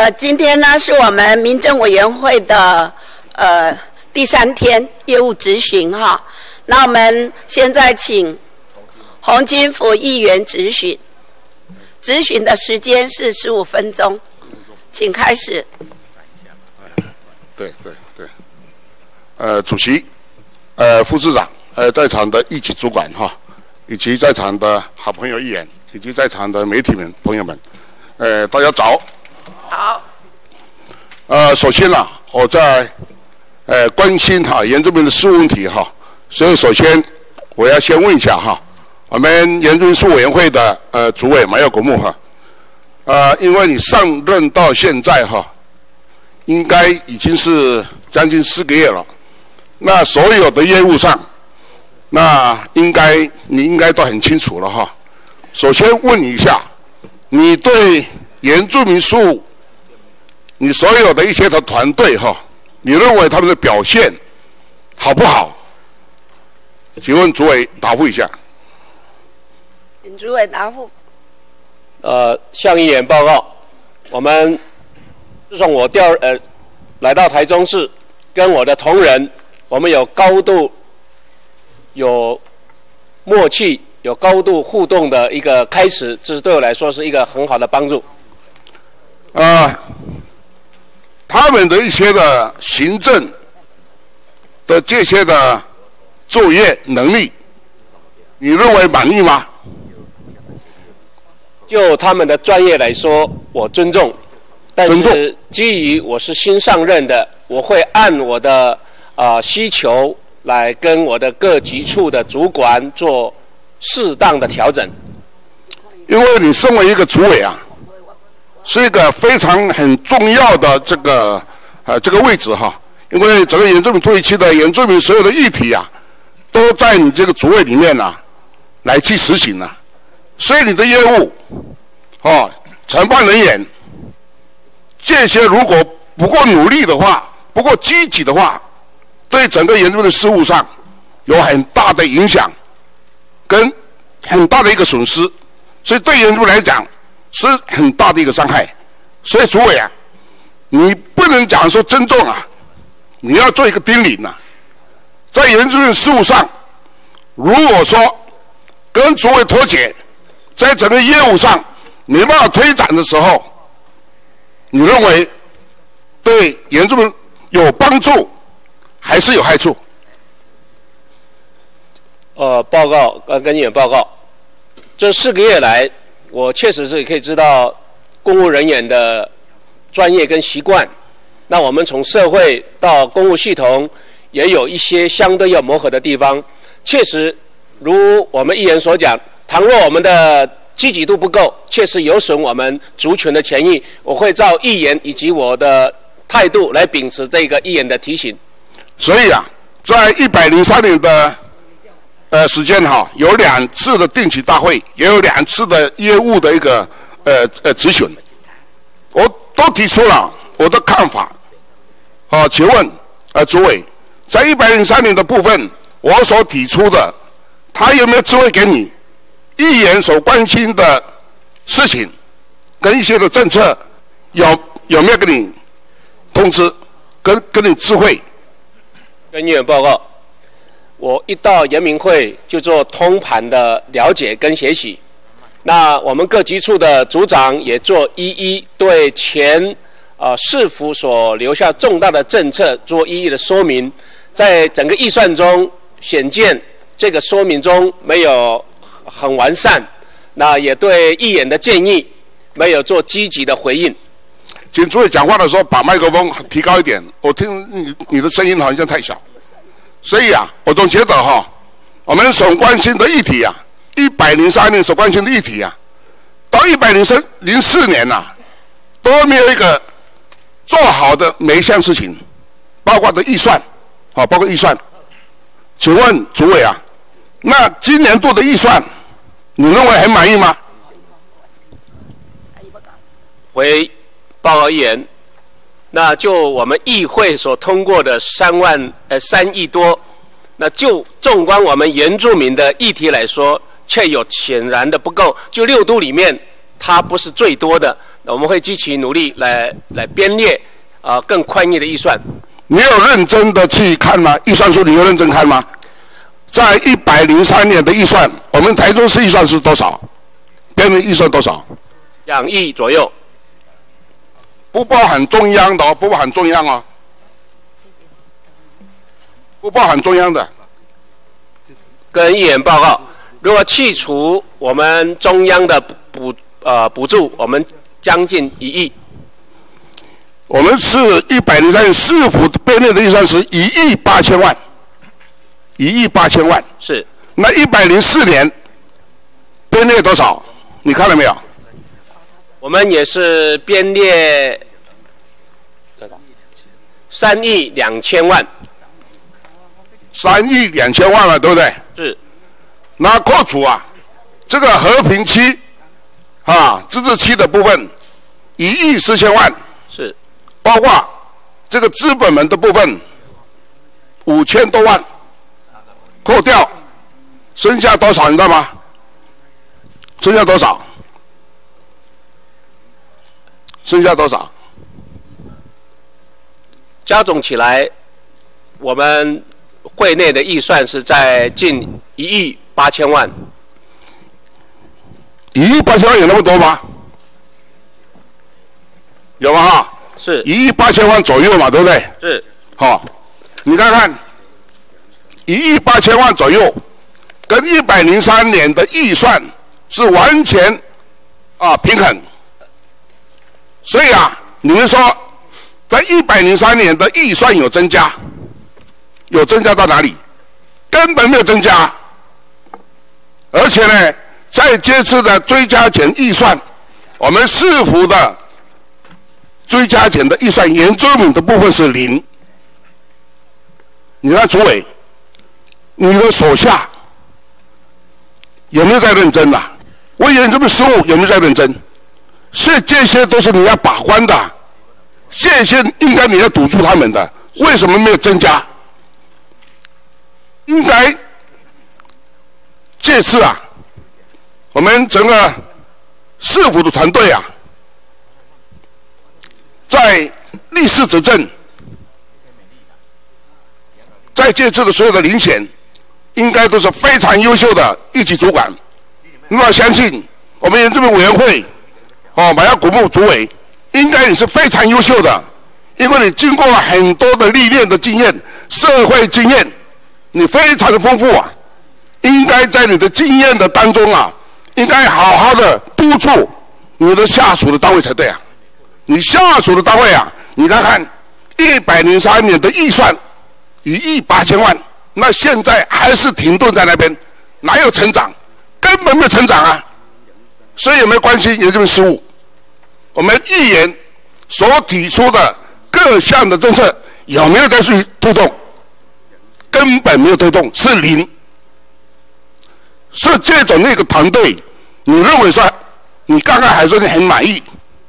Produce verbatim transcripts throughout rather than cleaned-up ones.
呃，今天呢是我们民政委员会的呃第三天业务质询哈。那我们现在请洪金福议员质询，质询的时间是十五分钟，请开始。 对对对，呃，主席，呃，副市长，呃，在场的一级主管哈，以及在场的好朋友议员，以及在场的媒体们朋友们，呃，大家早。 好。 呃，首先呢、啊，我在呃关心哈原住民的事务问题哈，所以首先我要先问一下哈，我们原住民事务委员会的呃主委马耀国木哈，呃，因为你上任到现在哈，应该已经是将近四个月了，那所有的业务上，那应该你应该都很清楚了哈。首先问你一下，你对原住民事务你所有的一些的团队哈，你认为他们的表现好不好？请问主委答复一下。 请主委答复。 呃，向议员报告，我们自从我调呃来到台中市，跟我的同仁，我们有高度有默契、有高度互动的一个开始，这是对我来说是一个很好的帮助。 啊、呃。他们的一些的行政的这些的作业能力，你认为满意吗？ 就他们的专业来说，我尊重，但是基于我是新上任的，我会按我的啊、呃、需求来跟我的各级处的主管做适当的调整。 因为你身为一个主委啊。是一个非常很重要的这个呃这个位置哈，因为整个原住民地区的原住民所有的议题啊，都在你这个主委里面啊来去实行啊，所以你的业务哦承办人员这些如果不够努力的话，不够积极的话，对整个原住民的事务上有很大的影响，跟很大的一个损失，所以对原住民来讲。是很大的一个伤害，所以主委啊，你不能讲说尊重啊，你要做一个叮咛啊，在原住民事务上，如果说跟主委脱节，在整个业务上没办法推展的时候，你认为对原住民有帮助还是有害处？ 呃，报告，呃，跟议员报告，这四个月来。我确实是可以知道公务人员的专业跟习惯，那我们从社会到公务系统也有一些相对要磨合的地方。确实，如我们议员所讲，倘若我们的积极度不够，确实有损我们族群的权益。我会照议员以及我的态度来秉持这个议员的提醒。 所以啊，在一百零三年的。呃，时间哈，有两次的定期大会，也有两次的业务的一个呃呃质询，我都提出了我的看法。好、啊，请问呃主委，在一百零三年的部分，我所提出的，他有没有智慧给你议员所关心的事情，跟一些的政策，有有没有跟你通知，跟跟你智慧？ 跟议员报告。我一到原民会就做通盘的了解跟学习，那我们各级处的组长也做一一对前呃市府所留下重大的政策做一一的说明，在整个预算中显见这个说明中没有很完善，那也对议员的建议没有做积极的回应。 请诸位讲话的时候把麦克风提高一点，我听你你的声音好像太小。所以啊，我总觉得哈，我们所关心的议题啊，一百零三年所关心的议题啊，到一百零四零四年呐、啊，都没有一个做好的每一项事情，包括的预算，啊，包括预算。请问主委啊，那今年度的预算，你认为很满意吗？ 回报告议员。那就我们议会所通过的三万呃三亿多，那就纵观我们原住民的议题来说，却有显然的不够。就六都里面，它不是最多的， 我们会积极努力来来编列啊、呃、更宽裕的预算。 你有认真的去看吗？预算书你有认真看吗？在一百零三年的预算，我们台中市预算是多少？编的预算多少？ 两亿左右， 不包含中央的哦，不包含中央哦，不包含中央的。 跟议员报告，如果去除我们中央的补呃补助，我们将近一亿。 我们是一百零三年市府编列的预算是一亿八千万，一亿八千万。 是。 那一百零四年编列多少？你看了没有？ 我们也是编列三亿两千万。 三亿两千万了，对不对？ 是。 那扣除啊，这个和平区啊自治区的部分，一亿四千万。 是。 包括这个资本门的部分，五千多万，扣掉，剩下多少？你知道吗？剩下多少？剩下多少？ 加总起来，我们会内的预算是在近一亿八千万。 一亿八千万有那么多吗？有吗？哈。 是一亿八千万左右嘛，对不对？ 是。 好、哦，你看看，一亿八千万左右，跟一百零三年的预算是完全啊平衡。所以啊，你们说，在一百零三年的预算有增加，有增加到哪里？根本没有增加。而且呢，在这次的追加减预算，我们市府的追加减的预算，原住民的部分是零。你看主委，你的手下有没有在认真啊？为原住民事务有没有在认真？是这些都是你要把关的，这些应该你要堵住他们的。为什么没有增加？应该这次啊，我们整个市府的团队啊，在历次执政，在这次的所有的遴选，应该都是非常优秀的一级主管。那么相信我们原住民委员会，哦，马耀古木主委，应该也是非常优秀的，因为你经过了很多的历练的经验、社会经验，你非常的丰富啊。应该在你的经验的当中啊，应该好好的督促你的下属的单位才对啊。你下属的单位啊，你看看一百零三年的预算一亿八千万，那现在还是停顿在那边，哪有成长？根本没有成长啊！所以有没有关系？有这个失误。我们议员所提出的各项的政策有没有在去推动？根本没有推动，是零。是这种那个团队，你认为说你刚刚还说你很满意？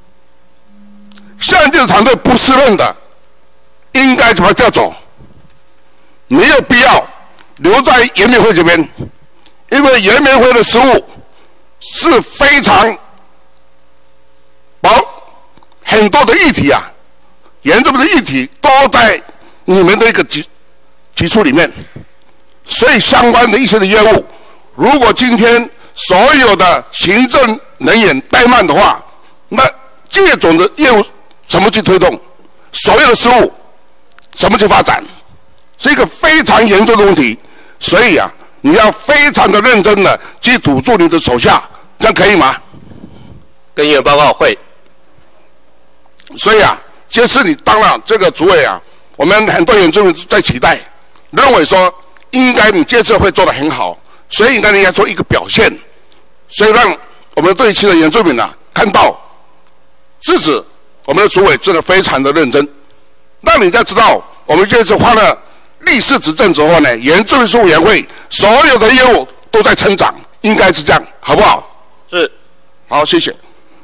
像这个团队不适任的，应该怎么调走？没有必要留在原民会这边，因为原民会的事务是非常薄，很多的议题啊，严重的议题都在你们的一个基基础里面，所以相关的一些的业务，如果今天所有的行政人员怠慢的话，那这种的业务怎么去推动？所有的事务怎么去发展？是一个非常严重的问题。所以啊，你要非常的认真的去堵住你的手下，这样可以吗？ 跟议员报告会。 所以啊，这次你当了这个主委啊，我们很多原住民在期待，认为说应该你这次会做得很好，所以应该你要做一个表现，所以让我们对区的原住民啊看到支持我们的主委真的非常的认真。让人家知道，我们这次换了历次执政之后呢，原住民事务委员会所有的业务都在成长，应该是这样，好不好？ 是。 好，谢谢。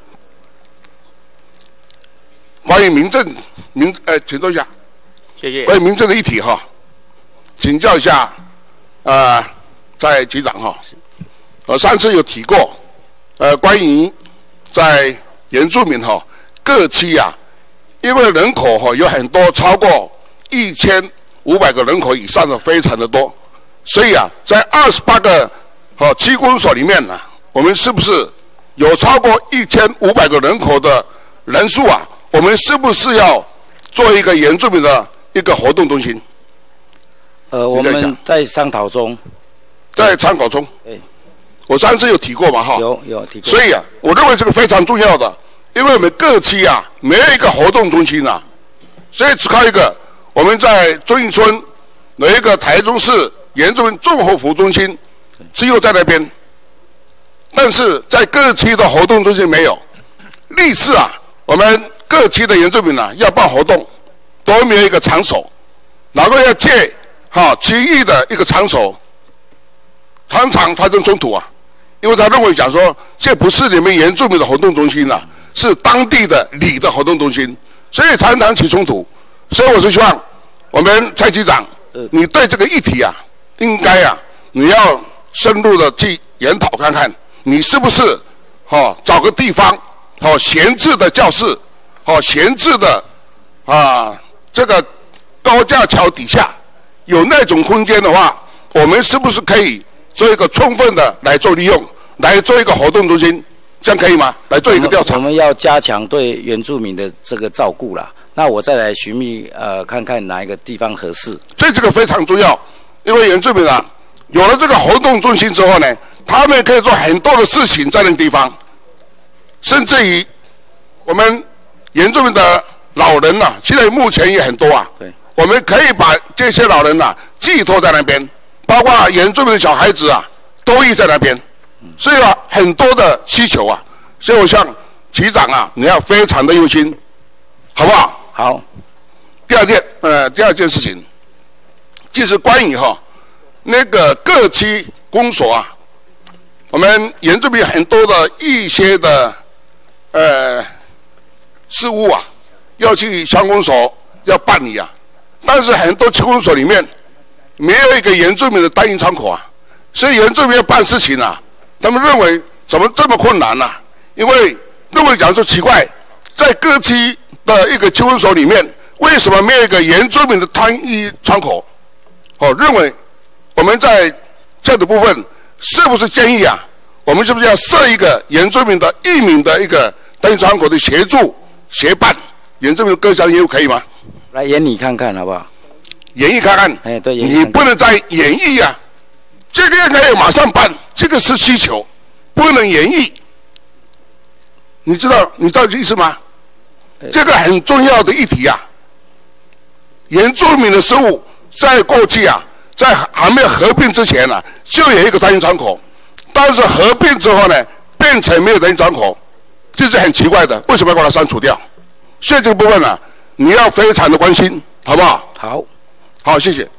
关于民政民呃，请坐一下。 谢谢。 关于民政的议题哈，请教一下，呃，在局长哈，我上次有提过，呃，关于在原住民哈、哦、各区啊，因为人口哈、哦、有很多超过一千五百个人口以上的非常的多，所以啊，在二十八个哈区公所里面呢、啊，我们是不是有超过一千五百个人口的人数啊？我们是不是要做一个原住民的一个活动中心？ 呃，我们在商讨中， 在参考中。 对， 我上次有提过嘛，哈。 有有提过。 所以啊，我认为这个非常重要的，因为我们各区啊没有一个活动中心啊，所以只靠一个，我们在中义村有一个台中市原住民综合服务中心，只有在那边，但是在各区的活动中心没有。历次啊，我们各区的原住民啊要办活动，都没有一个场所，然后要借哈区域的一个场所，常常发生冲突啊。因为他认为讲说，这不是你们原住民的活动中心啊，是当地的里的活动中心，所以常常起冲突。所以我是希望我们蔡局长，你对这个议题啊，应该啊，你要深入的去研讨看看，你是不是哦找个地方哦闲置的教室，哦闲置的啊这个高架桥底下有那种空间的话，我们是不是可以做一个充分的来做利用，来做一个活动中心，这样可以吗？来做一个调查。 我们要加强对原住民的这个照顾啦。那我再来寻觅呃看看哪一个地方合适。 所以这个非常重要，因为原住民啊，有了这个活动中心之后呢，他们可以做很多的事情在那个地方，甚至于我们原住民的老人呐、啊，现在目前也很多啊。 对。 我们可以把这些老人呐、啊、寄托在那边，包括原住民的小孩子啊，都依在那边，所以啊，很多的需求啊，所以我向局长啊，你要非常的用心，好不好？ 好。 第二件，呃，第二件事情，就是关于哈那个各区公所啊，我们原住民很多的一些的呃事务啊，要去乡公所要办理啊，但是很多区公所里面没有一个原住民的单一窗口啊，所以原住民要办事情啊，他们认为怎么这么困难呢、啊？因为认为讲说奇怪，在各区的一个区公所里面，为什么没有一个原住民的单一窗口？哦，认为我们在这个部分是不是建议啊？我们是不是要设一个原住民的移民的一个单一窗口的协助协办原住民的各项业务，可以吗？ 来演你看看好不好？ 演绎看看。 哎，对， 你不能再演绎啊！这个应该要马上办，这个是需求，不能演绎。你知道你知道这意思吗？这个很重要的议题啊。原住民的事务在过去啊，在还没有合并之前呢、啊，就有一个单一窗口，但是合并之后呢，变成没有单一窗口，这是很奇怪的。为什么要把它删除掉？所以这个部分呢、啊，你要非常的关心，好不好？ 好， 好，谢谢。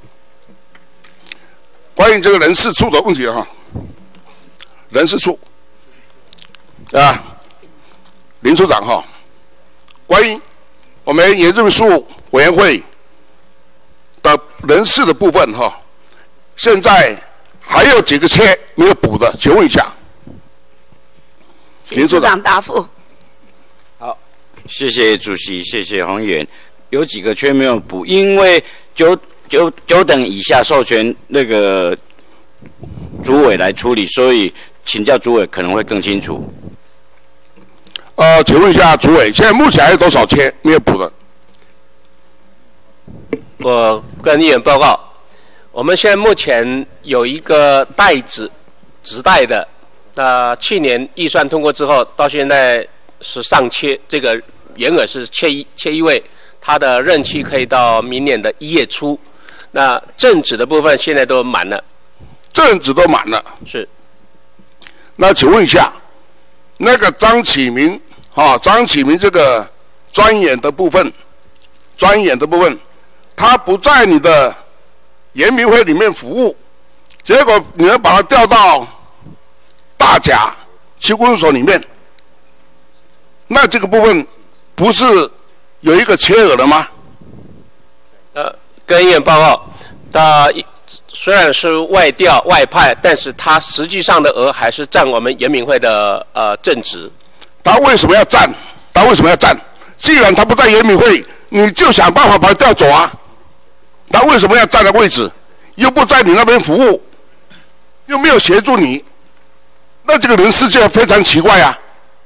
关于这个人事处的问题哈，人事处啊，林处长哈，关于我们原住民事务委员会的人事的部分哈，现在还有几个缺没有补的，请问一下。 请处长答复。 好，谢谢主席，谢谢洪议员。有几个缺没有补，因为九九九等以下授权那个主委来处理，所以请教主委可能会更清楚。 呃，请问一下主委，现在目前还有多少缺没有补的？ 我跟议员报告，我们现在目前有一个代子直代的，那去年预算通过之后，到现在是上缺，这个员额是缺一缺一位，他的任期可以到明年的一月初。那正职的部分现在都满了， 正职都满了。 是。 那请问一下，那个张启明啊，张启明这个专员的部分，专员的部分，他不在你的原民会里面服务，结果你们把他调到大甲区公所里面，那这个部分不是有一个缺额了吗？ 呃，跟议员报告，他虽然是外调外派，但是他实际上的额还是占我们原民会的呃正职。 他为什么要站？他为什么要站？既然他不在研敏会，你就想办法把他调走啊！他为什么要站的位置？又不在你那边服务，又没有协助你，那这个人世界非常奇怪啊！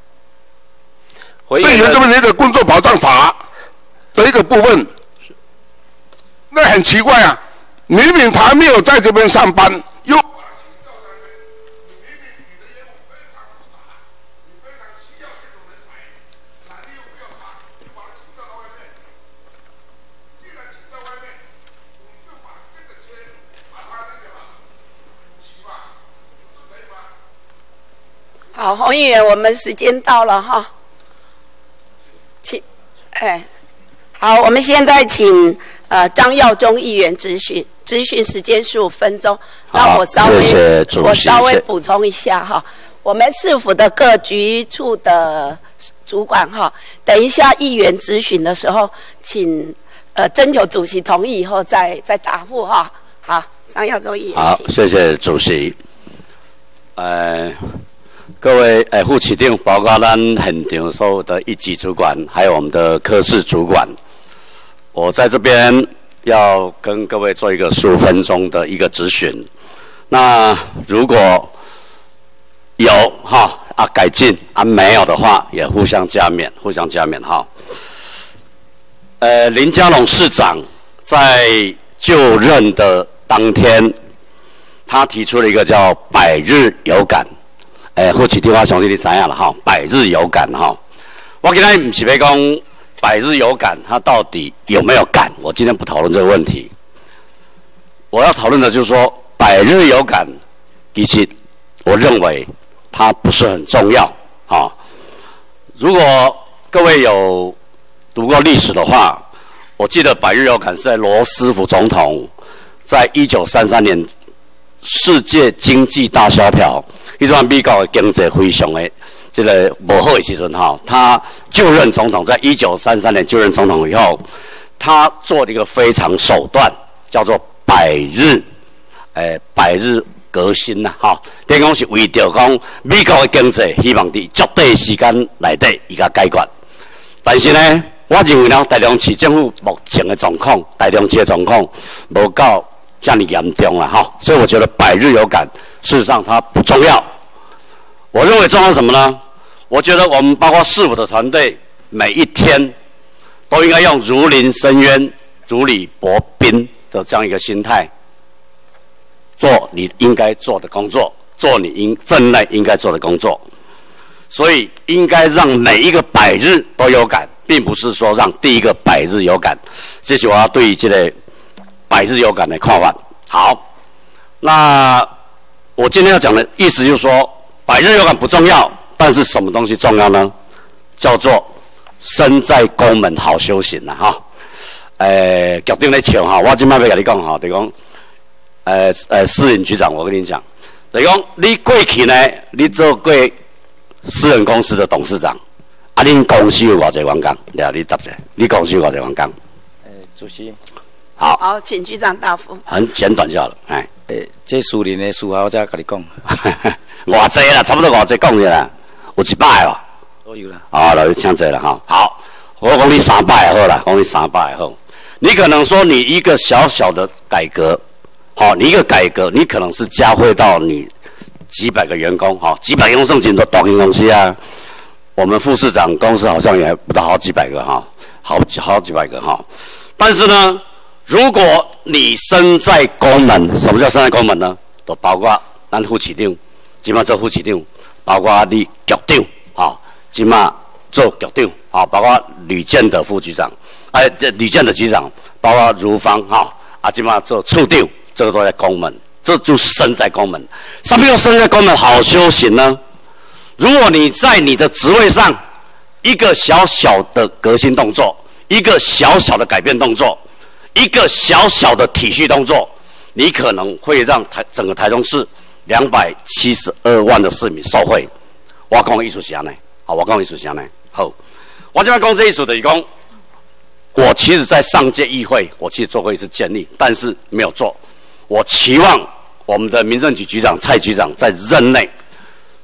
对原住民的一个工作保障法的一个部分，那很奇怪啊！明明他没有在这边上班，又把他请调在那边，你明明你的业务非常复杂，你非常需要这种人才，哪里又不要他，就把他请调到外面。既然请到外面，你就把这个钱把他那个起吧，是可以吗？ 好，洪议员，我们时间到了哈，请，哎，好，我们现在请呃张耀忠议员质询。咨询时间十五分钟，那我稍微谢谢主席我稍微补充一下哈，我们市府的各局处的主管哈，等一下议员质询的时候，请呃征求主席同意以后再再答复哈。好，张耀忠议员， 好，谢谢主席。呃，各位呃副市长，包括咱现场所有的一级主管，还有我们的科室主管，我在这边要跟各位做一个十五分钟的一个质询。那如果有哈啊改进啊没有的话，也互相加勉，互相加勉哈。呃，林佳龙市长在就任的当天，他提出了一个叫“百日有感”。诶，副市长我相信你知影了哈，“百日有感”哈。我今天不是要讲百日有感，它到底有没有感？我今天不讨论这个问题。我要讨论的就是说，百日有感，其实我认为它不是很重要啊。如果各位有读过历史的话，我记得百日有感是在罗斯福总统在一九三三年世界经济大萧条，迄阵美国的经济非常的这个不好的时阵哈，他就任总统，在一九三三年就任总统以后，他做了一个非常手段，叫做百日，诶、呃，百日革新呐，哈，等于讲是为着讲美国的经济，希望伫绝对时间内底伊甲解决。但是呢，我认为呢，台中市政府目前的状况，台中市的状况无到这么严重啊，哈，所以我觉得百日有感，事实上它不重要。我认为重要什么呢？我觉得我们包括市府的团队，每一天都应该用如临深渊、如履薄冰的这样一个心态，做你应该做的工作，做你应分内应该做的工作。所以应该让每一个百日都有感，并不是说让第一个百日有感。这是我要对于这个百日有感的看法。好，那我今天要讲的意思就是说，百日有感不重要，但是什么东西重要呢？叫做身在宫门好修行呐、啊、哈。诶，局长咧笑哈，我今摆要跟你讲哈，就讲，诶诶，私人局长，我跟你讲，就讲你过去呢，你做过私人公司的董事长，啊，恁公司有偌济员工？来，你答者，你公司有偌济员工？ 诶，主席， 好， 好，请局长答复。 很简短就好了，哎。 诶，这私人的事我才甲你讲。 偌济啦，差不多偌济讲者啦，有一百哦。 都有啦。 哦，来请坐了哈。好，我讲你三百也好啦，讲你三百也好。你可能说你一个小小的改革，好、哦，你一个改革，你可能是加惠到你几百个员工，哈、哦，几百员工挣钱的大型公司啊。我们副市长公司好像也不到好几百个哈，好几好几百个哈。但是呢，如果你身在宫门，什么叫身在宫门呢？都包括咱副市长，今嘛做副市长，包括你局长，哈，今嘛做局长，哈，包括吕建的副局长，哎，吕建的局长，包括如芳，哈，啊，今嘛做处长，这个都在宫门，这就是身在宫门。什么叫身在宫门好修行呢？如果你在你的职位上，一个小小的革新动作，一个小小的改变动作，一个小小的体恤动作，你可能会让台整个台中市两百七十二万的市民受惠。我讲的意思是安尼，好，我讲的意思是安尼。好，我这边讲这意思就是讲，我其实在上届议会，我其实做过一次建议，但是没有做。我期望我们的民政局局长蔡局长在任内，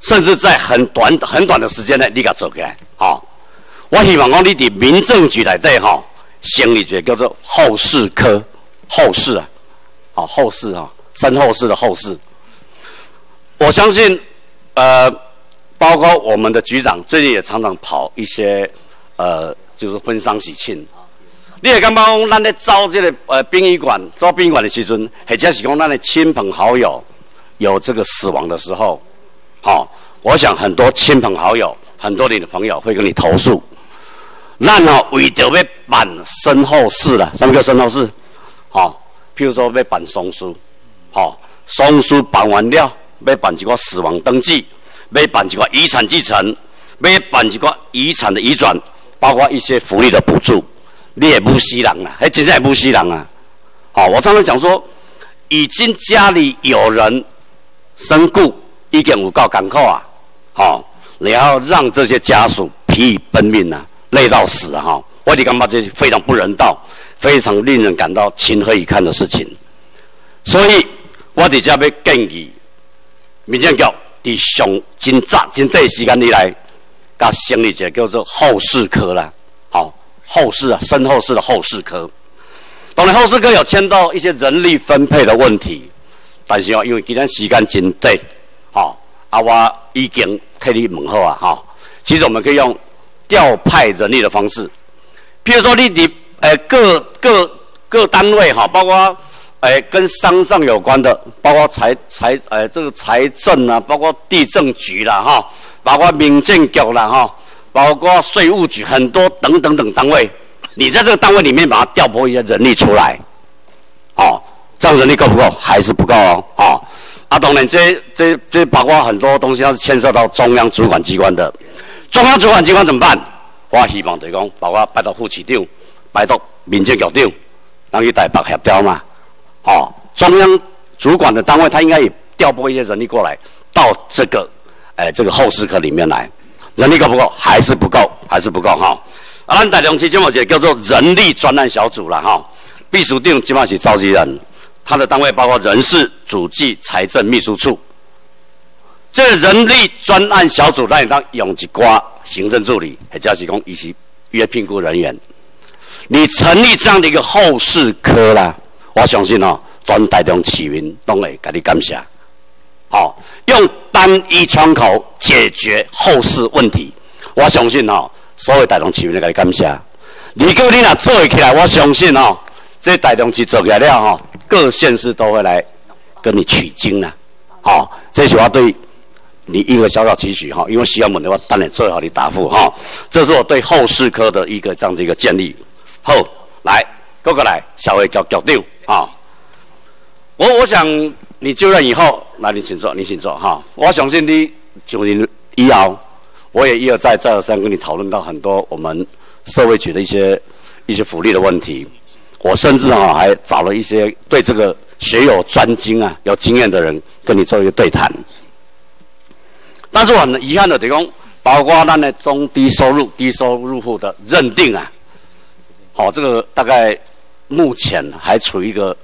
甚至在很短很短的时间内，你给它做起来。好、哦，我希望讲你伫民政局内底吼，成立一个叫做后事科，后事啊，好、哦、后事啊，身后事的后事。我相信，呃，包括我们的局长最近也常常跑一些，呃，就是婚丧喜庆。你会感觉讲，咱咧招这个呃殡仪馆，招殡仪馆的时阵，或者是讲咱的亲朋好友有这个死亡的时候，好、哦，我想很多亲朋好友，很多你的朋友会跟你投诉，咱哦为着要办身后事啦，什么叫身后事？好、哦，譬如说要办丧事，好、哦，丧事办完了，要办一个死亡登记，要办一个遗产继承，要办一个遗产的移转，包括一些福利的补助。你也不死人啦，还真正也不死人啊！好、哦，我常常讲说，已经家里有人身故，已经有够艰苦啊！好、哦，然后让这些家属疲于奔命啊，累到死啊！哈、哦，我就感觉这是非常不人道，非常令人感到情何以堪的事情。所以，我伫这要建议民政局伫上真早、真短时间以来，甲成立一个叫做后事科啦。好、哦。后事啊，身后事的后事科，当然后事科有牵到一些人力分配的问题，但是哦，因为今天时间真短，好、哦，啊，我已经替你问好啊，哈、哦，其实我们可以用调派人力的方式，譬如说你你呃各各各单位哈、哦，包括呃跟商上有关的，包括财财呃这个财政啊，包括地政局啦哈、哦，包括民政局啦哈。哦包括税务局很多等等等单位，你在这个单位里面把它调拨一些人力出来，哦，这样人力够不够？还是不够哦，哦，啊，当然这这这包括很多东西，要是牵涉到中央主管机关的，中央主管机关怎么办？我希望就是讲，包括拜托副市长，拜托民政局长，让去台北协调嘛，哦，中央主管的单位，他应该也调拨一些人力过来，到这个，哎、呃，这个后事科里面来。人力够不够？还是不够，还是不够哈。啊，咱台中市今有一个叫做人力专案小组啦哈，秘书长今嘛是召集人，他的单位包括人事、主计、财政、秘书处。这个人力专案小组，咱当用一寡行政助理，或者是讲一些约评估人员。你成立这样的一个后事科啦，我相信哦，全台中市民都会给你感谢。好、哦，用单一窗口解决后事问题，我相信哦，所有台中市民都给你感谢。如果你若做起来，我相信哦，这台中市做起来了哈、哦，各县市都会来跟你取经啦。好、哦，这是我对你一个小小期许哈、哦，因为需要问的话，当然最好你答复哈、哦。这是我对后事科的一个这样的一个建立。好，来，各个来，小会局局长啊、哦，我我想。你就任以后，那你请坐，你请坐哈。我相信你就任以后，我也一而再、再而三跟你讨论到很多我们社会局的一些一些福利的问题。我甚至啊还找了一些对这个学有专精啊、有经验的人跟你做一个对谈。但是我很遗憾的地方，包括咱的中低收入、低收入户的认定啊，好、哦，这个大概目前还处于一个。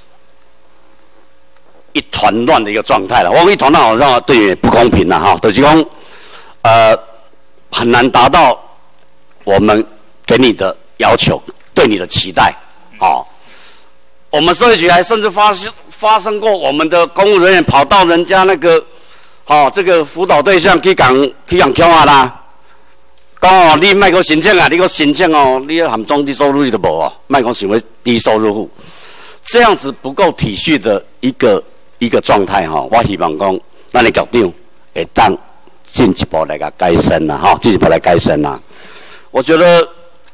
一团乱的一个状态了，我一团乱好像对你不公平了哈，就是讲，呃，很难达到我们给你的要求，对你的期待，好、哦，我们社会局还甚至发生发生过我们的公务人员跑到人家那个，哦，这个辅导对象去讲去讲敲啊啦，讲哦，你卖个申请啊，你个申请哦，你要含中低收入的无哦，卖讲成为低收入户，这样子不够体恤的一个。一个状态哈，我希望讲，咱的局长会当进一步来个改善啦，哈，进一步来改善啦。我觉得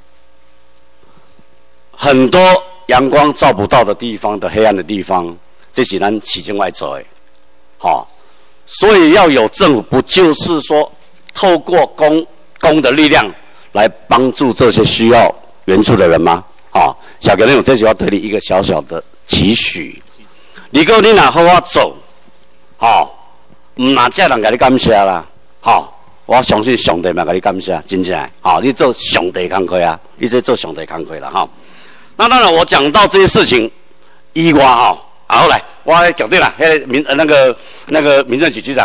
很多阳光照不到的地方的黑暗的地方，这是咱市政外做的，好，所以要有政府，不就是说透过公公的力量来帮助这些需要援助的人吗？好，小局长，这是我对你一个小小的期许。如果你若好好做，吼，唔若这人甲你感谢啦，吼，我相信上帝嘛甲你感谢，真正，吼，你做上帝工课啊，你在做上帝工课啦，吼。那当然，我讲到这些事情以外，吼，好来，我局长啦，迄个民呃那个那个民政局局长来，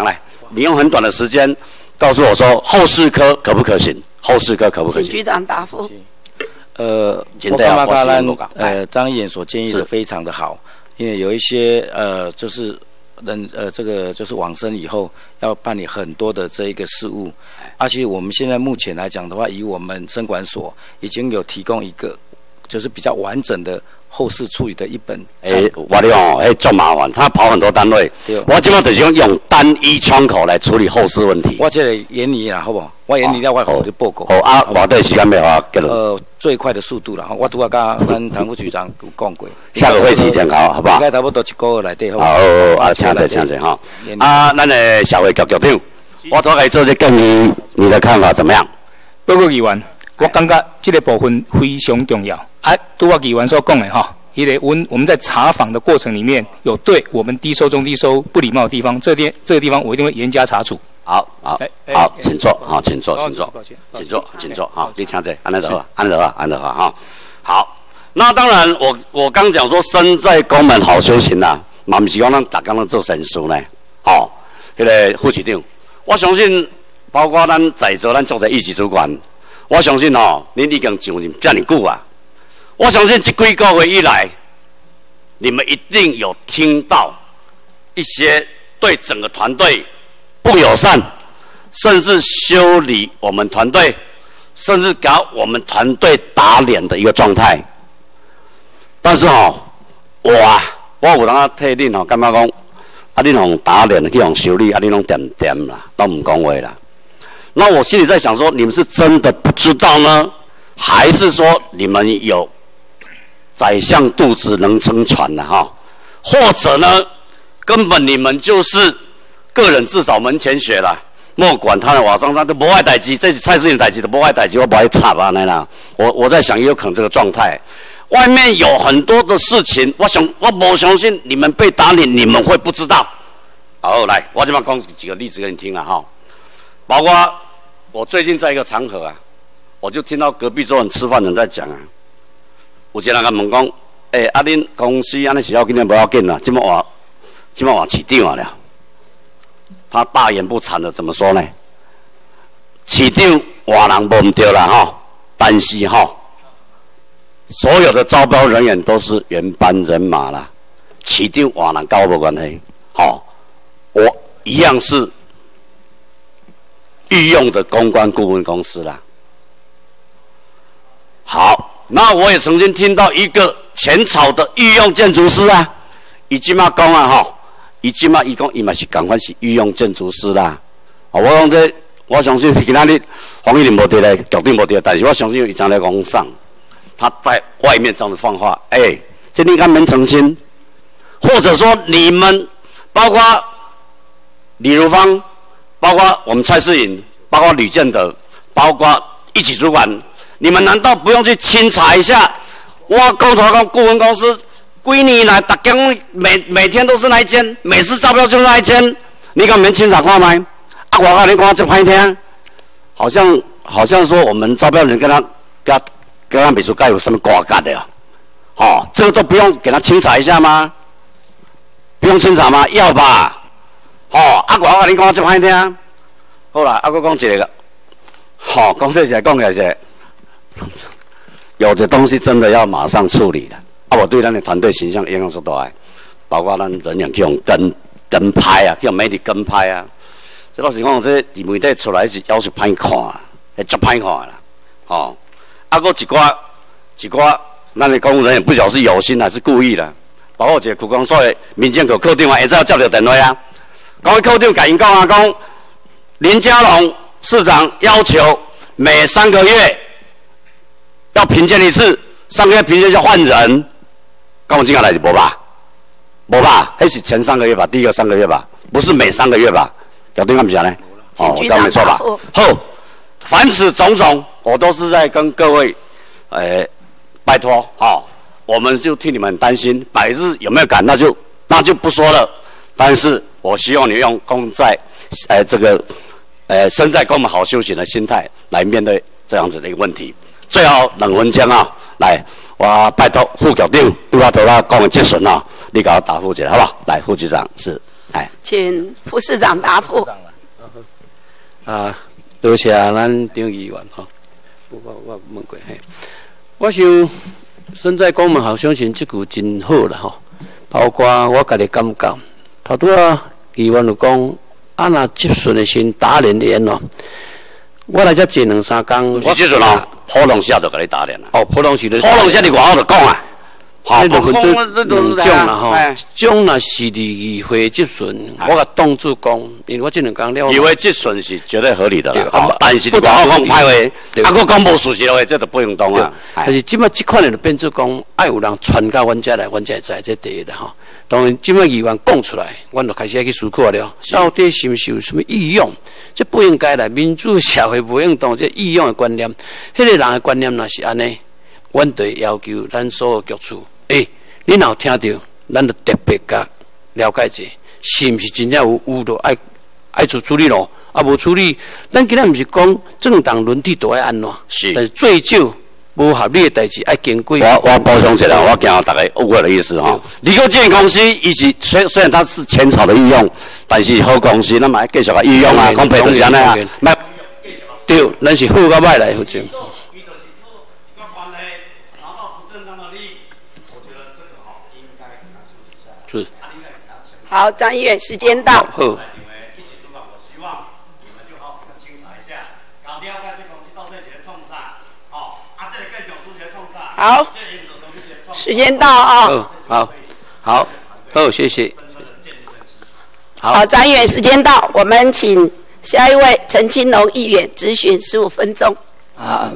你用很短的时间告诉我说后四颗可不可行？后四颗可不可行？ 请局长答复。 呃，我干嘛干呃张议员所建议的非常的好，因为有一些呃就是人呃这个就是往生以后要办理很多的这一个事务，而且我们现在目前来讲的话，以我们生管所已经有提供一个就是比较完整的后事处理的一本。 诶、欸，我你讲，诶，足麻烦，他跑很多单位。我今麦就是用单一窗口来处理后事问题。 我这个研拟啦，好不好？我研拟了，我给你报告。 好啊，偌短时间要我结论？ 呃，最快的速度啦，我拄啊甲咱谭副局长有讲过。 下个会期见好，好不好？ 应该差不多一个月内底好。 好，啊，请坐，请坐哈。啊，咱的小会局局长，我都来做这建议，你的看法怎么样？ 报告议员，我感觉这个部分非常重要。啊，拄我议员所讲的哈。因为我们我们在查访的过程里面有对我们低收中低收不礼貌的地方，这点这个地方我一定会严加查处。 好，好，好，请坐，好，请坐，请坐，请坐，请坐，好，你请坐，安德好，安德好，安德好，哈，好。那当然，我我刚讲说身在宫门好修行呐，嘛不是讲咱大家拢做神师呢，哦，迄个副局长，我相信包括咱在座咱做在一级主管，我相信哦，恁已经上任这么久啊。我相信这几个月以来，你们一定有听到一些对整个团队不友善，甚至修理我们团队，甚至搞我们团队打脸的一个状态。但是哦，我啊，我有当啊替恁哦，感觉讲啊，恁用打脸去用修理，啊，恁拢点点啦，都唔讲话啦。那我心里在想说，你们是真的不知道呢，还是说你们有？宰相肚子能撑船了哈，或者呢，根本你们就是个人自扫门前雪了，莫管他的瓦上上都不爱代志，这是蔡事情代志都不爱代志，我不爱插吧那啦。我我在想也有可能这个状态，外面有很多的事情，我想我不相信你们被打脸，你们会不知道。好，来，我这边讲几个例子给你听了哈，包括我最近在一个场合啊，我就听到隔壁桌人吃饭人在讲啊。有一个人甲问讲，诶、欸，啊，恁公司安尼是要紧定不要紧啦？即摆换，即摆换市长啊了。他大言不惭的怎么说呢？市长换人无唔对啦吼，但是吼，所有的招标人员都是原班人马啦。市长换人跟我无关系，吼，我一样是御用的公关顾问公司啦。好。那我也曾经听到一个前朝的御用建筑师啊，伊即马讲啊吼，伊即马伊讲伊嘛是共款是御用建筑师啦。我讲这，我相信今仔日黄议员无伫咧，局长无伫咧，但是我相信伊将来讲上，他在外面这样子放话，哎、欸，这你敢没澄清？或者说你们包括李如芳，包括我们蔡世颖，包括吕建德，包括一级主管。你们难道不用去清查一下？我公投公顾问公司，几年来大家每每天都是那一间，每次招标就是那一间，你敢没清查看吗？啊，我跟你讲这歹听，好像好像说我们招标人跟他跟他跟他美术盖有什么瓜葛的呀？哦，这个都不用给他清查一下吗？不用清查吗？要吧？哦，啊，我跟你讲这歹听，好啦，啊，我讲一个，好、哦，讲这些讲起来。有的东西真的要马上处理的啊！我对咱的团队形象影响是大的，包括咱人员去用跟跟拍啊，去用媒体跟拍啊。这老实讲，这伫媒体出来是要求歹看啊，会足歹看啦。哦，啊，搁一寡一寡，咱的公务人员不晓得是有心还是故意的。包括一个区公所的民政局科长啊，下早接到电话啊，讲科长甲因讲啊，讲林佳龙市长要求每三个月。要评鉴一次，上个月评鉴就换人，跟我进来是无吧？无吧？还是前三个月吧？第一个三个月吧？不是每三个月吧？有对看不下呢？哦，我这样没错吧？后，凡此种种，我都是在跟各位，呃，拜托，哦，我们就替你们担心，百日有没有赶，那就那就不说了。但是我希望你用功在，呃，这个，呃，身在跟我们好修行的心态来面对这样子的一个问题。最后两分钟啊，来，我拜托副局长对我头啦讲的结束啊，你给我答复一下好不好？来，副局长是，哎， 请副市长答复。 啊，多谢咱张议员吼，我我问过嘿，我想身在公门好相信这句真好啦吼，包括我家己感觉，头拄啊议员就讲，啊若接顺的先打脸脸咯，我来遮坐两三工， 我接顺咯，普通下就甲你打脸啦。 哦，普通是咧， 普通下你外口就讲啊。 好，就分做两种啦吼，种若是议会质询，我甲当主讲，因为我这两工了。 议会质询是绝对合理的啦，但是你外口讲歹话，啊，佫讲无事实的话，这就不用当啊。 但是即摆即款的就变做讲，爱有人传到阮遮来，阮才知这第一啦吼。当然，即摆议员讲出来，阮就开始去思考了，到底是毋是有什么异用？这不应该啦，民主社会不应当这异用的观念。迄个人的观念若是安尼，阮就要求咱所有局处。诶、欸，你若有听到，咱就特别甲了解者，是毋是真正有有就爱爱做处理咯？啊，无处理，咱今仔毋是讲政党轮替都爱安怎？ 是， 但是最少无合理的代志爱经过。 我我补充一下，我惊大家误会的意思吼。你个这间公司，伊是虽虽然它是前朝的御用，但是好公司，咱嘛继续个御用啊，讲白就是安尼啊。 对，咱是好甲歹来负责。 好，张议员，时间到。 好。 好，时间到啊、 哦。好，好，好，谢谢。 好，好张议员，时间到，我们请下一位陈清龙议员质询十五分钟。 啊，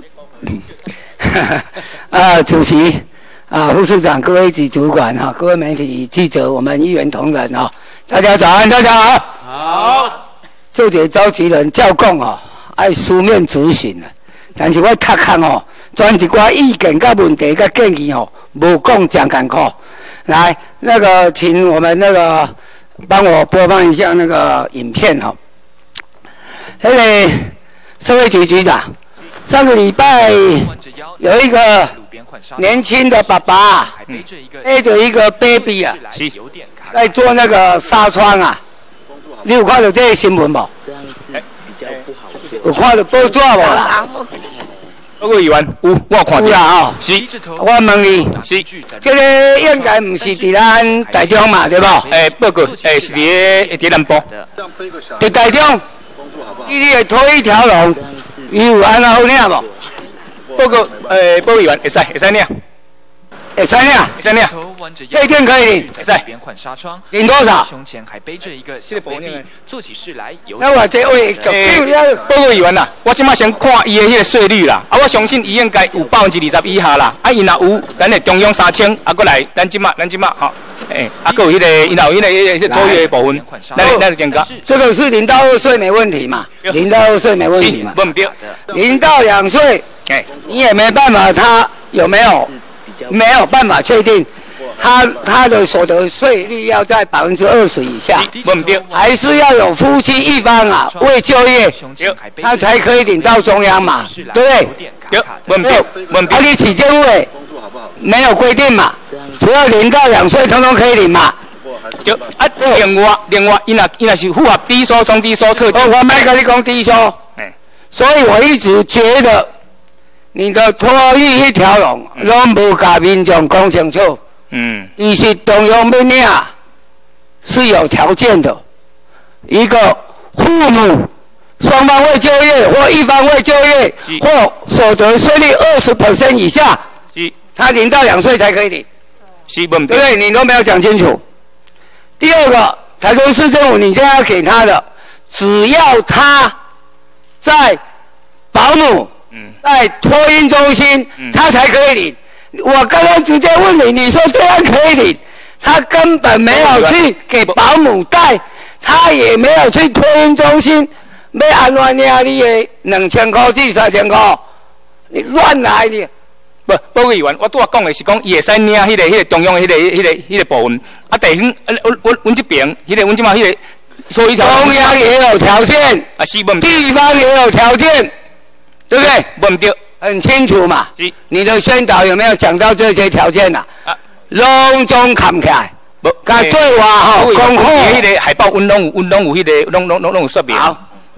啊，主席。啊，副市长、各位级主管哈、啊，各位媒体记者，我们议员同仁啊，大家早安，大家好。好。做这召集人照讲哦，爱书面质询啊，但是我读看哦，专一寡意见、甲问题、甲建议哦，无讲讲艰苦。来，那个，请我们那个帮我播放一下那个影片哈、哦。那个社会局局长，上个礼拜有一个。年轻的爸爸背着一个 baby 啊，在做那个纱窗啊。你有看到这个新闻无？这样是比较不好做。有看到报纸无啦？ 各位议员，有我有看到。 有啦哦。 是。 我问你， 是。 这个应该不是伫咱台中嘛，对不？ 诶，报告，诶是伫伫南部。 伫台中。伊你会拖一条龙，伊有安那好领无？ 报告，呃，报告议员，会使，会使领， 会使领， 会使领， 那天可以领， 会使， 领多少？ 胸前还背着一个小 baby， 做起事来有。 那我这位就报告议员啦，我即马先看伊的迄个税率啦，啊，我相信伊应该有百分之二十以下啦，啊，伊若有，咱的中央三千，啊，过来，咱即马，咱即马，吼，诶，啊，还有迄个，伊若有迄个迄个托约的部分，咱咱就增加。 这个是零到二岁没问题嘛？零到二岁没问题嘛？ 不对。 零到两岁。你也没办法，他有没有没有办法确定他他的所得税率要在百分之二十以下，还是要有夫妻一方啊为就业，他才可以领到中央嘛，对不对？对，啊，你起监会没有规定嘛，只要零到两岁通通可以领嘛。 对，啊，另外另外，伊若伊若是符合低收、中低收特权，我没跟你讲低收，所以我一直觉得。你的托育一条龙，拢无甲民众讲清楚。嗯，伊是中央命令是有条件的，一个父母双方未就业或一方未就业，或所得税率二十 percent 以下，他零到两岁才可以领，对不对？你都没有讲清楚。第二个，台中市政府你现在要给他的，只要他在保姆。在托婴中心，嗯、他才可以领。我刚刚直接问你，你说这样可以领，他根本没有去给保姆带，他也没有去托婴中心，要安怎领你的两千块至三千块？你乱来你！ 不，报告议员，我拄仔讲的是讲，伊会使领迄个、迄个中央的迄个、迄个、迄个部分。啊，地方，啊，阮阮阮这边，迄个阮即马迄个，所以中央也有条件， 啊是问地方也有条件。对不对？ 问对， 很清楚嘛。你的宣导有没有讲到这些条件呐？啊，拢总看起来，甲对话吼，公布。 迄个海报，阮拢有，阮拢有迄个，拢拢拢拢有说明。 好，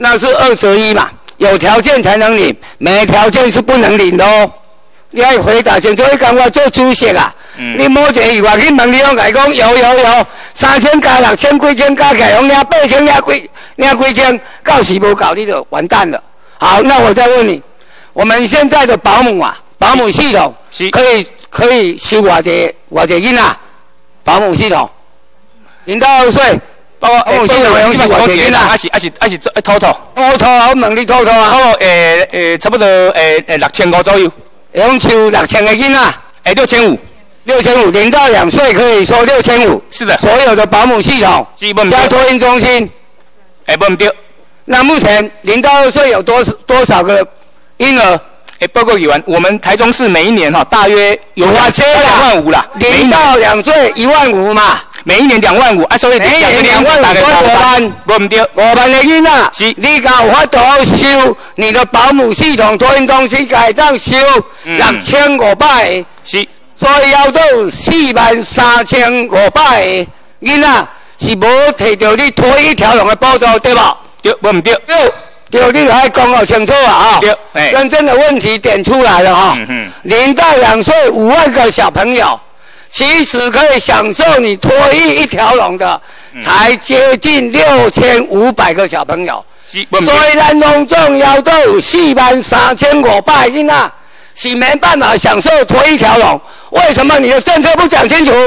那是二择一嘛，有条件才能领，没条件是不能领的哦。你要回答清楚，你讲我做主席啊？嗯、你某一个议员去问你，我甲伊讲有有有，三千加六千几千加起来，用领八千领几领几千，到时无搞你就完蛋了。好，那我再问你，我们现在的保姆啊，保姆系统可以可以收偌济偌济囡仔？保姆系统，零到二岁。包括保姆系统用是偌济囡仔？还是还是还是偷偷？偷偷啊！我问你偷偷啊！ 哦，诶诶，差不多诶诶六千五左右。 用收六千个囡仔， 诶六千五。 六千五，零到两岁可以收六千五。 是的。 所有的保姆系统加托婴中心。 诶，不对。 那目前零到二岁有多多少个婴儿？ 诶，报告议员，我们台中市每一年哈，大约有两两万五啦。 零到两岁一万五嘛。 每一年两万五，啊，所以每一年两万五，所以五万， 不对， 五万的囡仔，是，你敢有法度收你的保姆系统托婴中心改造收六千五百个， 是， 所以要做四万三千五百个囡仔是无摕到你托一条龙的补助，对不？ 对，不唔对， 对，对，你来讲好清楚啊！ 对， 真正的问题点出来了哈。嗯嗯。零到两岁五万个小朋友。其实可以享受你托育一条龙的，嗯、才接近六千五百个小朋友。所以咱拢总要都有四万三千五百囡仔，是没办法享受托一条龙。为什么你的政策不讲清楚？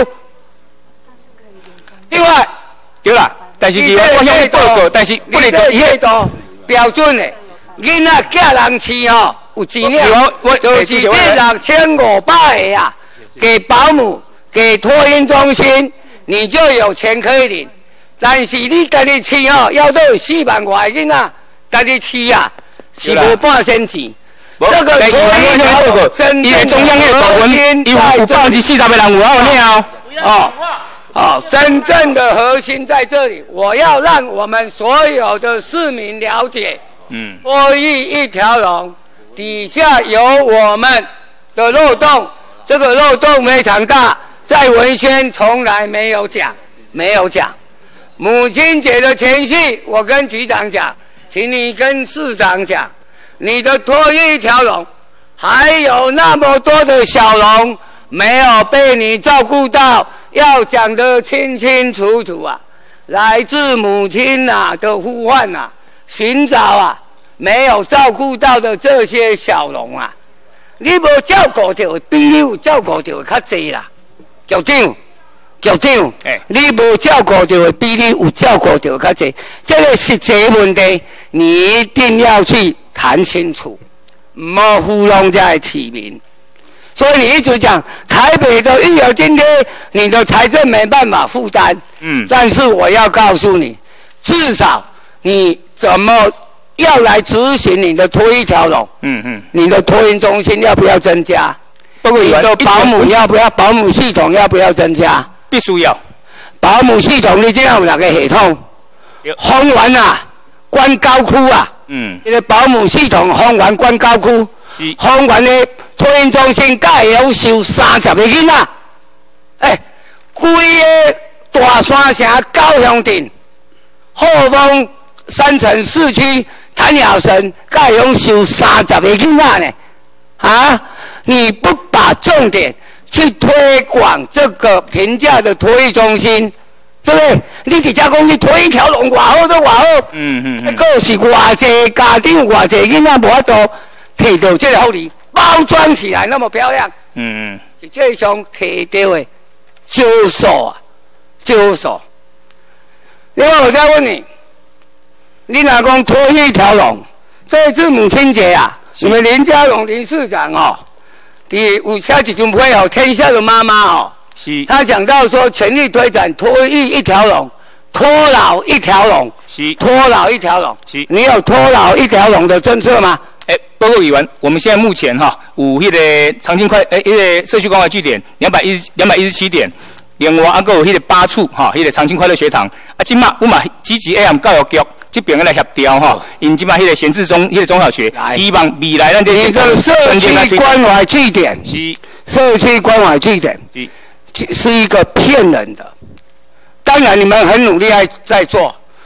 另外， 对啦，但是你我向你报告，但是不能够伊个标准的囡仔嫁人饲哦，有钱了，就是这六千五百个啊，给保姆。给托婴中心，你就有钱可以领。但是你家己饲哦，要都有四万外囡仔，家己饲啊，是无半仙钱。这个托婴条路真正的核心在这里。 四十个人有啊， 有哦哦，真正的核心在这里。我要让我们所有的市民了解，嗯，托育一条龙底下有我们的漏洞，这个漏洞非常大。在文宣从来没有讲，没有讲。母亲节的前夕，我跟局长讲，请你跟市长讲，你的托育一条龙，还有那么多的小龙没有被你照顾到，要讲得清清楚楚啊！来自母亲啊的呼唤啊，寻找啊，没有照顾到的这些小龙啊，你无照顾到，比你有照顾到较济啦。局长，局长，欸、你无照顾到的比你有照顾到较济，这个实际问题，你一定要去谈清楚，唔好糊弄这些市民。所以你一直讲台北的育儿津贴，你的财政没办法负担。嗯，但是我要告诉你，至少你怎么要来执行你的托一条龙？嗯嗯，你的托婴中心要不要增加？你的保姆要不要？保姆系统要不要增加？ 必须要。 保姆系统你这样有哪个系统？丰原啊，关高区啊。嗯。你的保姆系统丰原关高区，丰原的托婴中心才会有收三十个囡仔。哎，规个大山城高雄镇、后丰山城市区、潭雅神才会有收三十个囡仔呢？啊？你不把重点去推广这个平价的托育中心，对不对？你伫遮讲你托一条龙偌好都偌好，嗯嗯嗯，个是偌济家庭偌济囡仔无法度摕到这个福利，包装起来那么漂亮，嗯嗯，是这种摕到的少数啊，少数。另外我再问你，你若讲托育一条龙，这一次母亲节啊，你们林佳龙林市长哦。第五下几军会哦，天下的妈妈哦，是，他讲到说全力推展托育一条龙，托老一条龙，是，托老一条龙，是，你有托老一条龙的政策吗？ 哎，报告议员，我们现在目前哈有迄个长青快哎，迄个社区关怀据点两百一两百一十七点，另外还有迄个八处哈，迄个长青快乐学堂，啊，今嘛我嘛积极 A M 教育局。这边来协调哈，因即摆迄个闲置中，迄个中小学，希望未来咱这你的社区关怀据点是社区关怀据点是是一个骗人的。当然你们很努力在在做，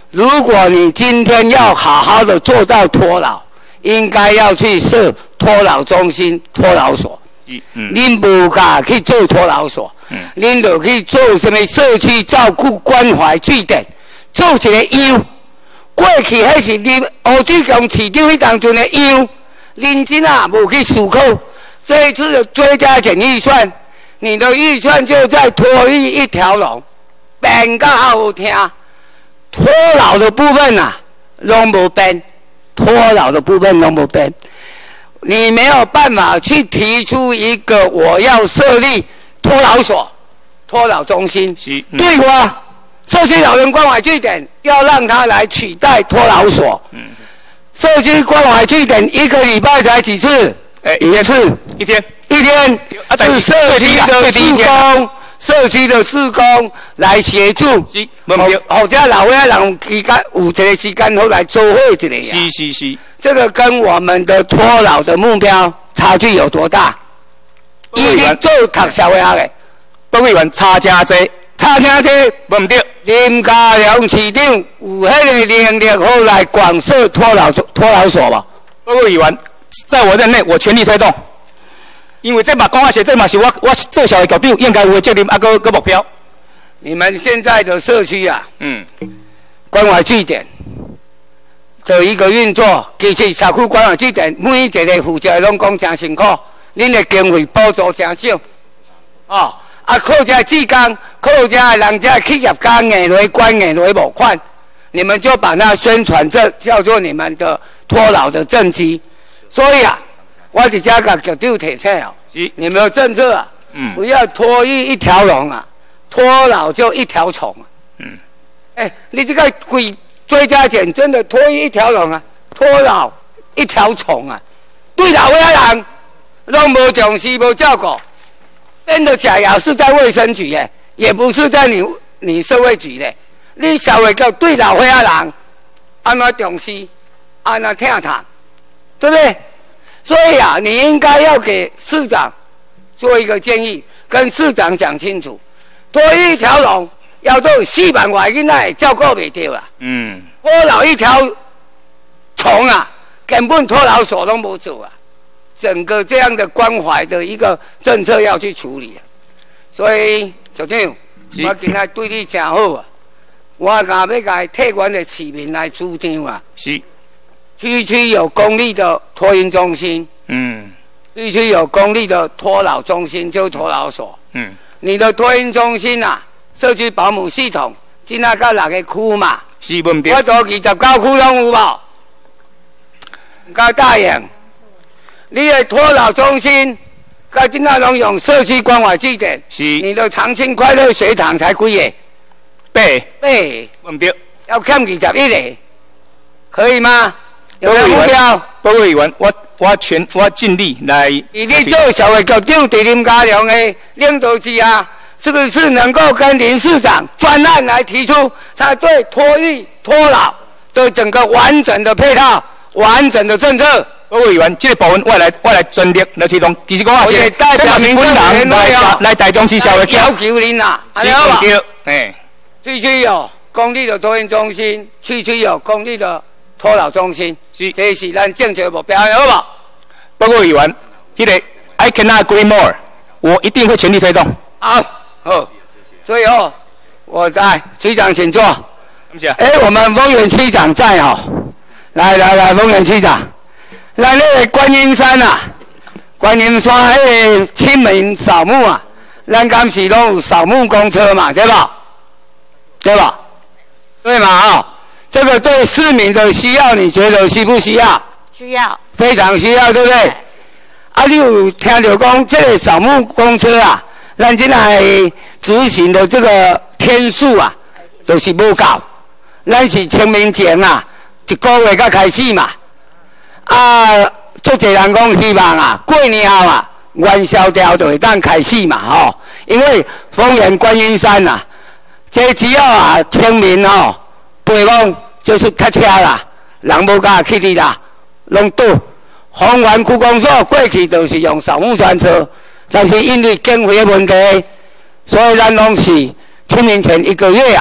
如果你今天要好好的做到托老，应该要去设托老中心、托老所。嗯，您无敢去做托老所，嗯，您就去做什么社区照顾关怀据点，做一个样。过去迄是你胡志强市长迄当阵的样，您真啊无去思考。这一次的追加减预算，你的预算就在托育一条龙，变较好听。托老的部分啊，拢无变，托老的部分拢无变。你没有办法去提出一个我要设立托老所、托老中心，嗯、对我社区老人关怀据点要让他来取代托老所。嗯、社区关怀据点一个礼拜才几次？哎、欸，一次，一天，一天是社区的志工。社区的志工来协助，好家老伙仔人期间有一个时间好来做伙一个呀。是是是，这个跟我们的托老的目标差距有多大？伊咧做读社会学的，不委员差真济，差真济，无唔对。林佳良市长有迄个能力好来广设托老托老所吧？ 不委员，在我任内，我全力推动。因为这嘛讲啊，是这嘛是我我做小的局长应该有的责任啊，个个目标。 你们现在的社区啊，嗯，关怀据点的一个运作，其实社区关怀据点每一个负责拢讲真辛苦，恁的经费补助真少，哦，啊靠这志工，靠这人家企业家眼来关眼来募款，你们就把它宣传这叫做你们的托老的政绩，所以啊。我伫遮甲局长提醒哦，你们有政策啊，嗯、不要托育一条龙啊，托老就一条虫啊。嗯，哎、欸，你这个鬼追加减真的托育一条龙啊，托老一条虫啊，对老伙仔人拢无重视无照顾，真的假牙是在卫生局诶，也不是在你你社会局咧，你社会局对老伙仔人安怎重视，安怎听他，对不对？所以啊，你应该要给市长做一个建议，跟市长讲清楚，托育一条龙要做四万外囡仔照顾袂到啊。嗯，托老一条虫啊，根本托老所都无做啊。整个这样的关怀的一个政策要去处理啊。所以局长，我今仔对你真好啊，我甲要甲替阮的市民来主张啊。是。区区有公立的托婴中心，嗯，区区有公立的托老中心，就托老所，嗯，你的托婴中心啊，社区保姆系统，今仔到六个区嘛，是不对？我做二十九区拢有无？甲答应，你的托老中心，甲今仔拢用社区关怀据点，是你的长青快乐学堂才几个？八八，不对，要欠二十一个，可以吗？有没有目标？ 报告委员，我我全我尽力来。 以你做小的局长，伫林佳良的领导之下，是不是能够跟林市长专案来提出他对托育、托老的整个完整的配套、完整的政策？ 报告委员，这个部分我来我来全力来推动。其实讲啊，是代表民众来来台中市小的要求您啦，是好不好？哎，区区有公立的托婴中心，区区有公立的。托老中心，是，这是咱政策目标，好不好？ 报告委员，迄个 I cannot agree more， 我一定会全力推动。 好，好，所以哦，我在区长请坐。哎，我们丰原区长在哦，来来来，丰原区长，来那个观音山啊，观音山迄个清明扫墓啊，咱刚是拢有扫墓公车嘛，对吧？对吧？对嘛啊？这个对市民的需要，你觉得需不需要？ 需要， 非常需要，对不对？啊，你有听到讲这个扫墓公车啊，咱现在执行的这个天数啊，就是无够。咱是清明前啊，一个月才开始嘛。啊，足侪人讲希望啊，过年后啊，元宵节就会当开始嘛，吼、哦。因为丰原观音山啊，这只要啊清明哦。北望就是塞车啦，人无敢去哩啦，拢堵。丰原区公所过去就是用扫墓专车，但是因为经费的问题，所以咱拢是清明前一个月啊，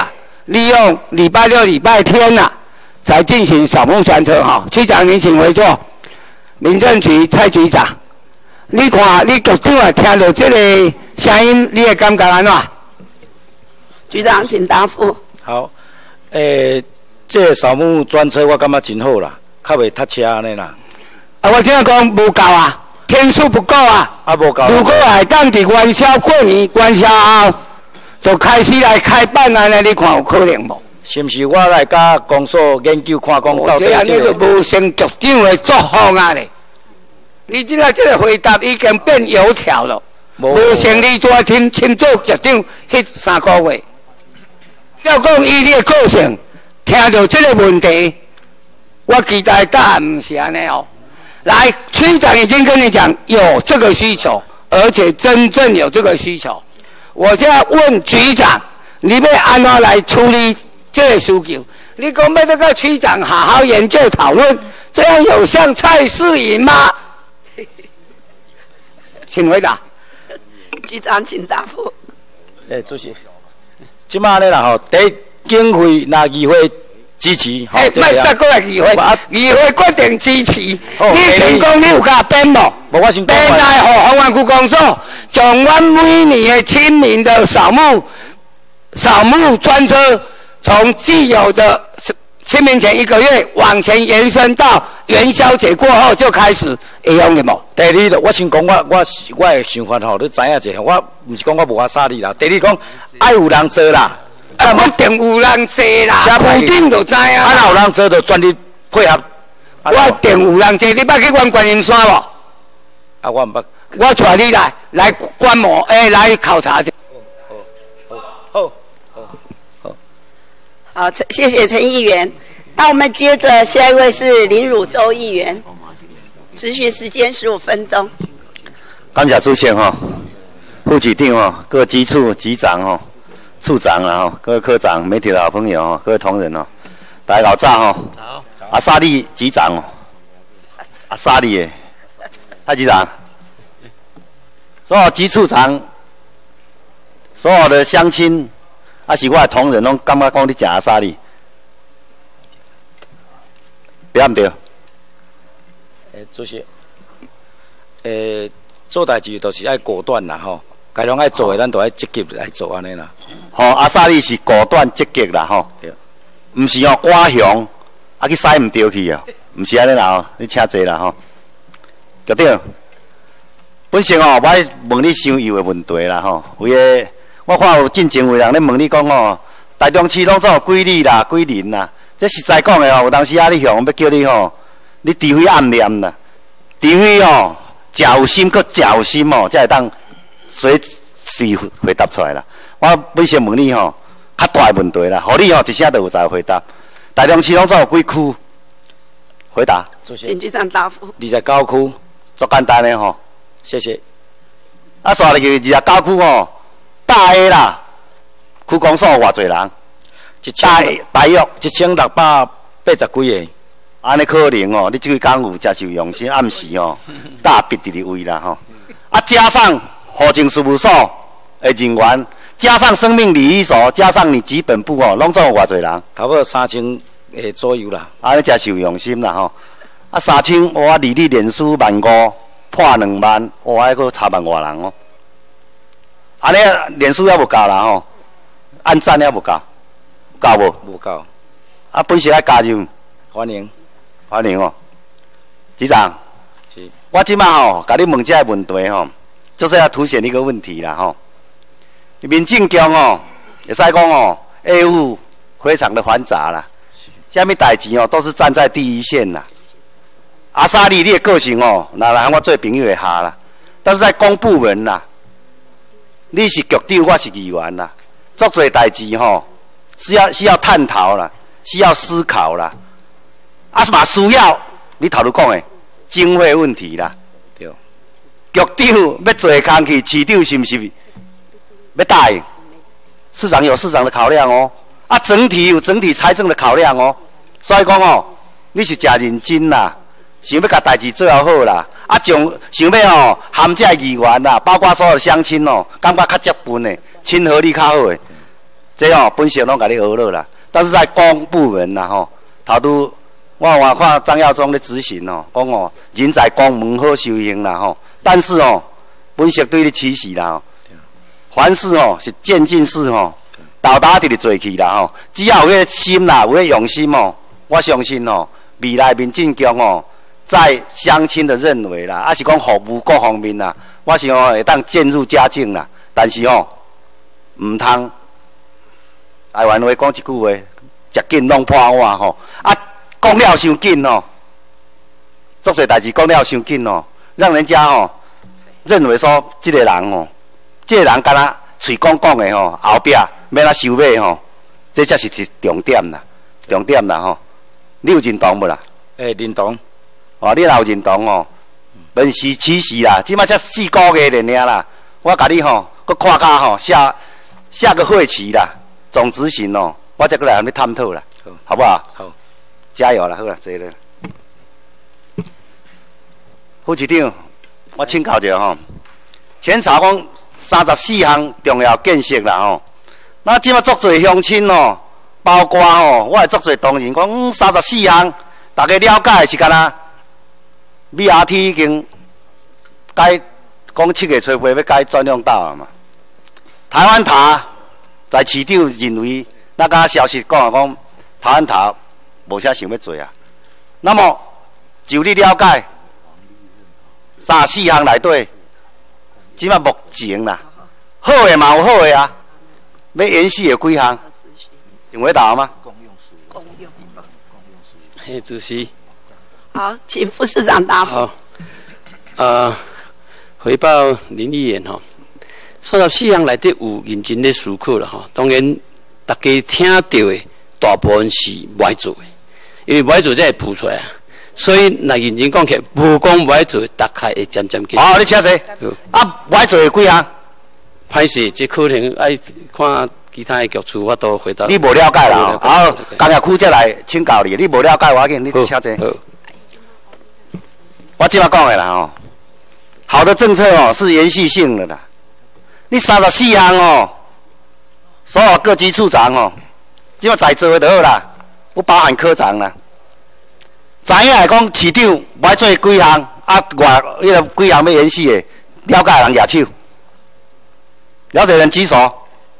利用礼拜六、礼拜天呐、啊，才进行扫墓专车哈。区长，您请回座。民政局蔡局长，你看你局长啊，听到这个声音，你会感觉安怎？ 局长，请答复。 好，诶、欸，这个扫墓专车我感觉真好啦，较袂塞车安尼啦。 啊，我听讲无够啊，天数不够啊。 啊，无够。 如果来当伫元宵过年元宵后，就开始来开办安尼，你看有可能无？ 是毋是我来甲公所研究看讲到底这个？这个无成局长的作风啊咧！你即个即个回答已经变油条了，无成你再听清楚局长迄三个月。要讲以你的个性，听到这个问题，我期待答案不是安尼哦。来，区长已经跟你讲有这个需求，而且真正有这个需求。我现在问局长，你要安怎来处理这个需求？你讲要这个区长好好研究讨论，这样有像蔡世银吗？请回答。 局长，请答复。 诶、欸，主席。即马咧啦吼，第一经费那议会支持，吼， 哎，卖杀过来议会，议会决定支持。你成功，你有甲编无？ 无，我先讲。 编来互洪安区公所，将阮每年的清明的扫墓扫墓专车，从既有的清明前一个月往前延伸到元宵节过后就开始会用的无？ 第二，我先讲我我我的想法吼，你知影者，我毋是讲我无法杀你啦。第二讲。爱有人做啦， 啊，我定有人做啦，固定就知啊。 啊，有人做就全力配合。 我定有人做，你捌去观观音山无？ 啊，我毋捌。 我带你来来观摩，诶，来考察者。 好，好，好， 好，谢谢陈议员。那我们接着下一位是林汝洲议员，质询时间十五分钟。 感谢主席哈，副局长哈，各机处局长哈。处长啦吼，各位科长、媒体的好朋友哦，各位同仁哦，大家好早吼。好。阿沙利局长哦，阿沙利耶，蔡局长，所有局处长，所有的乡亲，啊是我的同仁，拢感觉讲你食阿沙利，对唔对？ 诶，主席，诶，做代志都是爱果断啦吼，该拢爱做的，咱都爱积极来做安尼啦。 吼、哦，阿沙利是果断积极啦吼，毋是哦赶熊，啊去塞唔对去哦，毋是安尼啦吼，你请坐啦吼。局长，本身哦，我问你伤有的问题啦吼，为个我看有进前有人咧问你讲哦，台中市拢总有几里啦、几人啦，这实在讲的哦，有当时啊，你向要叫你吼，你除非暗念啦，除非哦，真有心，搁真有心哦，才会当随时回答出来啦。我本身问你吼，较大的问题啦，互你吼一声就有在回答。台中市拢总有几区？回答。 请局长答复。 二十九区，足简单的吼。 谢谢。 啊，刷入去二十九区吼，大个啦，区公所有偌侪人？ 一千大约一千六百八十几个。 安尼可能哦，你即几工有真是有用心，暗时哦，大别伫咧位啦吼。啊，加上户政事务所的人员。加上生命礼仪所，加上你基本部哦，拢总有偌侪人？ 差不多三千诶左右啦。 啊，你真是有用心啦吼！啊，三千哇，离你脸书万五破两万，哇，还佫差万外人哦。安尼脸书还无够啦吼，按赞还无够，够无？ 无够。 啊，本时爱加入， 欢迎， 欢迎哦。局长， 是。 我即摆吼，甲你问这个问题吼，就是要凸显一个问题啦吼。民政局哦，会使讲哦，业务非常的繁杂啦，虾米代志哦，都是站在第一线啦。阿沙利，你的个性哦，拿来和我做朋友会下啦。但是在公部门啦，你是局长，我是议员啦，做做代志吼，需要需要探讨啦，需要思考啦。啊嘛需要你头拄讲的经费问题啦。 对。 局长要做工去，市长是毋是？要答应，市长有市长的考量哦，啊，整体有整体财政的考量哦，所以讲哦，你是真认真啦，想要甲代志做好好啦，啊，将想要哦，含这议员啦，包括所有的乡亲哦，感觉较接近的，亲和力较好的， 这哦本身拢甲你讹了啦。但是在公部门啦吼，头拄我我看张耀忠咧执行哦，讲哦人在公门好修行啦吼。但是哦，本色对你起示啦吼，凡事哦是渐进式吼，豆打直直做去啦吼。只要有迄心啦，有迄用心哦，我相信哦，未来民进党哦，在乡亲的认为啦，还是讲服务各方面啦，我想哦会当渐入佳境啦。但是哦，唔通台湾话讲一句话，食紧弄破碗吼，啊讲了伤紧哦，做侪代志讲了伤紧哦，让人家哦认为说这个人哦，这个人敢若嘴讲讲的吼，后壁要哪收尾吼，这才是是重点啦，重点啦吼。你有认同无啦？ 诶、欸，认同。 哦，你若有认同哦，论时起时啦，即摆才四个月咧尔啦，我甲你吼，搁看甲吼下下个会期啦，总执行哦，我再过来和你探讨啦，好，好不好？ 好， 加油啦，好啦，坐咧。副市长，我请教一下吼，前朝讲三十四项重要建设啦吼，那即摆足侪乡亲哦，包括吼，我会足侪同仁讲，嗯，三十四项，大家了解是干呐 ？B R T 已经改讲七月初八要改转用道啊嘛。台湾塔在市长认为，那个消息讲啊讲，台湾塔无啥想要做啊。那么就你了解，三十四项内底，即摆目前啦，好诶嘛有好诶啊，要延续诶几项？用回答吗？公用事务。公用。 嘿，主席。 好，请副市长答复。 好，呃，回报林议员吼，三十四项内底有认真咧思考了吼。当然，大家听到的大部分是歪做的，因为歪做才会浮出来啊。所以，若认真讲起来，无讲歪做，大概会渐渐减。 好，你请坐。啊，歪做的几项？ 歹势，这可能爱看其他的局处，我都回答。 你无了解啦，好，工业区再来请教你，你无了解我紧，你请坐。我即摆讲的啦吼，好的政策哦是延续性的啦。你三十四项哦，所有各级处长哦，即摆在做的就好啦，我包含科长啦。知影来讲，市长要做几项，啊外迄个几项要延续的，了解的人举手，了解人举手，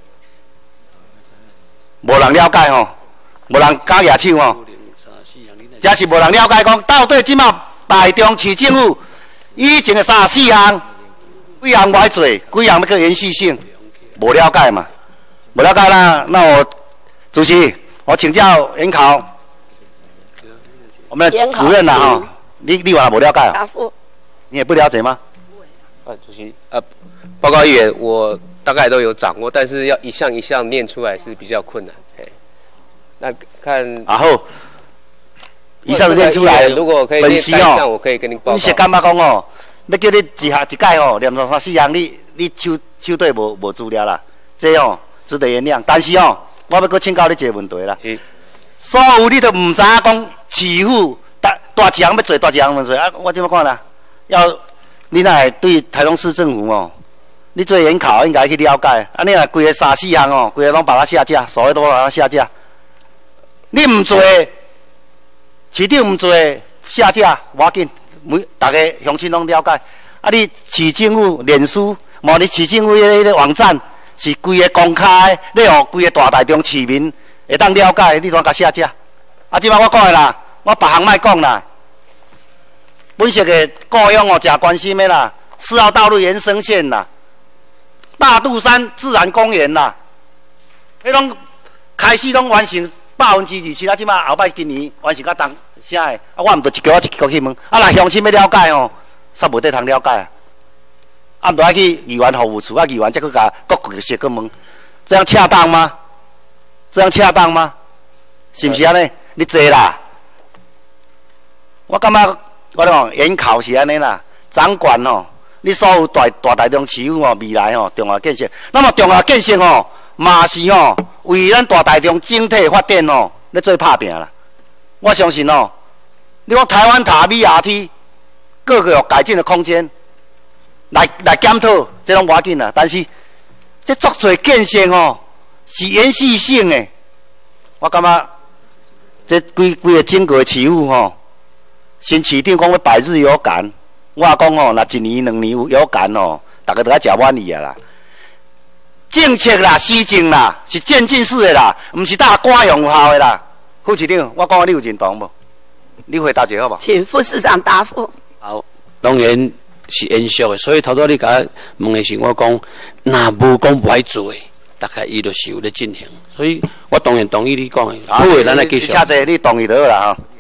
无人了解吼，无人敢举手吼，真是无人了解讲到底即摆。台中市政府以前的三十四项，几项要做，几项要个延续性，无了解嘛？无了解啦，那我主席，我请教研考，我们的主任啦哈，你你话无了解啊？ 答复。 你也不了解吗？ 啊，主席，呃，报告议员，我大概都有掌握，但是要一项一项念出来是比较困难。哎，那看。然后。一下子念出来， 如果可以念三项，我可以跟您报告。 你是感觉讲哦，要叫你一下一届哦，念上三四项，你你手手底无无资料啦，这哦值得原谅。但是哦，我要搁请教你一个问题啦。是。所有你都唔知影讲市府大大项要做大项要做啊，我怎么看啦？要你若会对台中市政府哦，你做研考应该去了解。啊，你若规个三四项哦，规个拢把它下架，所有都把它下架。你唔做。市长唔做下架，要紧，每大家乡亲拢了解。啊，你市政府脸书，无你市政府迄个网站是规个公开，你互规个大台中市民会当了解，你怎甲下架？啊，即摆我讲的啦，我别项莫讲啦。本色的故乡哦，诚关心的啦，四号道路延伸线啦，大肚山自然公园啦，迄拢开始拢完成。百分之二十啊！即马后摆今年完成到当啥的？啊，我毋着一桥一桥去问。啊，若乡亲要了解哦，煞无得通了解啊。啊，毋着爱去议员服务处啊，议员再去甲各局些个问，这样恰当吗？这样恰当吗？是毋是安尼？你坐啦。我感觉我讲研考是安尼啦。掌管哦，你所有大大台中市府哦，未来哦，重要建设。那么重要建设哦。嘛是吼，为咱大台中整体发展哦，咧做拍拼啦。我相信哦，你讲台湾塔 B R T 各个有改进的空间，来来检讨，这拢无要紧啦。但是这足侪建设哦， 是延续性的。我感觉这规规个整个市府吼，新市长讲要百日有感，我讲吼，若一年两年有有感吼，大家都爱食满意啊啦。政策啦、施政啦，是渐进式的啦，毋是大官用有效的啦。副市长，我讲你有认同无？你回答一下好无？ 请副市长答复。 好，当然是延续的，所以头拄你甲我问的是，我讲若无讲不爱做的，大概伊就是有咧进行，所以我当然同意你讲的。好诶，咱来继续。 你请坐，你同意就好啦吼。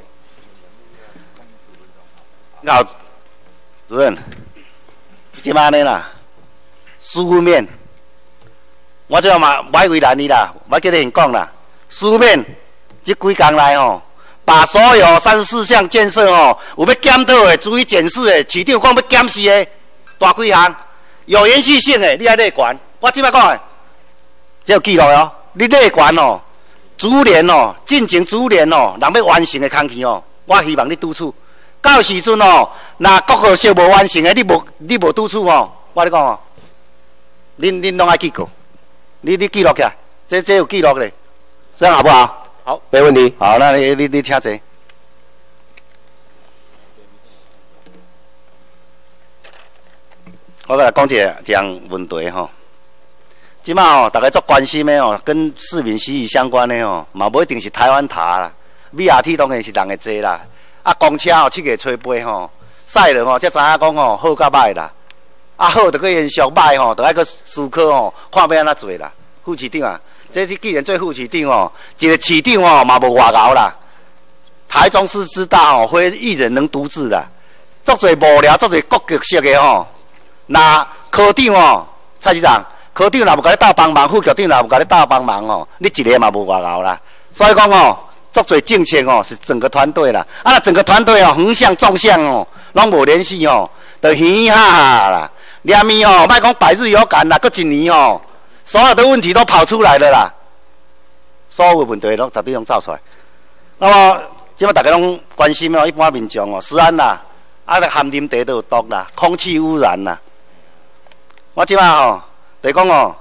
好，主任，即摆安尼啦，书面，我即嘛唔爱为难你啦，我叫你先讲啦，书面这几工来吼。把所有三十四项建设哦，有要检讨的、注意检视的、市长讲要检视的，大几项有延续性的，你爱列管。我即摆讲的，这有记录哦。你列管哦，逐年哦，进行逐年哦，人要完成的工期哦，我希望你督促。到时阵哦，若各个项无完成的，你无你无督促哦，我咧讲哦，恁恁拢爱记过，你你记录起来，这这有记录的，这样好不好？ 好，没问题。 好，那你你你听者。我来讲一个一样问题吼。即摆吼，大家足关心的吼，跟市民息息相关的吼，嘛无一定是台湾塔啦，B R T 当然是人会坐啦。啊，公车吼七月初八吼，赛了吼，才知影讲吼好甲歹啦。啊好，着去延续歹吼，着爱去思考吼，看要安怎做啦。副市长啊。这既然做副市长哦，一个市长哦嘛无外交啦。台中市之大哦，非一人能独治啦。足侪幕僚，足侪各角色的吼。那科长哦，蔡市长，科长若无甲你斗帮忙，副局长若无甲你斗帮忙哦，你一个嘛无外交啦。所以讲哦，足侪政策哦是整个团队啦。啊，整个团队哦，横向纵向哦，拢无联系哦，就嘻嘻哈哈啦。连面哦，莫讲百日有感啦，搁一年哦。所有的问题都跑出来了啦，所有的问题都绝对拢造出来。那么，即摆大家拢关心哦，一般民众哦，食安啦，啊，含啉茶都有毒啦，空气污染啦。我即摆吼，就讲哦，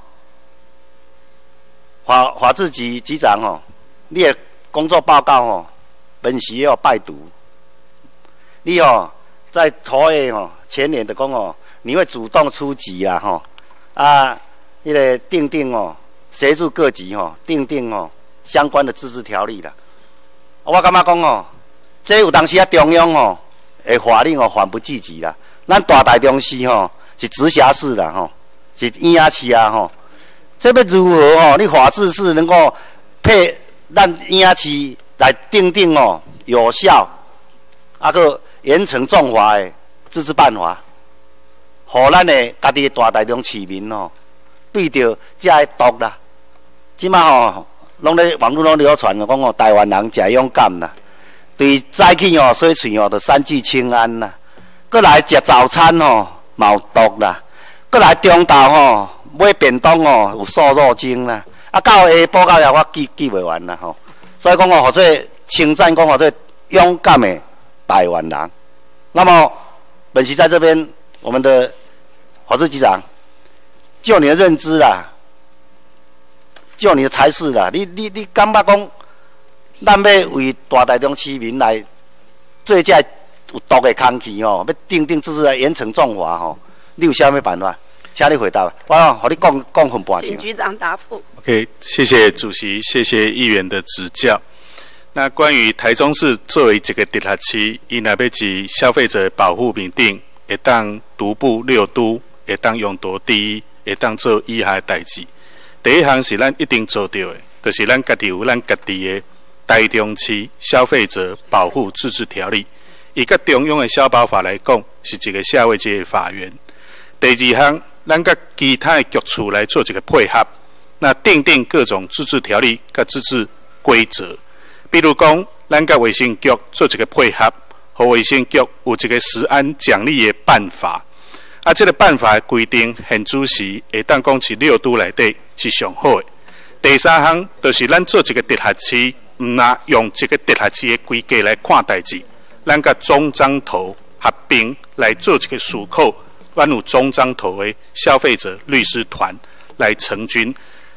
法法制局局长哦，你的工作报告哦，本席要拜读。你哦，在头月哦，前年的讲哦，你会主动出击啦吼，啊。迄个订定哦，协助各级吼订定哦相关的自治条例啦。我感觉讲哦，这有当时啊中央哦的法令哦缓不济急啦。咱大台中市吼是直辖市啦吼，是县仔市啊吼。这要如何哦？你法制是能够配咱县仔市来订定哦有效，啊个严惩重罚的自治办法，互咱的家己的大台中市民哦。对着这个毒啦，即马吼，拢咧网络拢流传讲哦，台湾人真勇敢啦，对早起哦洗喙哦，就三聚氰胺啦，过来食早餐哦，嘛有毒啦，过来中昼吼买便当哦，有瘦肉精啦，啊到下晡到遐我记记袂完啦吼，所以讲哦，或者称赞讲或者勇敢的台湾人。那么本席在这边，我们的法制局长。就你的认知啦，就你的才识啦，你你你感觉讲，咱要为大台中市民来做这有毒的空气吼，要定定自治来严惩重罚吼，你有啥物办法？请你回答。我哦，和你讲讲分半钟。 请局长答复。 OK， 谢谢主席，谢谢议员的指教。那关于台中市作为这个直辖市，伊若要以消费者保护面顶，会当独步六都，会当勇夺第一。会当做以下的代志。第一项是咱一定做到的，就是咱家己有咱家己的台中市消费者保护自治条例。伊甲中央的消保法来讲，是一个社会级的法源。第二项，咱甲其他的局处来做一个配合，那订定各种自治条例甲自治规则。比如讲，咱甲卫生局做一个配合，和卫生局有一个食安奖励的办法。啊，这个办法的规定很仔细，会当讲是六都内底是上好的。第三项就是咱做一个直辖市，唔拿用这个直辖市的规格来看代志，咱甲中彰投合并来做一个思考，咱有中彰投的消费者律师团来成军，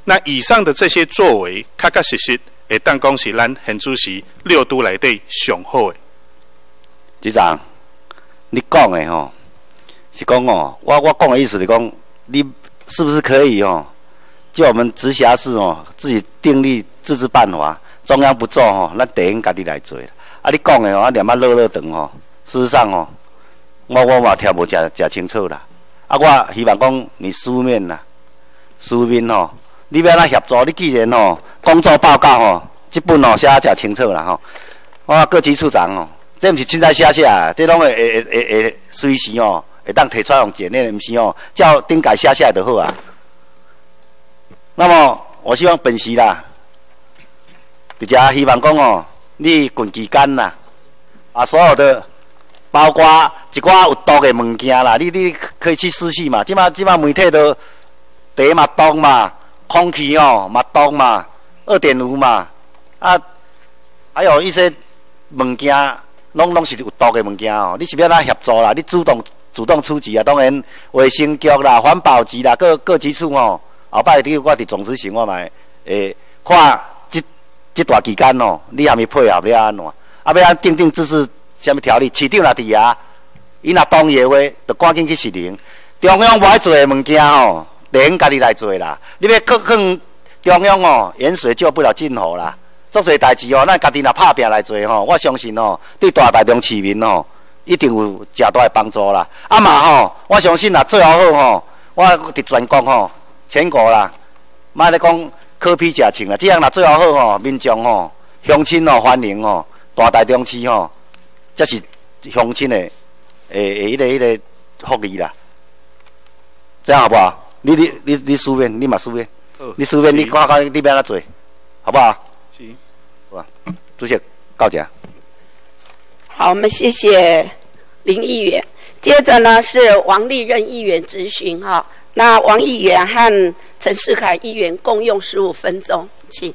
那以上的这些作为，确确实实会当讲是咱县主席六都内底上好的。 局长，你讲的吼，是讲哦，我我讲的意思是讲，你是不是可以哦，就我们直辖市哦，自己订立自治办法，中央不做吼，咱地方家己来做。啊，你讲的哦，啊念啊乐乐长吼，事实上哦，我我嘛听无真真清楚啦。啊，我希望讲你书面啦，书面吼，你要咱协助，你既然吼工作报告吼，这本吼写啊真清楚啦吼。我各级处长吼，这毋是凊彩写写，这拢会会会会随时吼会当提出来用简练，毋是吼照顶改写写就好啊。那么我希望本时啦，直接希望讲哦，你近期间啦，啊所有的。包括一寡有毒的物件啦，你你可以去失去嘛。即马即马媒体都第一嘛毒嘛，空气哦嘛毒嘛，二点五嘛，啊，还有一些物件，拢拢是有毒的物件哦。你是要哪协助啦？你主动主动出击啊！当然，卫生局啦、环保局啦，各各级处哦，后摆伫我伫总执行，我嘛会看即即段期间哦，你还没配合了安怎？啊，要安定定姿势。什么条例？市长若伫遐，伊若同意的话，就赶紧去实行。中央无爱做的物件吼，地方家己来做啦。你要去向中央哦，远水救不了近火啦。做侪代志哦，咱家己若拍拼来做吼，我相信哦，对大台中市民哦，一定有诚大的帮助啦。啊嘛吼，我相信啦，最好好吼，我伫全国吼，全国啦，莫咧讲可比食清啦。这样若最好好吼，民众吼，乡亲哦欢迎哦，大台中市吼。这是乡亲的，诶诶，迄个迄个福利啦，这样好不好？你你你你书面，你嘛书面，你书面你看看你要安怎做，好不好？是，好吧。主席告讲。 好，我们谢谢林议员。接着呢是王立任议员质询哈，那王议员和陈世凯议员共用十五分钟，请。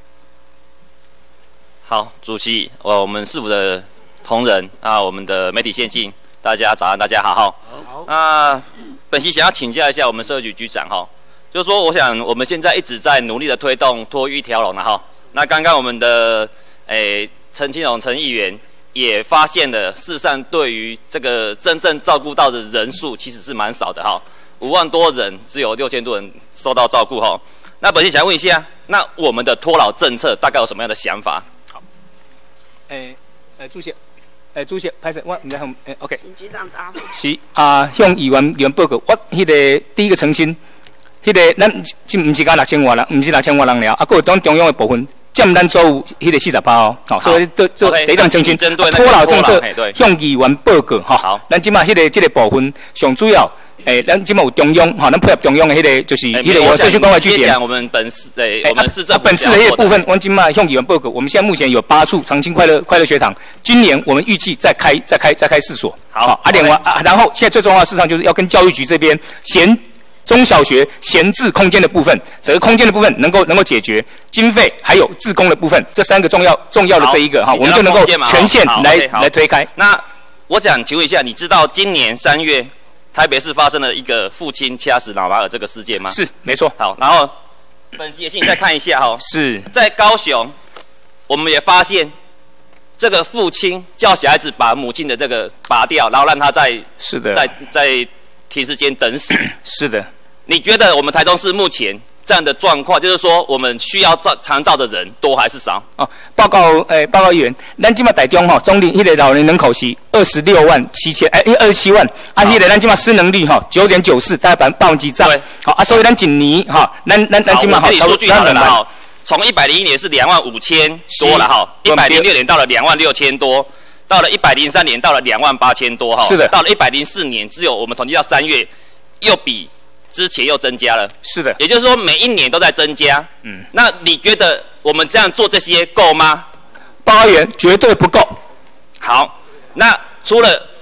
好，主席，我我们市府的。同仁啊，我们的媒体线性，大家早安，大家好哈。好。那本席想要请教一下我们社会局局长哈，就是说，我想我们现在一直在努力的推动托育一条龙了哈。那刚刚我们的诶陈清荣陈议员也发现了，事实上对于这个真正照顾到的人数其实是蛮少的哈，五万多人只有六千多人受到照顾哈。那本席想问一下，那我们的托老政策大概有什么样的想法？好。 诶诶，主席。诶，主席，拍摄我唔知向诶 ，OK。 请局长答复。 是啊，向议员议员报告，我迄个第一个澄清，迄个咱即唔是讲六千万人，唔是六千万人了，啊，还有当中央的部分占咱所有迄个四十八哦，好，所以做做第一项澄清，托老政策向议员报告哈。好，咱即马迄个即个部分上主要。诶，咱即马有中央，哈，咱配合中央的迄个，就是迄个有社区关怀据点。 我们本市诶，我们市政府本市的迄个部分，我今嘛向议员报告，我们现在目前有八处长青快乐快乐学堂，今年我们预计再开再开再开四所。好，啊，另外啊，然后现在最重要的事上就是要跟教育局这边闲中小学闲置空间的部分，整个空间的部分能够能够解决经费，还有志工的部分，这三个重要重要的这一个哈，我们就能够全线来来推开。 那我想请问一下，你知道今年三月？台北市发生了一个父亲掐死老妈的这个事件吗？ 是，没错。 好，然后本席也请你再看一下哈、哦。 是在高雄，我们也发现这个父亲叫小孩子把母亲的这个拔掉，然后让他在是的， 在在停尸间等死。 是的。 你觉得我们台中市目前这样的状况，就是说我们需要照长照的人多还是少？ 哦，报告，诶、欸，报告议员，咱今嘛台中吼，总龄迄个老人人口是二十六万七千，诶、欸，二十七万，啊，迄个咱今嘛失能率哈九点九四，大概百百分之涨。好啊，所以咱一年哈，咱咱咱今嘛好，数据好了哈，从一百零一年是两万五千多了哈，一百零六年到了两万六千多，到了一百零三年到了两万八千多哈， 是的， 到了一百零四年，只有我们统计到三月，又比之前又增加了， 是的， 也就是说每一年都在增加。嗯，那你觉得我们这样做这些够吗？ 报告员绝对不够。 好，那除了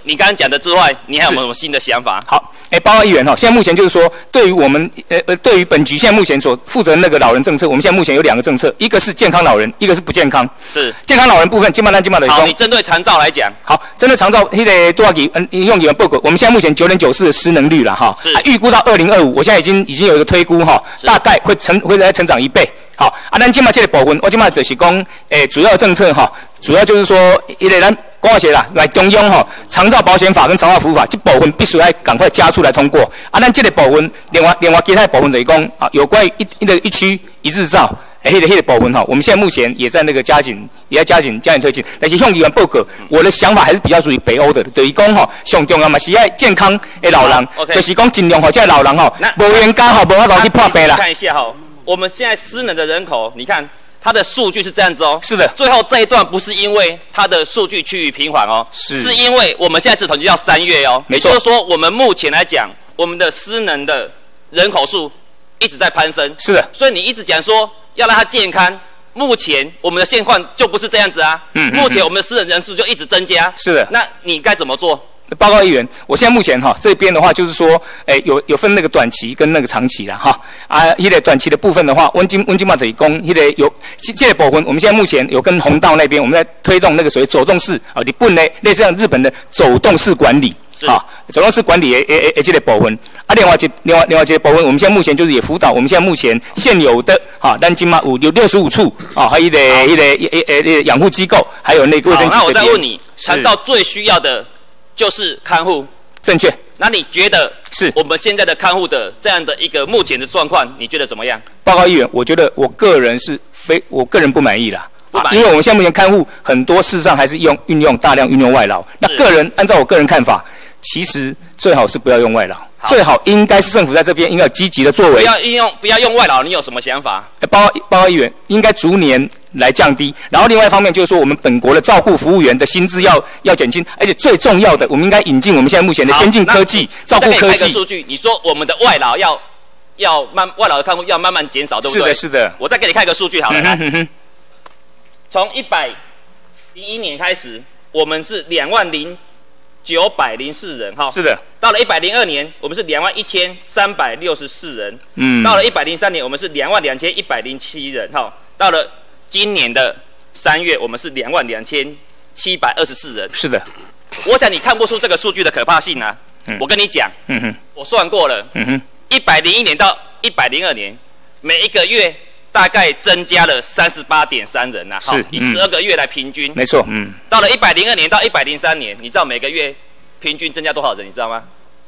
你刚刚讲的之外，你还有没有什么新的想法？ 好，哎，包括议员哈，现在目前就是说，对于我们呃呃，对于本局现在目前所负责那个老人政策，我们现在目前有两个政策，一个是健康老人，一个是不健康。 是健康老人部分，金马单金马的。 好，你针对长照来讲。 好，针对长照，那个多少给嗯用你们报告，我们现在目前九点九四的失能率了哈，啊，预估到二零二五，我现在已经已经有一个推估哈，大概会成会再成长一倍。好，啊，咱今嘛这个部分，我今嘛就是讲，诶，主要政策哈，主要就是说，一类咱讲话些啦，来中央哈，长照保险法跟长照服务法这部分必须要赶快加速来通过。啊，咱这个部分，另外另外其他部分就是讲，啊，有关于一一个一区一日照，诶，迄个迄个部分哈，我们现在目前也在那个加紧，也在加紧加紧推进。但是向议员报告，我的想法还是比较属于北欧的，就是讲哈，上重要嘛是要健康的老人，就是讲尽量吼，这老人吼，无冤家吼，无法度去破病啦。 看一下哈。我们现在失能的人口，你看它的数据是这样子哦。 是的。 最后这一段不是因为它的数据趋于平缓哦， 是， 是因为我们现在只统计到三月哦。 没错。 也就是说，我们目前来讲，我们的失能的人口数一直在攀升。 是的。 所以你一直讲说要让它健康，目前我们的现况就不是这样子啊。嗯。目前我们的失能人数就一直增加。 是的。 那你该怎么做？ 报告议员，我现在目前哈这边的话就是说，诶、欸、有有分那个短期跟那个长期啦哈啊，一类短期的部分的话，温金温金嘛等于供一类有这类部分，我们现在目前有跟弘道那边我们在推动那个所谓走动式啊，日本呢类似像日本的走动式管理啊，走动式管理诶诶诶这类部分啊，另外一另外另外这些部分，我们现在目前就是也辅导我们现在目前现有的哈，咱金嘛有有六十五处啊，还有一个一个诶诶养护机构，还有那个卫生局。 那我再问你，谈到最需要的。就是看护， 正确。 那你觉得是我们现在的看护的这样的一个目前的状况，你觉得怎么样？ 报告议员，我觉得我个人是非我个人不满意啦， 不满意， 因为我们现在目前看护很多事实上还是用运用大量运用外劳。那个人按照我个人看法，其实最好是不要用外劳，最好应该是政府在这边应该有积极的作为。 不要运用不要用外劳，你有什么想法？ 报告报告议员，应该逐年来降低，然后另外一方面就是说，我们本国的照顾服务员的薪资要要减轻，而且最重要的，我们应该引进我们现在目前的先进科技，照顾科技。 个数据，你说我们的外劳要要慢外劳的看护要慢慢减少，对不对？ 是的，是的。 我再给你看一个数据好了，来，从一百零一年开始，我们是两万零九百零四人，哈， 是的。 到了一百零二年，我们是两万一千三百六十四人， 嗯。 到了一百零三年，我们是两万两千一百零七人，哈，到了今年的三月，我们是两万两千七百二十四人。 是的， 我想你看不出这个数据的可怕性啊！嗯、我跟你讲， 嗯哼， 我算过了， 嗯哼， 一百零一年到一百零二年，每一个月大概增加了三十八点三人呐、啊， 是以十二个月来平均， 没错，嗯。 到了一百零二年到一百零三年，你知道每个月平均增加多少人？你知道吗？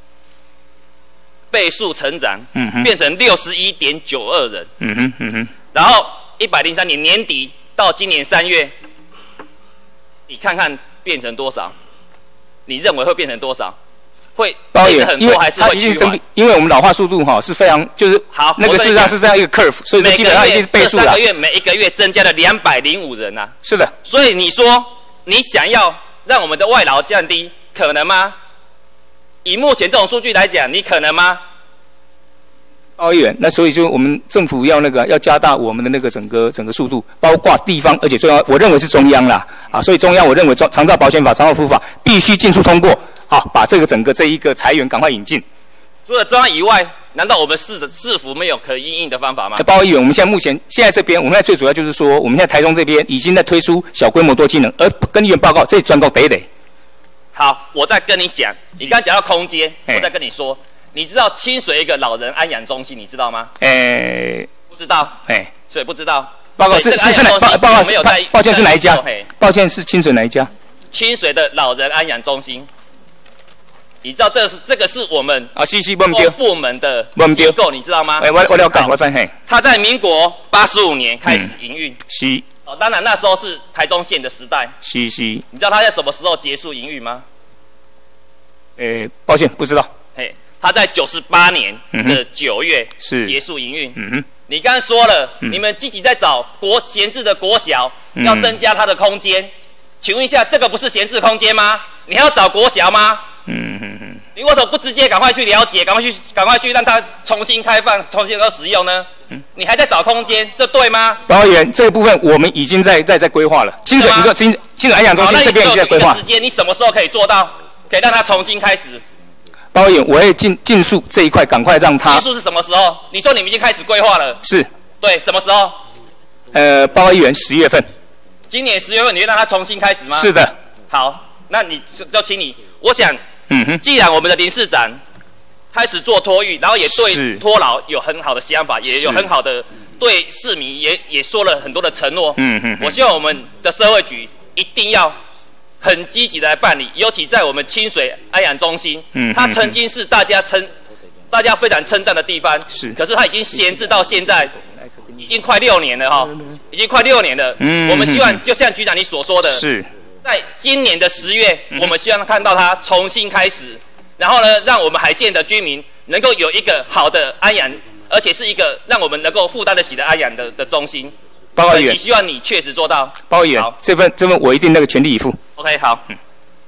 倍数成长， 嗯哼， 变成六十一点九二人， 嗯哼，嗯哼， 然后。一百零三年年底到今年三月，你看看变成多少？你认为会变成多少？会变很多还是会趋缓？ 因为我们老化速度哈是非常就是好， 那个事实上是这样一个 curve， 所以基本上一定是倍数啦。 三个月每一个月增加了两百零五人呐、啊。 是的。 所以你说你想要让我们的外劳降低，可能吗？以目前这种数据来讲，你可能吗？ 高议员，那所以说我们政府要那个要加大我们的那个整个整个速度，包括地方，而且最重要，我认为是中央啦，啊，所以中央我认为长照保险法、长照服务法必须尽速通过，啊，把这个整个这一个裁员赶快引进。 除了中央以外，难道我们市市府没有可因应的方法吗？ 包议员，我们现在目前现在这边，我们现在最主要就是说，我们现在台中这边已经在推出小规模多机能，而跟议员报告，这专告得得。 好，我再跟你讲，你刚刚讲到空间，我再跟你说。你知道清水一个老人安养中心，你知道吗？ 诶、欸， 不知道。 诶， 所以不知道。 报告是是是哪报报告是抱歉是哪一家？抱歉是清水哪一家？ 清水的老人安养中心。你知道这是这个是我们啊，是是不对部门的机构，你知道吗？ 哎，我我了解，我知嘿。 他在民国八十五年开始营运。 是。 哦，当然那时候是台中县的时代。 是是。你知道他在什么时候结束营运吗？ 诶，抱歉不知道。 嘿。他在九十八年的九月结束营运。嗯哼，你刚刚说了，嗯、你们积极在找国闲置的国小，嗯、要增加它的空间。请问一下，这个不是闲置空间吗？你还要找国小吗？ 嗯哼哼。 你为什么不直接赶快去了解，赶快去，赶快去让它重新开放、重新能够使用呢？嗯、你还在找空间，这对吗？ 保员这个部分我们已经在在在规划了。清水，你说清清水安养中心这边已经在规划。 时间，你什么时候可以做到？ 可以让他重新开始。 包委员，我会尽尽速这一块赶快让他。 尽速是什么时候？你说你们已经开始规划了。 是。 对，什么时候？ 呃，包委员十月份。 今年十月份你会让他重新开始吗？ 是的。 好，那你就请你，我想， 嗯哼， 既然我们的林市长开始做托育，然后也对托老有很好的想法，也有很好的对市民也也说了很多的承诺。 嗯哼， 我希望我们的社会局一定要很积极的来办理，尤其在我们清水安养中心，嗯，它曾经是大家称大家非常称赞的地方， 是， 可是它已经闲置到现在。已经快六年了哈，已经快六年了。嗯，我们希望就像局长你所说的， 是， 在今年的十月，我们希望看到它重新开始，然后呢，让我们海线的居民能够有一个好的安养，而且是一个让我们能够负担得起的安养的的中心。 包委员， 希望你确实做到。 包委员，这份这份我一定那个全力以赴。 OK， 好。嗯，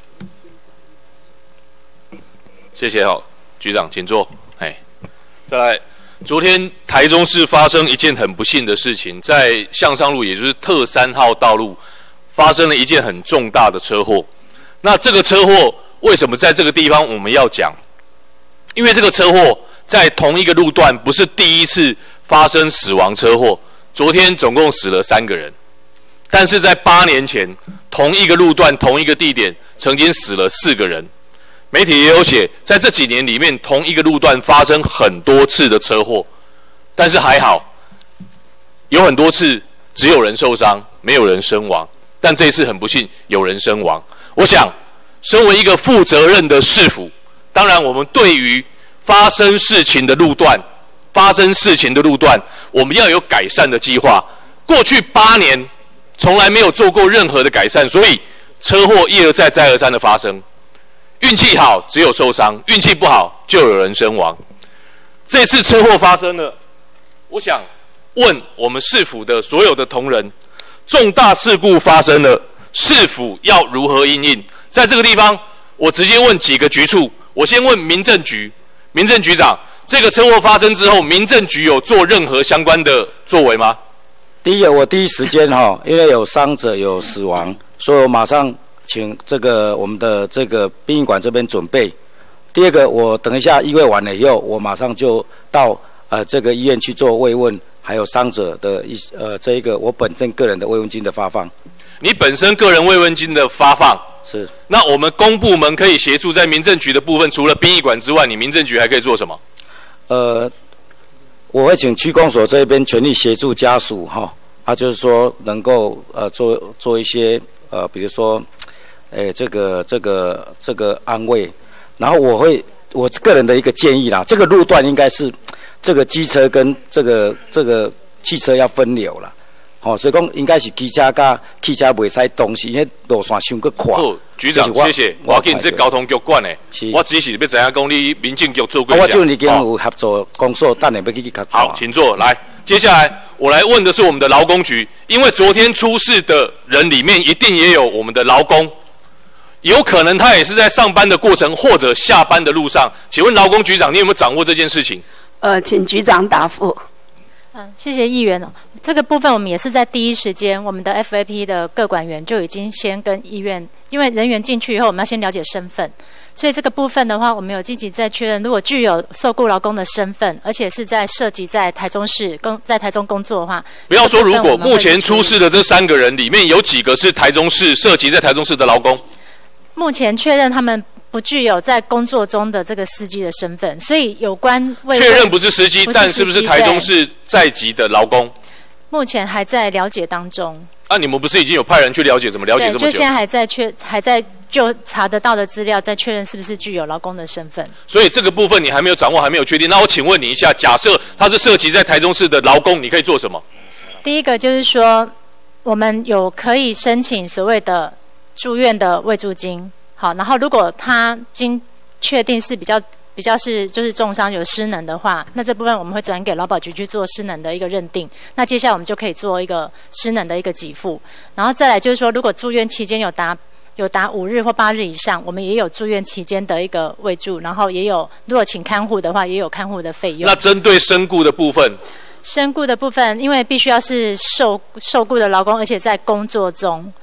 谢谢哈，局长，请坐。哎，再来。昨天台中市发生一件很不幸的事情，在向上路，也就是特三号道路，发生了一件很重大的车祸。那这个车祸为什么在这个地方我们要讲？因为这个车祸在同一个路段不是第一次发生死亡车祸，昨天总共死了三个人，但是在八年前同一个路段同一个地点曾经死了四个人。媒体也有写，在这几年里面，同一个路段发生很多次的车祸，但是还好，有很多次只有人受伤，没有人身亡。但这一次很不幸，有人身亡。我想，身为一个负责任的市府，当然我们对于发生事情的路段、发生事情的路段，我们要有改善的计划。过去八年从来没有做过任何的改善，所以车祸一而再、再而三的发生。运气好只有受伤，运气不好就有人身亡。这次车祸发生了，我想问我们市府的所有的同仁，重大事故发生了，市府要如何因应？在这个地方，我直接问几个局处。我先问民政局，民政局长，这个车祸发生之后，民政局有做任何相关的作为吗？ 第一个，我第一时间哈，因为有伤者有死亡，所以我马上请这个我们的这个殡仪馆这边准备。第二个，我等一下医会完了以后，我马上就到呃这个医院去做慰问，还有伤者的一呃这一个我本身个人的慰问金的发放。 你本身个人慰问金的发放是？ 那我们公部门可以协助在民政局的部分，除了殡仪馆之外，你民政局还可以做什么？呃， 我会请区公所这边全力协助家属哈，啊就是说能够呃做做一些呃比如说。诶，这个这个这个安慰，然后我会我个人的一个建议啦，这个路段应该是这个机车跟这个这个汽车要分流啦，哦，所以讲应该是机车甲汽车袂使同时，因为路线伤个宽。 好，局长，谢谢。我要紧这交通局管的，我只是要知影讲你民政局做过。 我这已经有合作工作，等下要去去看。 好，请坐。来，接下来我来问的是我们的劳工局，因为昨天出事的人里面一定也有我们的劳工。有可能他也是在上班的过程或者下班的路上，请问劳工局长，你有没有掌握这件事情？ 呃，请局长答复。 嗯，谢谢议员哦。这个部分我们也是在第一时间，我们的 F A P 的各管员就已经先跟医院，因为人员进去以后，我们要先了解身份，所以这个部分的话，我们有积极在确认，如果具有受雇劳工的身份，而且是在涉及在台中市工在台中工作的话， 不要说如果目前出事的这三个人里面有几个是台中市涉及在台中市的劳工？ 目前确认他们不具有在工作中的这个司机的身份，所以有关确认不是司机，但是不是台中市在籍的劳工？ 目前还在了解当中。 啊，你们不是已经有派人去了解？怎么了解这么久？ 就现在还在确还在就查得到的资料，在确认是不是具有劳工的身份。 所以这个部分你还没有掌握，还没有确定。那我请问你一下，假设他是涉及在台中市的劳工，你可以做什么？ 第一个就是说，我们有可以申请所谓的住院的慰助金，好，然后如果他经确定是比较比较是就是重伤有失能的话，那这部分我们会转给劳保局去做失能的一个认定。那接下来我们就可以做一个失能的一个给付，然后再来就是说，如果住院期间有达有达五日或八日以上，我们也有住院期间的一个慰助，然后也有如果请看护的话，也有看护的费用。 那针对身故的部分， 身故的部分，因为必须要是受受雇的劳工，而且在工作中。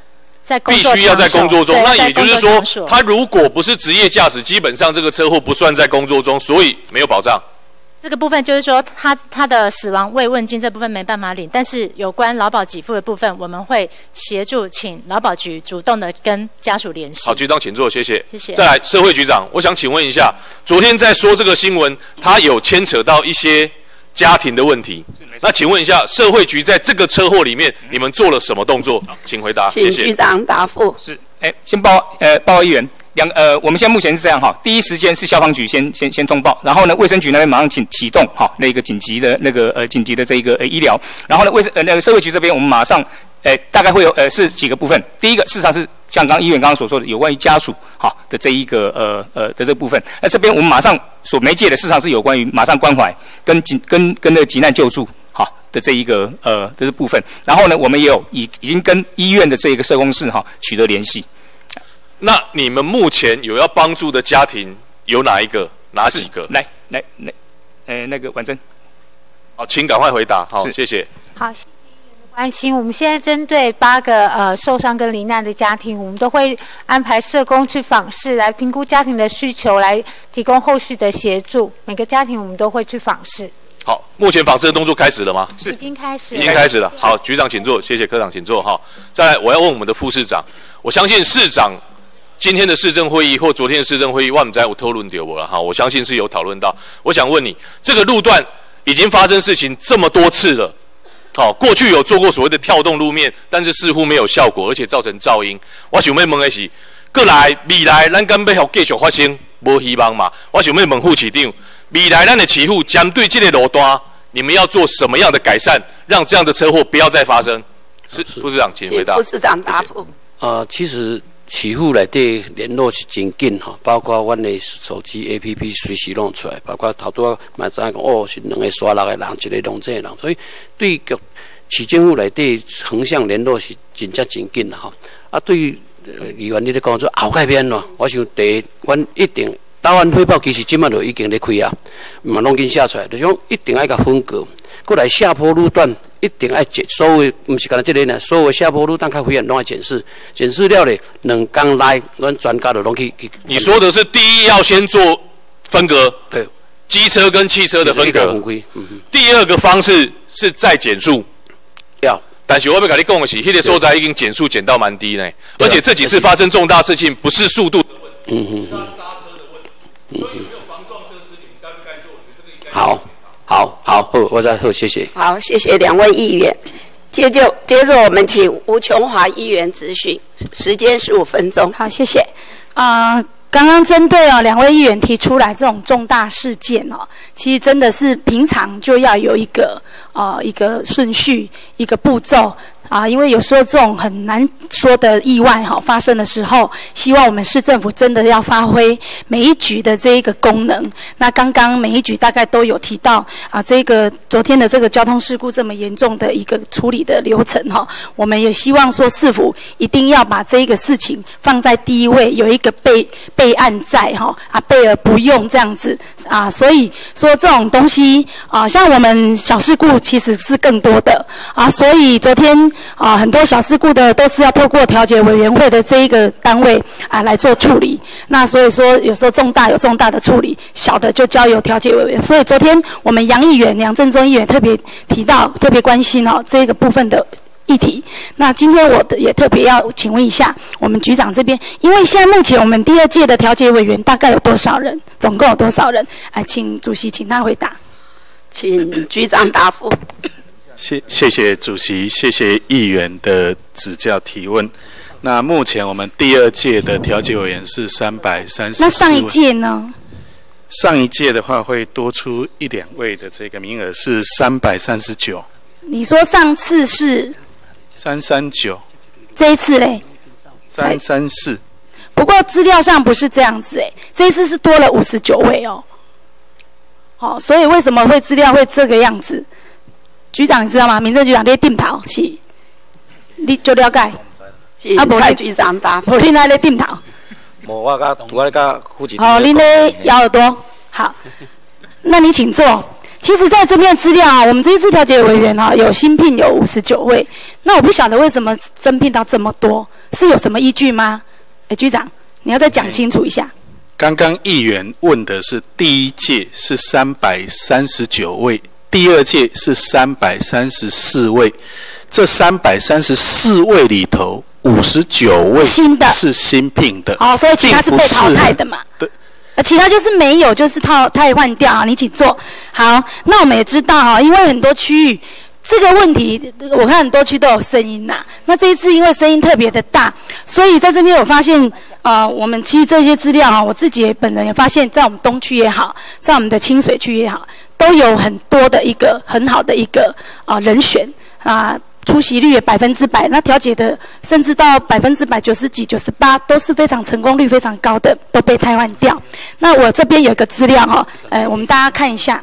在工作必须要在工作中。那也就是说，他如果不是职业驾驶，基本上这个车祸不算在工作中，所以没有保障。 这个部分就是说，他他的死亡慰问金这部分没办法领，但是有关劳保给付的部分，我们会协助请劳保局主动的跟家属联系。 好，局长请坐，谢谢。 谢谢。 再来，社会局长，我想请问一下，昨天在说这个新闻，他有牵扯到一些家庭的问题。那请问一下，社会局在这个车祸里面，你们做了什么动作？请回答。 请局长答复。 是，哎，先报呃报告议员。两呃，我们现在目前是这样哈，第一时间是消防局先先先通报，然后呢，卫生局那边马上启启动哈那个紧急的那个呃紧急的这一个呃医疗，然后呢卫生呃那个社会局这边我们马上呃大概会有呃是几个部分，第一个事实上是像刚医院刚刚所说的有关于家属哈的这一个呃呃的这个部分，那这边我们马上所媒介的事实上是有关于马上关怀跟紧跟跟那个急难救助哈的这一个呃的这部分，然后呢我们也有已已经跟医院的这一个社工室哈取得联系。 那你们目前有要帮助的家庭有哪一个？哪几个？ 来来来，呃，那个婉珍， 好，请赶快回答。好，谢谢。 好，谢谢议员的关心。我们现在针对八个呃受伤跟罹难的家庭，我们都会安排社工去访视，来评估家庭的需求，来提供后续的协助。每个家庭我们都会去访视。 好，目前访视的动作开始了吗？ 是，已经开始了。 已经开始了。好，局长请坐，谢谢科长请坐。哈，再来，我要问我们的副市长，我相信市长。今天的市政会议或昨天的市政会议，我们在有讨论到了哈，我相信是有讨论到。我想问你，这个路段已经发生事情这么多次了，好，过去有做过所谓的跳动路面，但是似乎没有效果，而且造成噪音。我想要问的是，过来未来咱敢要继续发生，无希望嘛？我想要问副市长，未来咱的市府针对这个路段，你们要做什么样的改善，让这样的车祸不要再发生？是副市长，请回答。 副市长答复。 呃，其实。起户内底联络是真紧吼，包括阮的手机 A P P 随时弄出来，包括头拄嘛知影讲哦是两个刷六个人，一个弄这个人，所以对局市政府内底横向联络是真正真紧啦吼。啊，对于议员你咧讲说后改变咯，我想第一，阮一定答案汇报其实即摆就已经咧开啊，嘛拢已经写出来，就讲一定爱甲分割，过来下坡路段。一定要检，所有唔是干那这个呢，所有下坡路段较危险，拢要检视，检视了咧，两工内，阮专家就拢去去。 你说的是第一要先做分隔， 对， 机车跟汽车的分隔。嗯、第二个方式是再减速， 要。 但是我要跟你讲的是，迄个所在已经减速减到蛮低呢，而且这几次发生重大事情不是速度的问题，嗯嗯嗯，刹车的问题，所以有没有防撞设施，你们该不该做？你们这个应该。 好。好好好，我再好，谢谢。 好，谢谢两位议员。接着接着，我们请吴琼华议员质询，时间十五分钟。 好，谢谢。啊、呃，刚刚针对哦两位议员提出来这种重大事件哦，其实真的是平常就要有一个呃一个顺序，一个步骤。啊，因为有时候这种很难说的意外哈发生的时候，希望我们市政府真的要发挥每一局的这一个功能。那刚刚每一局大概都有提到啊，这个昨天的这个交通事故这么严重的一个处理的流程哈，我们也希望说市府一定要把这一个事情放在第一位，有一个备备案在哈啊备而不用这样子啊，所以说这种东西啊，像我们小事故其实是更多的啊，所以昨天。啊，很多小事故的都是要透过调解委员会的这一个单位啊来做处理。那所以说，有时候重大有重大的处理，小的就交由调解委员。所以昨天我们杨议员、杨正中议员特别提到、特别关心哦这个部分的议题。那今天我也特别要请问一下我们局长这边，因为现在目前我们第二届的调解委员大概有多少人？总共有多少人？哎，请主席请他回答。 请局长答复。 谢谢谢主席，谢谢议员的指教提问。那目前我们第二届的调解委员是三百三十四位。 那上一届呢？ 上一届的话会多出一两位的这个名额是三百三十九。 你说上次是？ 三三九。 这一次嘞？ 三三四。 不过资料上不是这样子哎，这一次是多了五十九位哦。好、哦，所以为什么会资料会这个样子？局长你知道吗？民政局长你定头是，你就了解。 啊，蔡局长答复。 我你那咧定头。 无，我甲我甲副局。 哦，你咧咬耳朵。好，那你请坐。 其实在这边资料啊，我们这一次调解委员啊，有新聘有五十九位。那我不晓得为什么增聘到这么多，是有什么依据吗？哎，局长，你要再讲清楚一下。 刚刚议员问的是第一届是三百三十九位，第二届是三百三十四位。这三百三十四位里头，五十九位新的是新聘的。 哦，所以其他是被淘汰的嘛？ 对。 呃，其他就是没有，就是套汰换掉啊。你请坐。好，那我们也知道哈，因为很多区域这个问题，我看很多区都有声音呐。那这一次因为声音特别的大，所以在这边我发现，呃，我们其实这些资料啊，我自己也本人也发现，在我们东区也好，在我们的清水区也好，都有很多的一个很好的一个啊、呃、人选啊。出席率也百分之百，那调解的甚至到百分之百九十几、九十八都是非常成功率非常高的，都被汰换掉。那我这边有个资料哈，呃，我们大家看一下。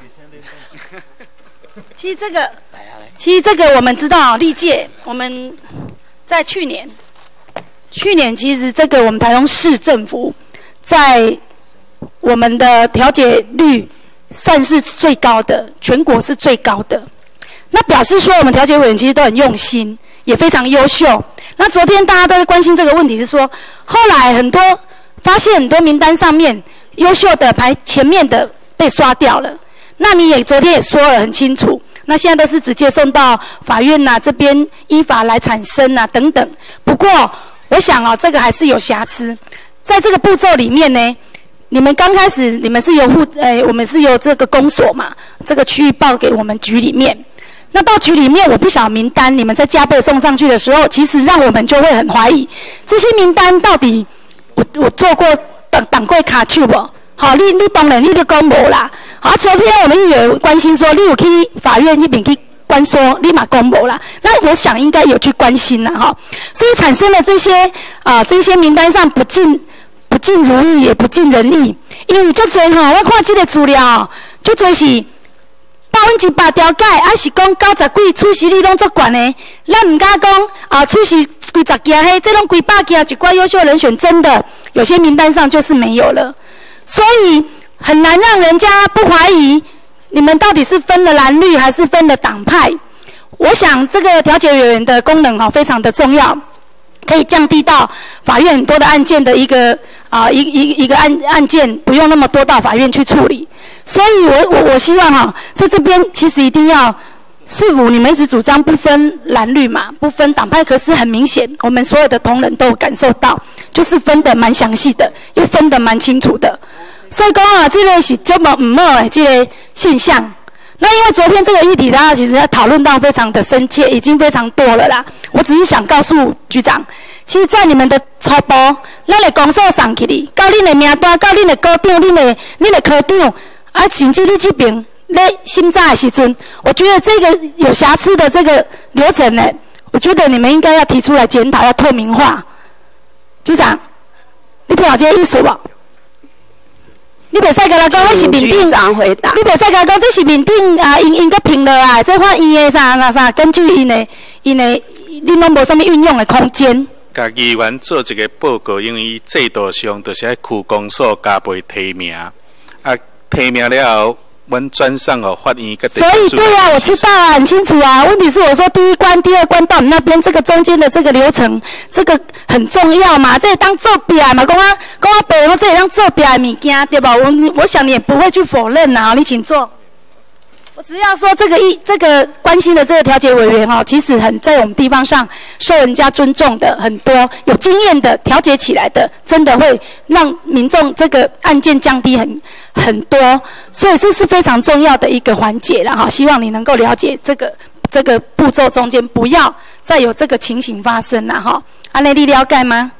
其实这个，其实这个我们知道，历届我们在去年，去年其实这个我们台中市政府在我们的调解率算是最高的，全国是最高的。那表示说，我们调解委员其实都很用心，也非常优秀。那昨天大家都在关心这个问题，是说后来很多发现很多名单上面优秀的排前面的被刷掉了。那你也昨天也说了很清楚，那现在都是直接送到法院呐、啊、这边依法来产生啊等等。不过我想哦，这个还是有瑕疵，在这个步骤里面呢。你们刚开始你们是由户呃，我们是由这个公所嘛，这个区域报给我们局里面。那到局里面，我不晓得名单，你们在加倍送上去的时候，其实让我们就会很怀疑，这些名单到底我我做过党党柜卡去不？好，你你当然你就讲无啦。好，昨天我们议员关心说，你有去法院那边去关说，立马公无啦。那我想应该有去关心啦哈。所以产生了这些啊、呃、这些名单上不尽不尽如意，也不尽人意，因为足多哈，我看这个资料，足多是。百分之百调解，还是讲九十几出席率拢足悬的，咱唔敢讲啊，出席几十件嘿，这种几百件一挂优秀人选，真的有些名单上就是没有了，所以很难让人家不怀疑你们到底是分了蓝绿还是分了党派。我想这个调解委员的功能哦非常的重要，可以降低到法院很多的案件的一个啊一一一个案案件不用那么多到法院去处理。所以我我我希望哈、啊，在这边其实一定要，市府你们一直主张不分蓝绿嘛，不分党派，可是很明显，我们所有的同仁都有感受到，就是分得蛮详细的，又分得蛮清楚的。所以讲啊，这个是这么唔好的这个现象。那因为昨天这个议题，大家其实在讨论到非常的深切，已经非常多了啦。我只是想告诉局长，其实，在你们的初步，咱的公所送去哩，到恁的名单，到恁的股长，恁的恁的科长。啊，甚至你这边咧审查的时阵，我觉得这个有瑕疵的这个流程呢，我觉得你们应该要提出来检讨，要透明化。局长，你听我这个意思无？你袂使甲我讲我是面顶，你袂使甲我讲这是面顶啊，因因个评了啊，这看伊的啥啥啥，根据因的因的，恁拢无啥物运用的空间。 甲议员做一个报告，因为制度上就是喺区公所加倍提名啊。提名了后，阮转上哦法院个。 所以对啊，我知道啊，很清楚啊。问题是我说第一关、第二关到你那边，这个中间的这个流程，这个很重要嘛。这当作弊嘛，讲啊讲啊，白我这也当作弊的物件，对吧？我我想你也不会去否认呐。你请坐。我只要说这个一这个关心的这个调解委员哦，其实很在我们地方上受人家尊重的很多，有经验的调解起来的，真的会让民众这个案件降低很很多，所以这是非常重要的一个环节了哈。希望你能够了解这个这个步骤中间不要再有这个情形发生了哈。安内你了解吗？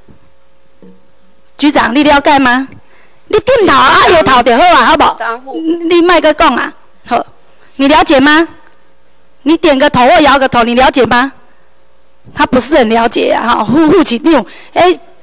局长你了解吗？你点头啊摇头就好啊，好不好？你卖个讲啊。好，你了解吗？你点个头或摇个头，你了解吗？他不是很了解啊！哈，户户起定，哎，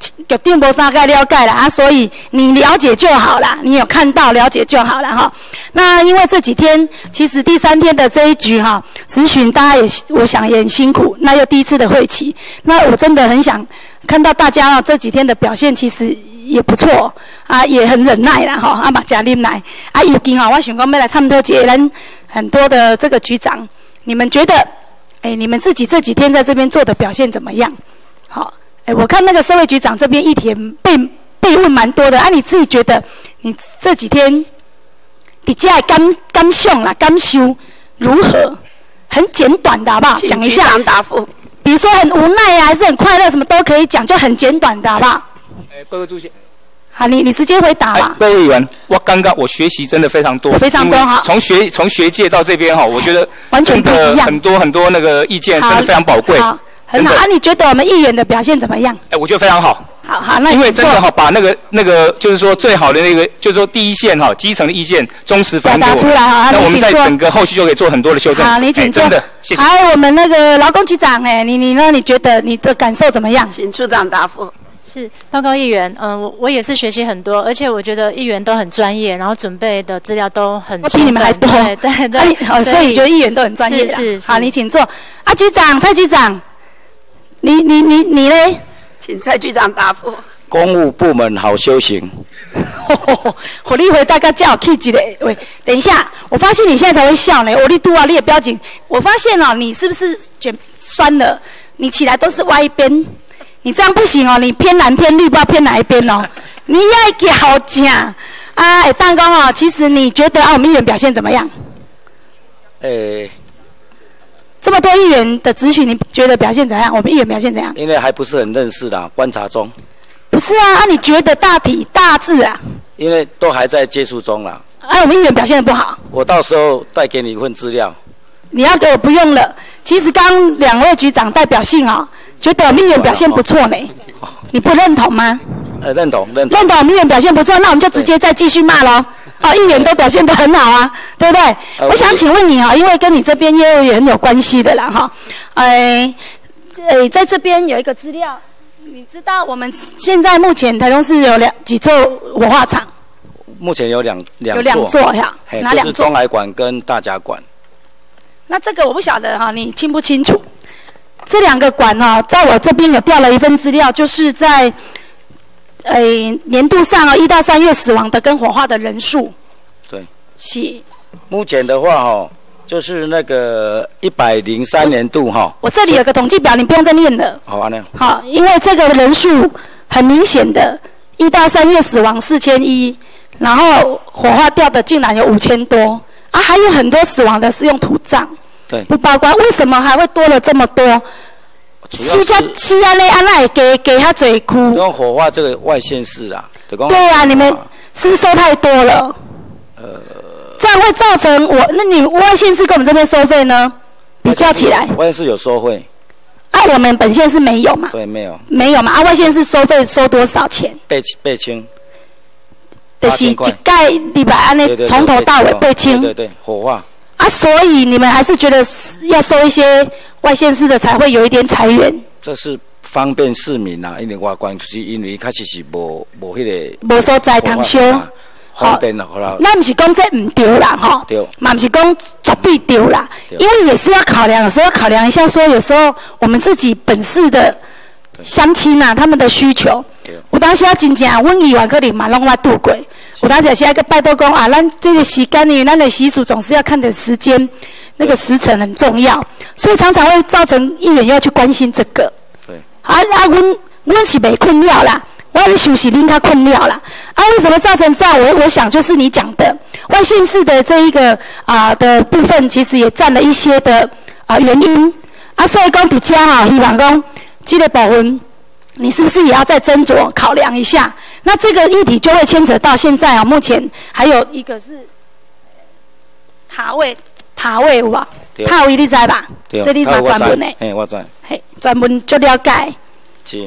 局长无啥该了解啦啊，所以你了解就好啦，你有看到了解就好了哈。那因为这几天其实第三天的这一局哈咨询，大家也我想也很辛苦，那又第一次的会期，那我真的很想看到大家这几天的表现，其实也不错啊，也很忍耐啦哈，啊嘛加啉奶啊，尤其哈，我想讲要来探讨一下咱很多的这个局长，你们觉得，哎，你们自己这几天在这边做的表现怎么样？好，哎，我看那个社会局长这边议题被被问蛮多的啊，你自己觉得你这几天你家的感感想啦、感受如何？很简短的好不好？讲一下。 答复。 比如说很无奈啊，还是很快乐，什么都可以讲，就很简短的好不好？ 哎，报告主席。 好，你你直接回答吧。 各位议员，我刚刚我学习真的非常多， 非常多哈。 从学从学界到这边哈，我觉得完全不一样， 很多很多那个意见真的非常宝贵。 好，很好啊。你觉得我们议员的表现怎么样？ 哎，我觉得非常好。 好好，那因为真的哈，把那个那个就是说最好的那个，就是说第一线哈基层的意见忠实反映给我们， 出来哈。 那我们在整个后续就可以做很多的修正。 好，你请坐。 真的，谢谢。 还有我们那个劳工局长哎，你你呢？你觉得你的感受怎么样？ 请处长答复。 是，报告议员，嗯、呃，我我也是学习很多，而且我觉得议员都很专业，然后准备的资料都很充分， 我比你们还多。 对对对， 啊、所以你觉得议员都很专业。 是是是。 好，你请坐。啊，局长，蔡局长，你你你你嘞？ 请蔡局长答复。 公务部门好修行。 我你回大家叫我气一个，喂，等一下，我发现你现在才会笑呢。我力度啊，你也不要紧。我发现哦，你是不是卷酸了？你起来都是歪一边。你这样不行哦，你偏蓝偏绿，不知道偏哪一边哦。你要好讲啊，哎，蛋糕哦，其实你觉得啊，我们议员表现怎么样？ 诶、欸， 这么多议员的咨询，你觉得表现怎样？我们议员表现怎样？ 因为还不是很认识啦，观察中。 不是啊，啊，你觉得大体大致啊？ 因为都还在接触中啦。 啊，我们议员表现的不好。 我到时候带给你一份资料。 你要给我不用了。其实刚两位局长代表性哦。觉得我们议员表现不错呢，你不认同吗？ 呃，认同，认同。 认同我们议员表现不错，那我们就直接再继续骂喽。哦，议员都表现得很好啊，对不对？呃、我想请问你啊，因为跟你这边业务也很有关系的啦，哈。哎，哎，在这边有一个资料，你知道我们现在目前台中市有两几座火化厂？ 目前有两两有两座呀，哪两座？ 就是中来馆跟大甲馆。 那这个我不晓得哈，你清不清楚？这两个馆哦，在我这边有调了一份资料，就是在，呃，年度上哦，一到三月死亡的跟火化的人数。 对。 是。 目前的话哦，就是那个一百零三年度哈。 我这里有个统计表，你不用再念了。 好啊，那。 好，因为这个人数很明显的，一到三月死亡四千一，然后火化掉的竟然有五千多，啊，还有很多死亡的是用土葬。 对， 不包括为什么还会多了这么多？是家是安内安奈给给他嘴哭。 用火化这个外县市啊， 对啊，你们是不是收太多了？呃，这样会造成我，那你外县市跟我们这边收费呢？比较起来， 外县市有收费， 啊，我们本县市没有嘛？ 对，没有， 没有嘛？啊，外县市收费收多少钱？ 倍倍清， 就是一盖礼拜安内从头到尾倍清， 对对对，火化。 啊，所以你们还是觉得要收一些外县市的才会有一点裁员？ 这是方便市民啊，因为外观是因为确实是无无迄个。 无所在通修。 方便了，好啦。 那不是讲这唔对啦，哈。 对。 嘛不是讲绝对对啦，因为也是要考量，有时候要考量一下，说有时候我们自己本市的乡亲啊，他们的需求。有当时啊，真正阮议员可能嘛拢捌度过。有当时是个拜托讲啊，咱这个时间因为咱的习俗总是要看的时间，那个时辰很重要，所以常常会造成议员要去关心这个。 对。 啊啊，阮阮是没困扰啦，我的休息令他困扰啦。啊，为什么造成这样？我我想就是你讲的外县市的这一个啊、呃、的部分，其实也占了一些的啊、呃、原因。啊，所以讲比较哈，希望讲这个部分。你是不是也要再斟酌考量一下？那这个议题就会牵扯到现在啊，目前还有一个是塔位，塔位有无？塔位你知吧？这你嘛专门的。 嘿，我知。 嘿，专门就了解。 是。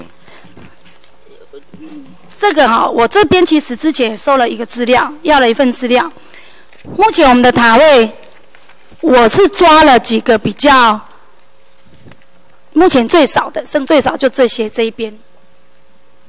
这个哈、哦，我这边其实之前也收了一个资料，要了一份资料。目前我们的塔位，我是抓了几个比较。目前最少的，剩最少就这些这一边，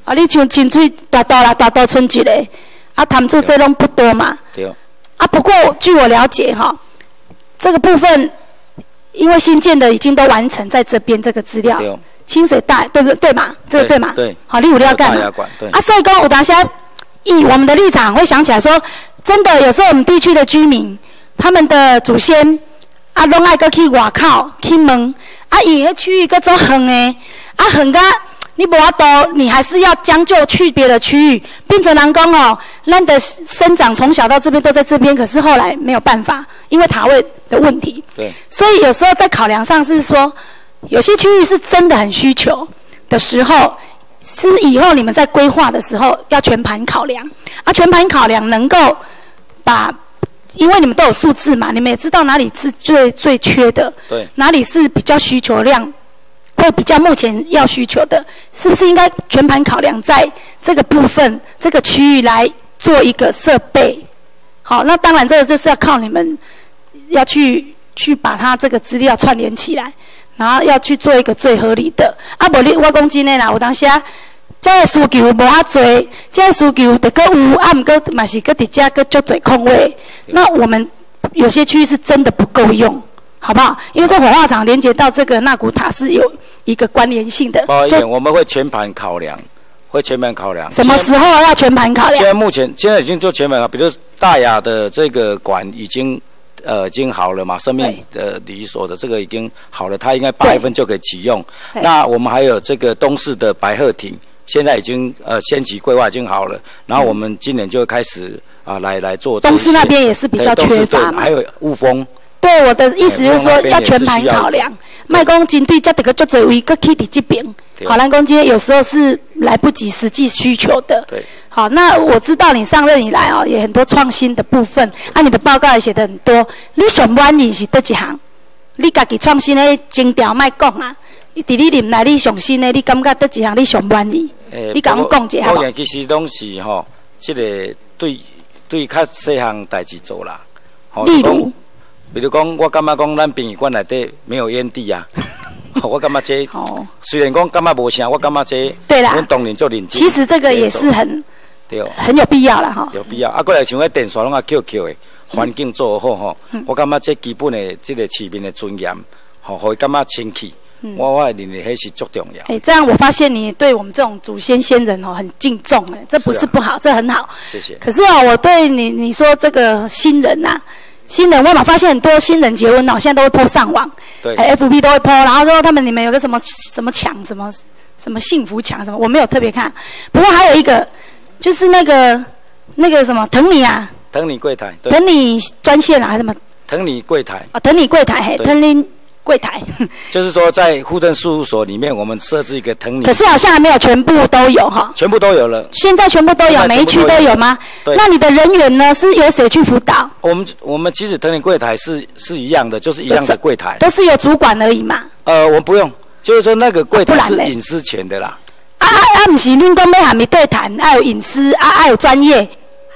啊，你像清水大道啦，大道村一个，啊，潭子这拢不多嘛。 对。 啊，不过据我了解哈，这个部分因为新建的已经都完成在这边这个资料。对。清水大对不对嘛？这个对嘛？对。好，你有了解嘛？对。啊，所以讲有当时以我们的立场会想起来说，真的有时候我们地区的居民，他们的祖先啊，拢爱搁去外口去问，啊，伊迄区域搁做远的，啊，远甲你无法度，你还是要将就去别的区域。变成人讲哦，咱的生长从小到这边都在这边，可是后来没有办法，因为塔位的问题。对。所以有时候在考量上是说。有些区域是真的很需求的时候，是以后你们在规划的时候要全盘考量。啊，全盘考量能够把，因为你们都有数字嘛，你们也知道哪里是最最缺的，对，哪里是比较需求量会比较目前要需求的，是不是应该全盘考量在这个部分这个区域来做一个设备？好，那当然这个就是要靠你们要去去把它这个资料串联起来。然后要去做一个最合理的，啊，无你我讲真诶啦，有当时啊，这个需求无遐多，这个需求得个有，啊，毋过嘛是个伫遮个足侪空位。那我们有些区域是真的不够用，好不好？因为这火化场连接到这个纳古塔是有一个关联性的。 包括我们会全盘考量，会全盘考量。 什么时候要全盘考量？ 现在目前现在已经做全盘了，比如大雅的这个管已经。呃，已经好了嘛？生命呃礼仪所的这个已经好了，它应该八月份就可以启用。那我们还有这个东市的白鹤亭，现在已经呃先期规划已经好了，然后我们今年就会开始啊、呃、来来做。 东市那边也是比较缺乏嘛。 还有雾峰。 对，我的意思就是说要全盘考量，卖讲针对这个足侪位搁去伫这边，好，咱讲这些有时候是来不及实际需求的。对。好，那我知道你上任以来哦，也很多创新的部分，啊，你的报告也写得很多。你上满意是哪一项？你家己创新的精调卖讲啊，你伫你任内你上新的，你感觉哪一项你上满意？欸、你甲我讲一下好不好？ 其实拢是吼，这个对对较细项代志做啦。 例如， 比如讲，我感觉讲咱殡仪馆内底没有烟蒂啊。我感觉这，哦、虽然讲感觉无啥，我感觉这， 对啦， 阮当年做认真。 其实这个也是很。对，很有必要啦哈。 有必要，啊，过来像迄电线拢啊 Q Q 的，环境做好吼，嗯、我感觉这基本的这个市民的尊严，吼，互伊感觉清气，嗯、我我认为迄是足重要。 哎、欸，这样我发现你对我们这种祖先先人哦很敬重哎，这不是不好，啊、这很好。 谢谢。 可是啊，我对你你说这个新人呐、啊，新人我嘛发现很多新人结婚哦，现在都会 po 上网，对、欸、，F B 都会 po， 然后说他们你们有个什么什么墙，什么什么幸福墙什么，我没有特别看，不过还有一个。就是那个那个什么腾你啊， 腾你柜台， 腾你专线啊，还是什么？ 腾你柜台啊，腾你柜台，嘿，腾你柜台。 就是说，在户政事务所里面，我们设置一个腾你。 可是好像还没有全部都有哈。 全部都有了。 现在全部都有，每一区都有吗？对。那你的人员呢？是由谁去辅导？ 我们我们其实腾你柜台是是一样的，就是一样的柜台。 都是有主管而已嘛。 呃，我们不用，就是说那个柜台是隐私权的啦。 啊啊啊！不是恁讲要和你对谈，要有隐私，啊啊有专业。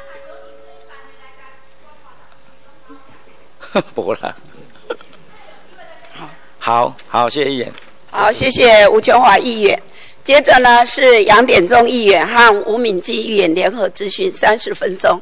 不啦。好好，谢谢议员。 好，谢谢吴琼华议员。接着呢是杨典忠议员和吴敏基议员联合质询三十分钟。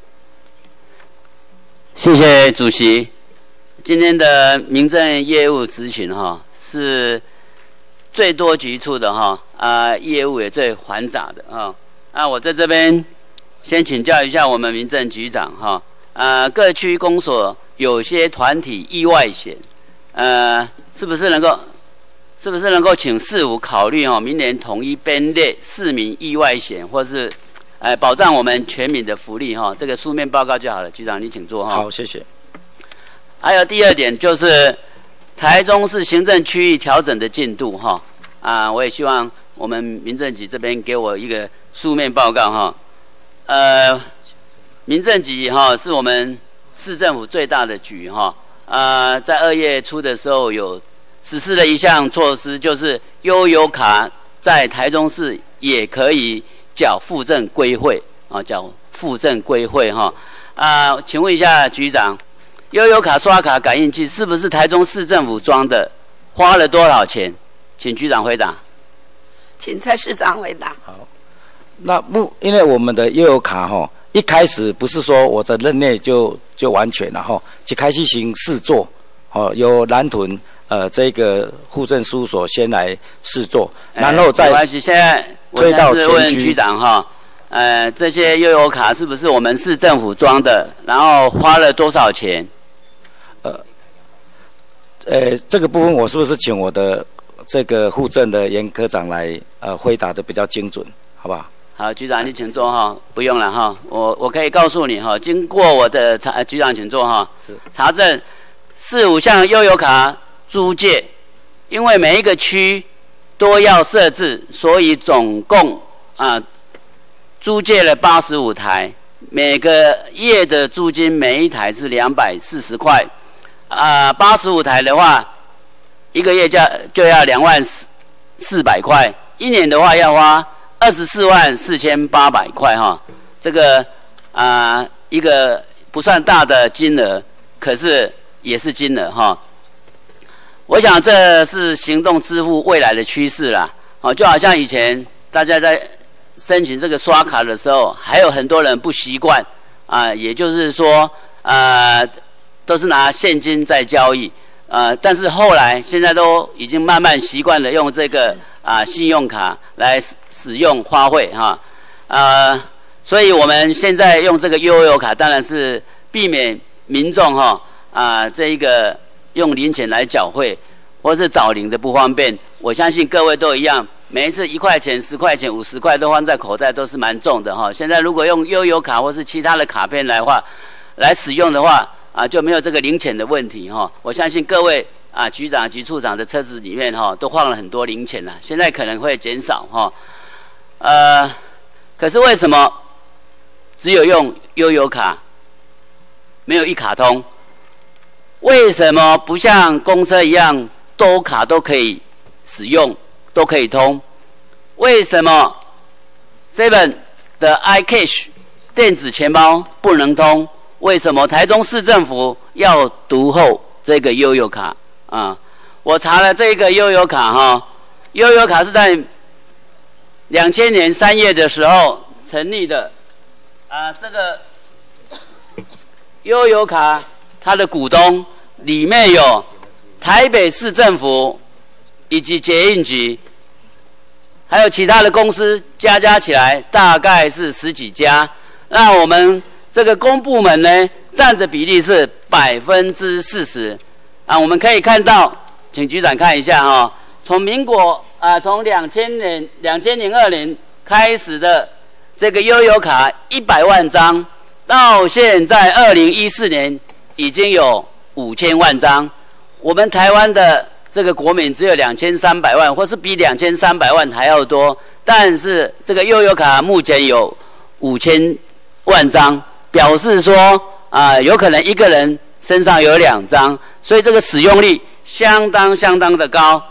谢谢主席。今天的民政业务质询哈是。最多局处的哈啊、呃，业务也最繁杂的啊。那我在这边先请教一下我们民政局长哈啊、呃，各区公所有些团体意外险，呃，是不是能够是不是能够请市府考虑哈，明年统一编列市民意外险，或是呃保障我们全民的福利哈？这个书面报告就好了，局长你请坐哈。 好，谢谢。 还有第二点就是。台中市行政区域调整的进度哈啊，我也希望我们民政局这边给我一个书面报告哈。呃，民政局哈是我们市政府最大的局哈啊，在二月初的时候有实施了一项措施，就是悠游卡在台中市也可以缴附赠归会啊，缴附赠归会哈啊，请问一下局长。悠游卡刷卡感应器是不是台中市政府装的？花了多少钱？请局长回答。 请蔡市长回答。 好， 那目因为我们的悠游卡哈，一开始不是说我的任内就就完全了哈，一开始行试做，哦，由南屯呃这个户政事务所先来试做，然后再推到全问局长哈，呃，这些悠游卡是不是我们市政府装的？然后花了多少钱？ 呃，呃，这个部分我是不是请我的这个户政的严科长来呃回答的比较精准，好不好？ 好，局长你请坐哈，不用了哈，我我可以告诉你哈，经过我的查，局长请坐哈，查证四五项悠游卡租借，因为每一个区都要设置，所以总共啊租借了八十五台，每个月的租金每一台是两百四十块，啊八十五台的话，一个月就就要两万四四百块，一年的话要花二十四万四千八百块哈，这个啊、呃、一个不算大的金额，可是也是金额哈。我想这是行动支付未来的趋势啦，哦，就好像以前大家在申请这个刷卡的时候，还有很多人不习惯啊、呃，也就是说呃都是拿现金在交易，呃，但是后来现在都已经慢慢习惯了用这个。啊，信用卡来使用花卉哈，呃，所以我们现在用这个悠游卡，当然是避免民众哈啊这一个用零钱来缴费或是找零的不方便。我相信各位都一样，每一次一块钱、十块钱、五十块都放在口袋都是蛮重的哈。现在如果用悠游卡或是其他的卡片来话来使用的话啊，就没有这个零钱的问题哈。我相信各位。啊，局长局处长的车子里面哈、哦，都放了很多零钱了，现在可能会减少哈、哦。呃，可是为什么只有用悠游卡，没有一卡通？为什么不像公车一样，多卡都可以使用，都可以通？为什么 Seven 的 iCash 电子钱包不能通？为什么台中市政府要独后这个悠游卡？啊，我查了这个悠游卡哈，悠游卡是在两千年三月的时候成立的，啊，这个悠游卡它的股东里面有台北市政府以及捷运局，还有其他的公司，加加起来大概是十几家。那我们这个公部门呢，占的比例是百分之四十。啊，我们可以看到，请局长看一下哈、哦，从民国啊，从两千年、两千零二年开始的这个悠游卡一百万张，到现在二零一四年已经有五千万张。我们台湾的这个国民只有两千三百万，或是比两千三百万还要多，但是这个悠游卡目前有五千万张，表示说啊，有可能一个人身上有两张。所以这个使用率相当相当的高。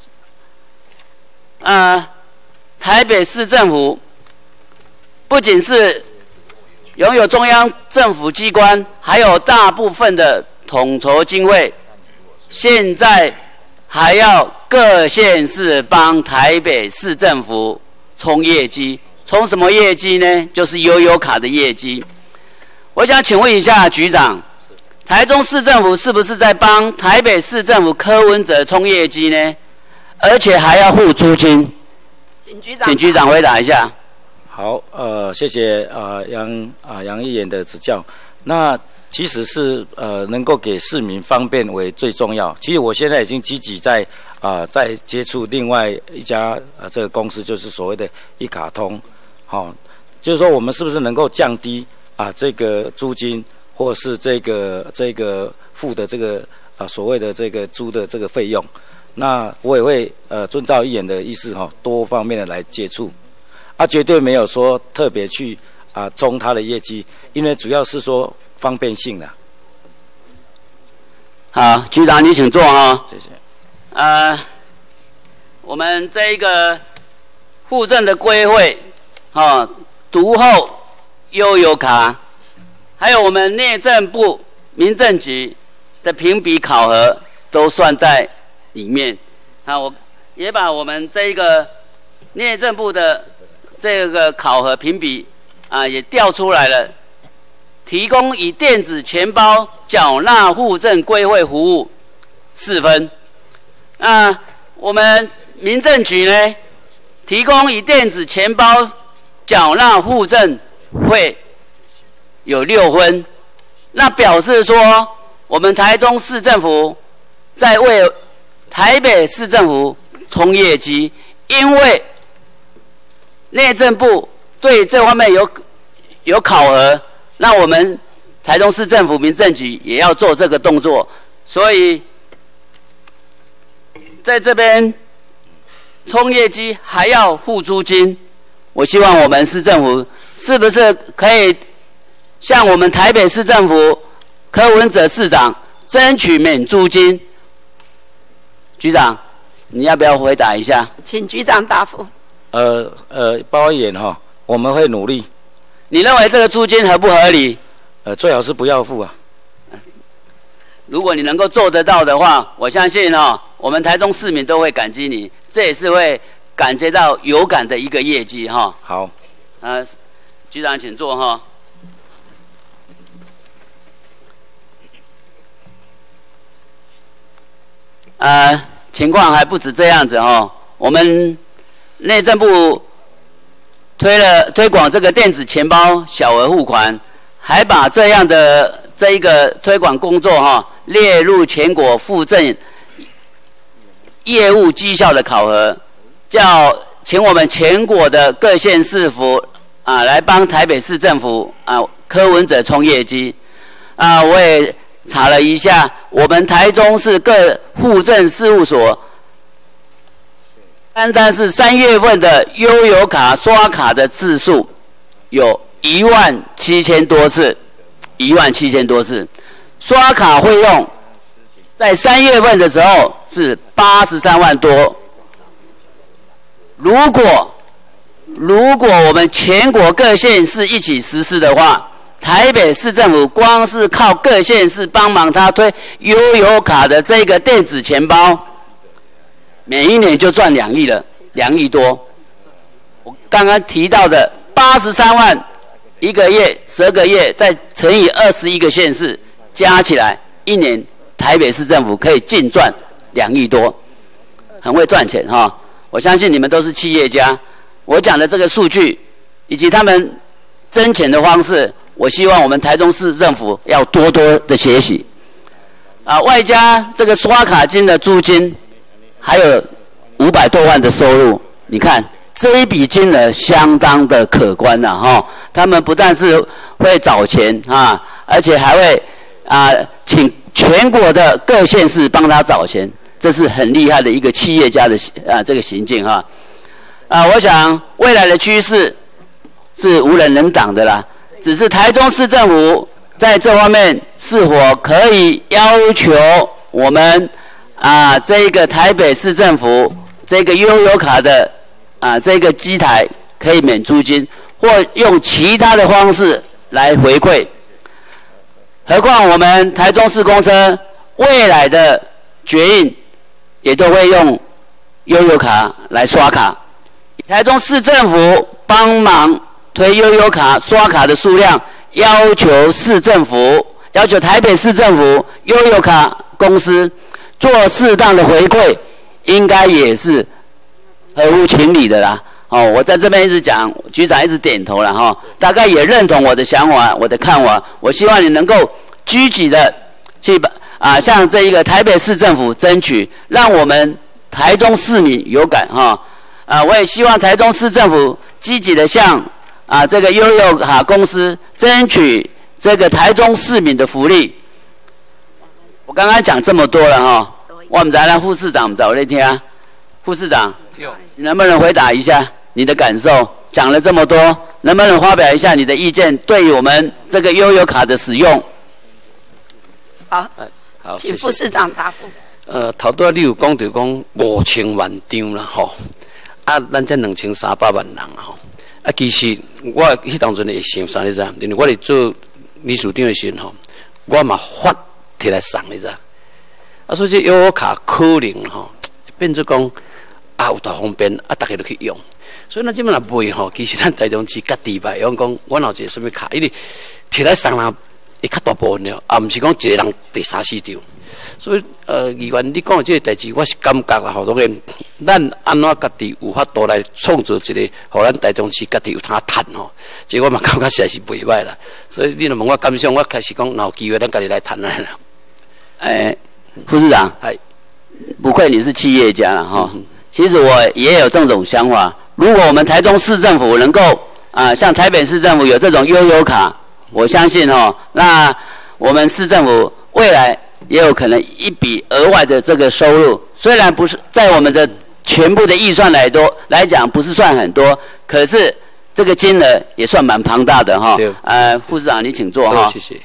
呃，台北市政府不仅是拥有中央政府机关，还有大部分的统筹经费，现在还要各县市帮台北市政府冲业绩。冲什么业绩呢？就是悠游卡的业绩。我想请问一下局长。台中市政府是不是在帮台北市政府柯文哲冲业绩呢？而且还要付租金？请局长，请局长回答一下。 好，呃，谢谢呃杨啊杨议员的指教。那其实是呃能够给市民方便为最重要。其实我现在已经积极在啊、呃、在接触另外一家呃这个公司，就是所谓的一卡通，好、哦，就是说我们是不是能够降低啊、呃、这个租金？或是这个这个付的这个啊、呃、所谓的这个租的这个费用，那我也会呃遵照议员的意思哈、哦，多方面的来接触，啊绝对没有说特别去啊冲他的业绩，因为主要是说方便性啦。 好，局长你请坐哈、哦。 谢谢。 呃，我们这一个户政的归会，哦，读后悠游卡。还有我们内政部民政局的评比考核都算在里面。啊，我也把我们这一个内政部的这个考核评比啊也调出来了，提供以电子钱包缴纳户政归会服务四分。那我们民政局呢，提供以电子钱包缴纳户政会有六分，那表示说我们台中市政府在为台北市政府冲业绩，因为内政部对这方面有有考核，那我们台中市政府民政局也要做这个动作，所以在这边冲业绩还要付租金。我希望我们市政府是不是可以向我们台北市政府柯文哲市长争取免租金？局长，你要不要回答一下？ 请局长答复。 呃呃，包委员哈，我们会努力。 你认为这个租金合不合理？ 呃，最好是不要付啊。 如果你能够做得到的话，我相信哈、哦，我们台中市民都会感激你，这也是会感觉到有感的一个业绩哈、哦。 好， 呃，局长请坐哈、哦。呃，情况还不止这样子哦，我们内政部推了推广这个电子钱包小额付款，还把这样的这一个推广工作哈、哦、列入全国户政业务绩效的考核，叫请我们全国的各县市府啊来帮台北市政府啊柯文哲冲业绩啊，我也查了一下，我们台中市各户政事务所，单单是三月份的悠游卡刷卡的次数有一万七千多次，一万七千多次，刷卡费用在三月份的时候是八十三万多。如果如果我们全国各县市一起实施的话，台北市政府光是靠各县市帮忙他推悠游卡的这个电子钱包，每一年就赚两亿了，两亿多。我刚刚提到的八十三万一个月，十二个月，再乘以二十一个县市，加起来一年台北市政府可以净赚两亿多，很会赚钱哈。我相信你们都是企业家，我讲的这个数据以及他们挣钱的方式，我希望我们台中市政府要多多的学习。啊，外加这个刷卡金的租金，还有五百多万的收入，你看这一笔金额相当的可观呐、啊、哈。他们不但是会找钱啊，而且还会啊请全国的各县市帮他找钱，这是很厉害的一个企业家的啊这个行径哈。啊，我想未来的趋势是无人能挡的啦。只是台中市政府在这方面是否可以要求我们啊这个台北市政府这个悠游卡的啊这个机台可以免租金，或用其他的方式来回馈？何况我们台中市公车未来的捷运也都会用悠游卡来刷卡，台中市政府帮忙推悠游卡刷卡的数量，要求市政府，要求台北市政府悠游卡公司做适当的回馈，应该也是合乎情理的啦。哦，我在这边一直讲，局长一直点头了哈、哦，大概也认同我的想法，我的看法。我希望你能够积极的去啊，向这一个台北市政府争取，让我们台中市民有感哈、哦。啊，我也希望台中市政府积极的向啊，这个悠游卡公司争取这个台中市民的福利。我刚刚讲这么多了哈、哦，我们再让副市长找那天啊，副市长，你能不能回答一下你的感受？讲了这么多，能不能发表一下你的意见？对于我们这个悠游卡的使用， 好， 好， 请副市长答复。 呃，头拄你有讲到讲五千万张啦吼，啊，咱这两千三百万人啊吼。啊，其实我迄当阵会想啥你知？因为我咧做理事长的时候吼，我嘛发摕来送你知？啊，所以这悠游卡可能吼变做讲啊有大方便，啊大家都去用。 所以咱即摆若卖吼，其实咱台中市家己吧，用讲阮有一个什么卡，因为摕来送人会较大部分了，啊，毋是讲一个人第三市场。所以呃，议员你讲的这个代志，我是感觉啦，吼，当然，咱安怎家己有法度来创造一个，互咱台中市家己有通趁吼。这我嘛感觉实在是袂歹啦。所以你若问我感想，我开始讲，若有机会咱家己来谈啦。 哎，副市长， 哎， 不愧你是企业家了哈。其实我也有这种想法，如果我们台中市政府能够啊，像台北市政府有这种悠游卡，我相信哦，那我们市政府未来也有可能一笔额外的这个收入，虽然不是在我们的全部的预算来多来讲不是算很多，可是这个金额也算蛮庞大的哈。呃，副市长你请坐哈。 谢谢。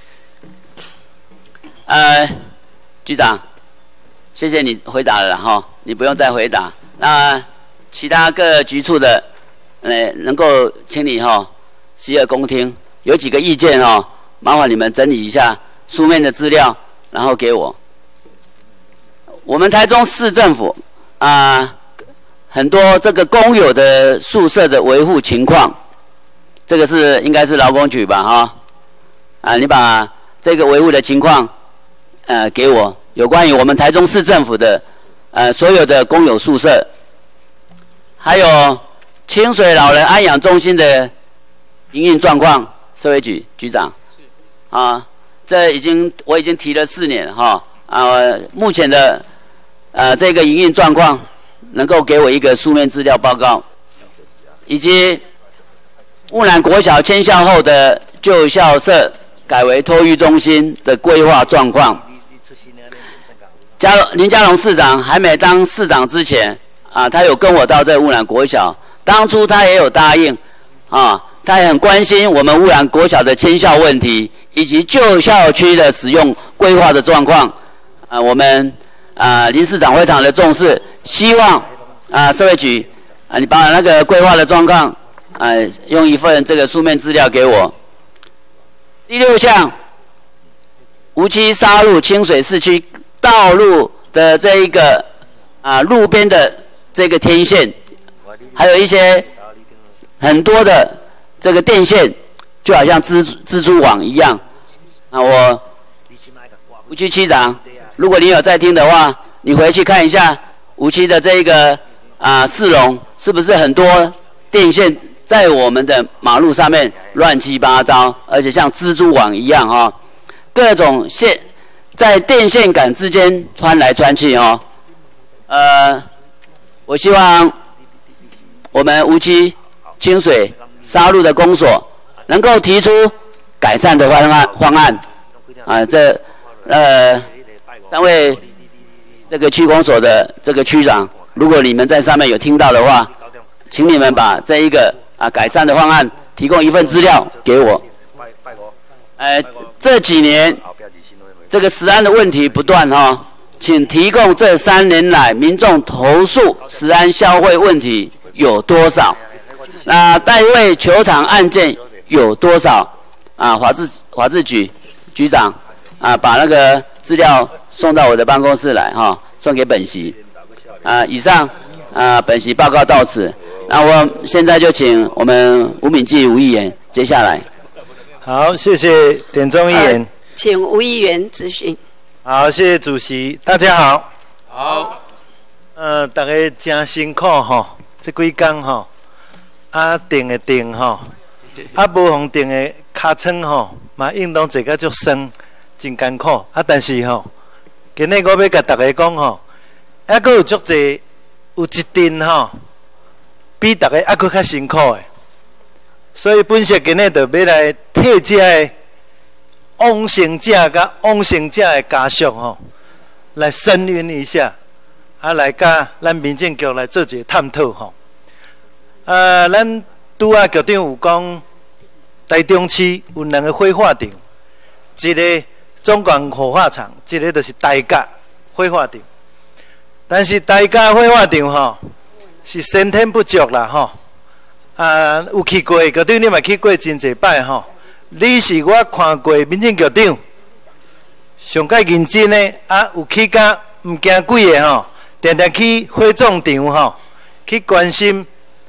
呃，局长，谢谢你回答了哈，你不用再回答。那其他各局处的，呃，能够请你哈洗耳恭听，有几个意见哈，麻烦你们整理一下书面的资料，然后给我。我们台中市政府啊、呃，很多这个公有的宿舍的维护情况，这个是应该是劳工局吧哈？啊，你把这个维护的情况。呃，给我有关于我们台中市政府的呃所有的公有宿舍，还有清水老人安养中心的营运状况，社会局局长，啊，这已经我已经提了四年哈啊，目前的呃这个营运状况，能够给我一个书面资料报告，以及雾南国小迁校后的旧校舍改为托育中心的规划状况。嘉林佳龙市长还没当市长之前啊，他有跟我到这雾南国小，当初他也有答应啊，他也很关心我们雾南国小的迁校问题，以及旧校区的使用规划的状况啊，我们啊林市长非常的重视，希望啊社会局啊你把那个规划的状况啊用一份这个书面资料给我。第六项，无期沙鹿清水市区道路的这一个啊路边的这个天线，还有一些很多的这个电线，就好像蜘蜘蛛网一样。啊，我无期区长，如果你有在听的话，你回去看一下无期的这一个啊市容，是不是很多电线在我们的马路上面乱七八糟，而且像蜘蛛网一样哈、哦，各种线。在电线杆之间穿来穿去哦，呃，我希望我们无期清水沙鹿的公所能够提出改善的方案方案啊，这呃三位这个区公所的这个区长，如果你们在上面有听到的话，请你们把这一个啊改善的方案提供一份资料给我。呃，这几年。这个食安的问题不断哈、哦，请提供这三年来民众投诉食安消费问题有多少？那代位求偿案件有多少？啊，法制法制局局长啊，把那个资料送到我的办公室来哈、哦，送给本席。啊，以上啊，本席报告到此。那我现在就请我们吴敏记吴议员接下来。 好，谢谢点钟议员。呃请吴议员咨询。 好，谢谢主席。大家好。 好。 呃，大家真辛苦吼，这几天吼，啊定的定吼，啊无红定的尻川吼，嘛运动坐甲足酸，真艰苦。啊，但是吼，今日我要甲大家讲吼，还佫有足济，有一阵吼，比大家还佫较辛苦的。所以本席今日就要来替这个。往生者甲往生者的家属吼，来声援一下，啊，来甲咱民政局来做一个探讨吼。呃，咱拄啊局长有讲，台中市有两个火化场，一个中港火化场，一个就是台甲火化场。但是台甲火化场吼是先天不足啦吼。啊，有去过局长，你嘛去过真侪摆吼。你是我看过民政局长上介认真的，啊，有去甲毋惊鬼的吼，定定去火葬场吼，去关心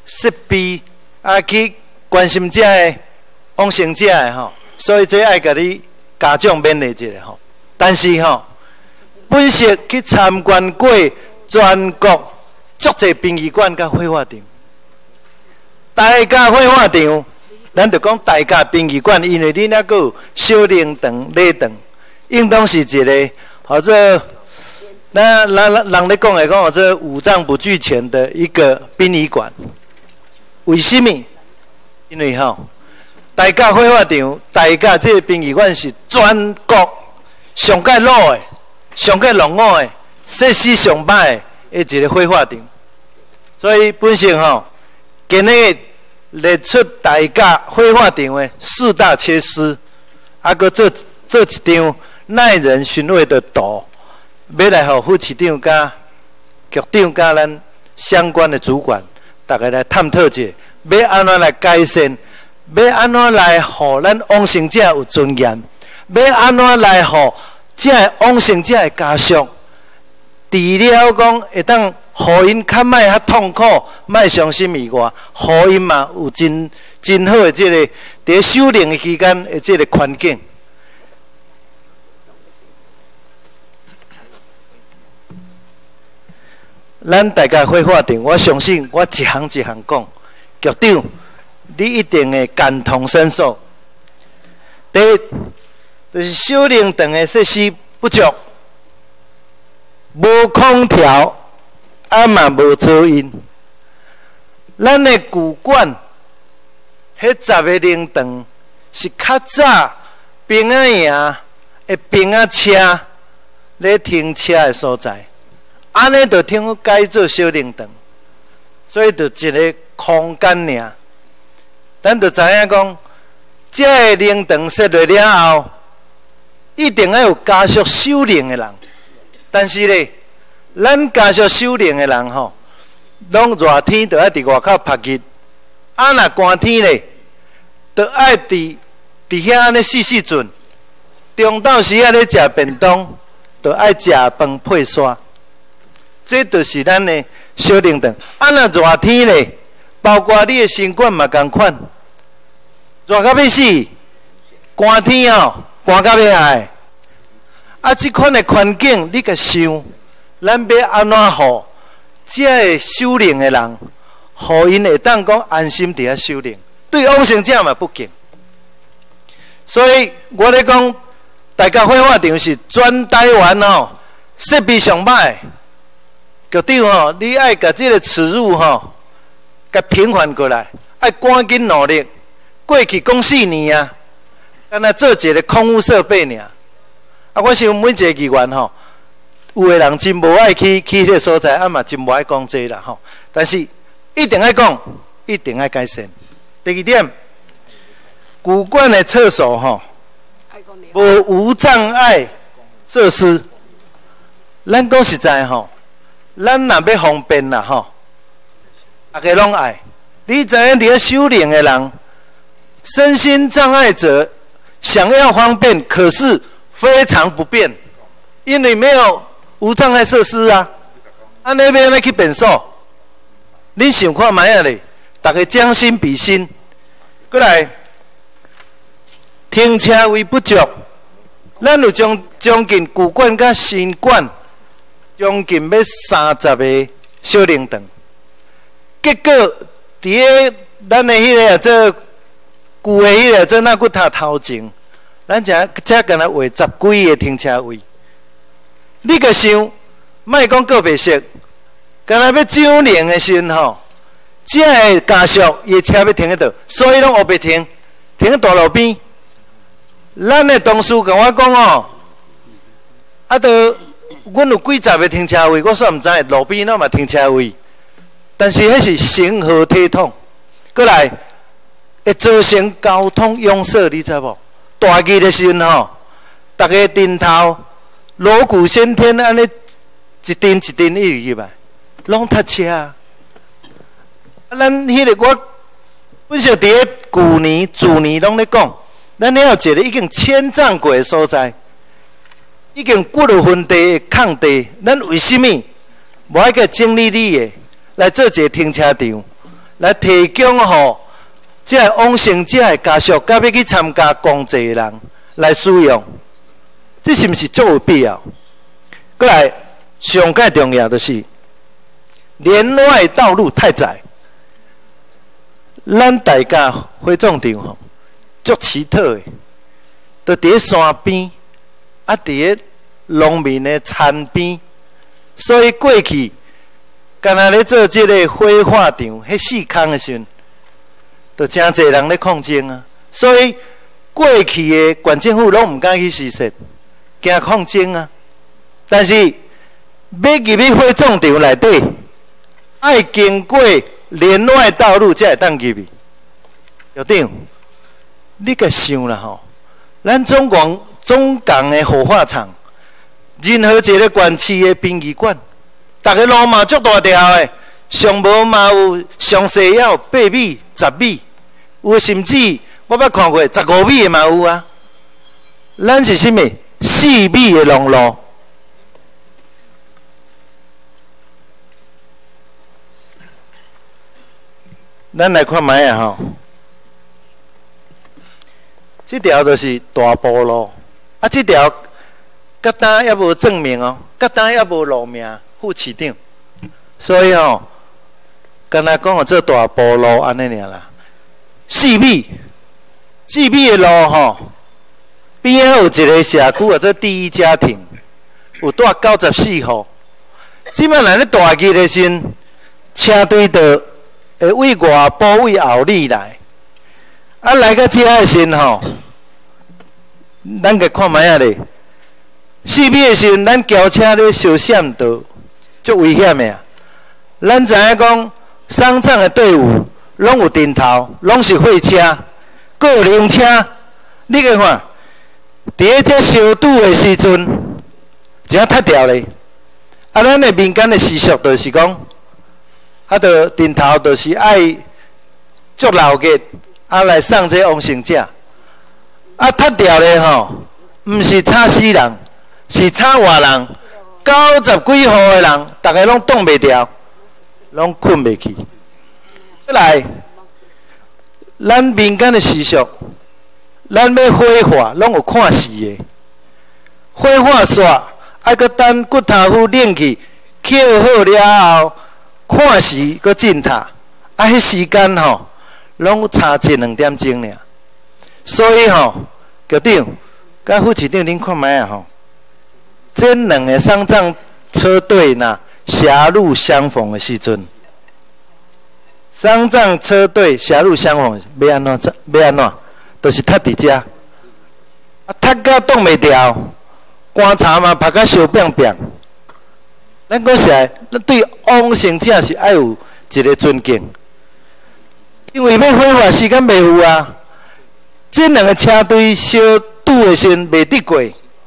设备啊去关心这个往生者的吼，所以这爱甲你家长勉励一下吼。但是吼，本席去参观过全国足侪殡仪馆甲火化场，大甲火化场，咱就讲大甲殡仪馆，因为你那个有小灵堂、礼堂，应当是一个或者。那人人咧讲来讲，这五脏不俱全的一个殡仪馆，为什么？因为吼，大甲火化场，大甲这个殡仪馆是全国上界老的、上界龙武的、设施上歹的一个火化场，所以本身吼，今日列出大甲火化场的四大缺失，啊个做做一张耐人寻味的图。要来互副市长甲局长甲咱相关的主管，大家来探讨者，要安怎来改善？要安怎来互咱往生者有尊严？要安怎来互这往生者的家属？除了讲会当互因较莫较痛苦、莫伤心以外，互因嘛有真真好的这个伫修炼的期间的这个环境。咱大家火化场，我相信我一行一行讲，局长，你一定会感同身受。第一，就是小灵堂的设施不足，无空调，啊嘛无噪音。咱的古馆，迄十个灵堂是较早兵仔营的兵仔车咧停车的所在。安尼就听改做小灵堂，所以就一个空间尔。咱就知影讲，这个灵堂设落了后，一定要有家属守灵的人。但是咧，咱家属守灵的人吼，拢热天就爱伫外口晒日，啊若寒天咧，就爱伫伫遐安尼细细阵。中昼时啊咧食便当，就爱食饭配沙。这就是咱的小灵堂。啊，若热天咧，包括你的身管嘛同款，热到要死。寒天哦，寒到要害。啊，这款的环境，你甲想，咱要安怎互这个守灵的人，互因会当讲安心伫遐守灵，对往生者嘛不敬。所以我咧讲，大家火化场是全台湾哦，设备上歹。局长吼，你爱甲这个耻辱吼，甲平反过来，爱赶紧努力。过去讲四年啊，干那做一个空污设备尔。啊，我想每一个议员吼，有的人真无爱去去迄个所在，啊嘛真无爱讲这啦吼。但是一定爱讲，一定爱改善。第二点，古馆的厕所吼，无无障碍设施。咱讲实在吼。咱若要方便啦吼，大家拢爱。你知影伫遐修炼的人，身心障碍者想要方便，可是非常不便，因为没有无障碍设施啊。啊，那边要去便所，你想看卖啊咧？大家将心比心，过来停车位不足，咱有将将近古馆甲新馆。将近要三十个小灵堂，结果伫个咱的迄个做旧的迄个做那骨头头前，咱才才干那画十几个停车位。你个想，莫讲个别式，干那要上灵的时阵吼，这个家属伊车要停喺度，所以拢后别停，停喺大路边。咱的同事跟我讲哦，啊都。阮有几十个停车位，我煞毋知路边那嘛停车位，但是迄是成何体统？过来会造成交通拥塞，你知无？大日的时阵吼，逐个顶头锣鼓喧天，安尼一阵一阵一入去来，拢塞车。啊，咱迄个我本是伫咧旧年、旧年拢咧讲，咱了有一个已经迁葬过的所在。已经骨肉分地的空地，咱为什么无爱个整理你的来做一个停车场？ 来提供予这往生者的家属，甲要去参加公祭的人来使用，这是毋是足有必要？过来，上介重要的是，连外道路太窄，咱大家火葬场吼，足奇特的，都伫咧山边，啊，伫咧农民的田边，所以过去，干那咧做这个火化场，迄四空的时阵，就真侪人咧抗争啊。所以过去的县政府拢毋敢去实施，惊抗争啊。但是要入去火葬场内底，爱经过连外道路才会当入去。校长，你甲想啦吼，咱总共总共的火化场，任何一个县市的殡仪馆，逐个路嘛足大条的，上无嘛有上细要八米、十米，有甚至我捌看过十五米的嘛有啊。咱是啥物？四米的long路。咱来看卖啊吼，这条就是大埔路，啊，这条甲单也无证明哦，甲单也无路名，副市长，所以吼，敢若讲哦，这大埔路安尼尔啦，四米，四米的路吼，边仔有一个社区啊，做第一家庭，有住九十四户，即摆来咧大日的时阵，车队的。会为外部为后里来，啊来到这的时吼，咱个看卖啊咧，四米的时阵，咱轿车咧小闪道，足危险的啊！咱知影讲，丧葬的队伍拢有顶头，拢是货车、个人车，你个看，伫咧这烧拄的时阵，真太掉咧。啊，咱的民间的习俗就是讲。啊，着顶头就是爱足老嘅，啊来送这往生者。啊，脱掉咧吼，毋是差死人，是差活人。九十几户的人，逐个拢挡袂掉，拢困袂去。再来，咱民间的习俗，咱要火化，拢有看死的。火化煞，爱搁等骨头糊冷去，扣好了后。看时搁进塔，啊，迄时间吼，拢差一两点钟尔。所以吼，局长、甲副市长，恁看卖啊吼，这两个丧葬车队呐，狭路相逢的时阵，丧葬车队狭路相逢，要安怎？要安怎？就是踢伫遮，啊，踢到挡袂掉，棺材嘛拍到烧扁扁。咱讲实在，咱对往生者是爱有一个尊敬，因为要火化时间袂有啊。这两个车队相拄的时阵袂得过，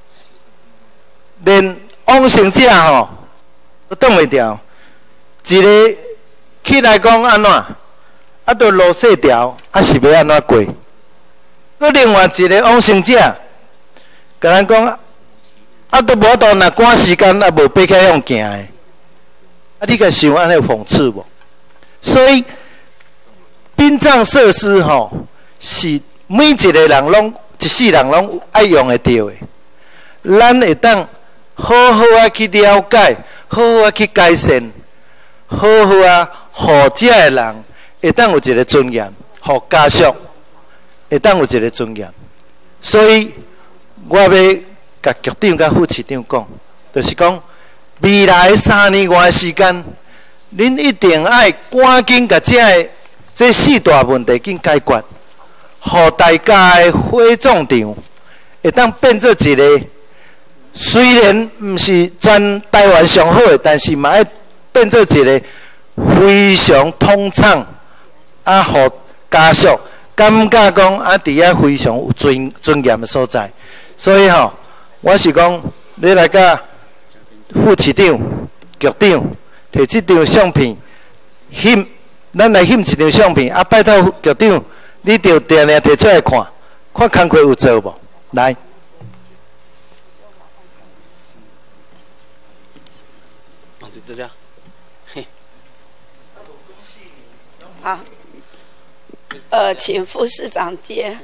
连往生者吼都挡袂掉。一个起来讲安怎，啊，都落细条，啊是要安怎过？搁另外一个往生者，甲咱讲。啊，都无到若赶时间，啊无爬起用行的，啊，你甲想安尼讽刺无？所以殡葬设施吼，是每一个人拢一世人拢爱用会到的。咱会当好好啊去了解，好好啊去改善，好好啊，互遮的人会当有一个尊严，互家属会当有一个尊严。所以我要。甲局长、甲副市长讲，就是讲未来三年外的时间，恁一定爱赶紧甲这个这四大问题紧解决，互大家的火葬场会当变做一个虽然毋是全台湾上好的，但是嘛爱变做一个非常通畅，啊，互家属感觉讲啊，伫遐非常有尊尊严的所在，所以吼。我是讲，你来甲副市长、局长摕这张相片，翕，咱来翕一张相片。啊，拜托局长，你着定定摕出来看，看工课有做无？来。哦，就这样。嘿。 好，呃，请副市长接。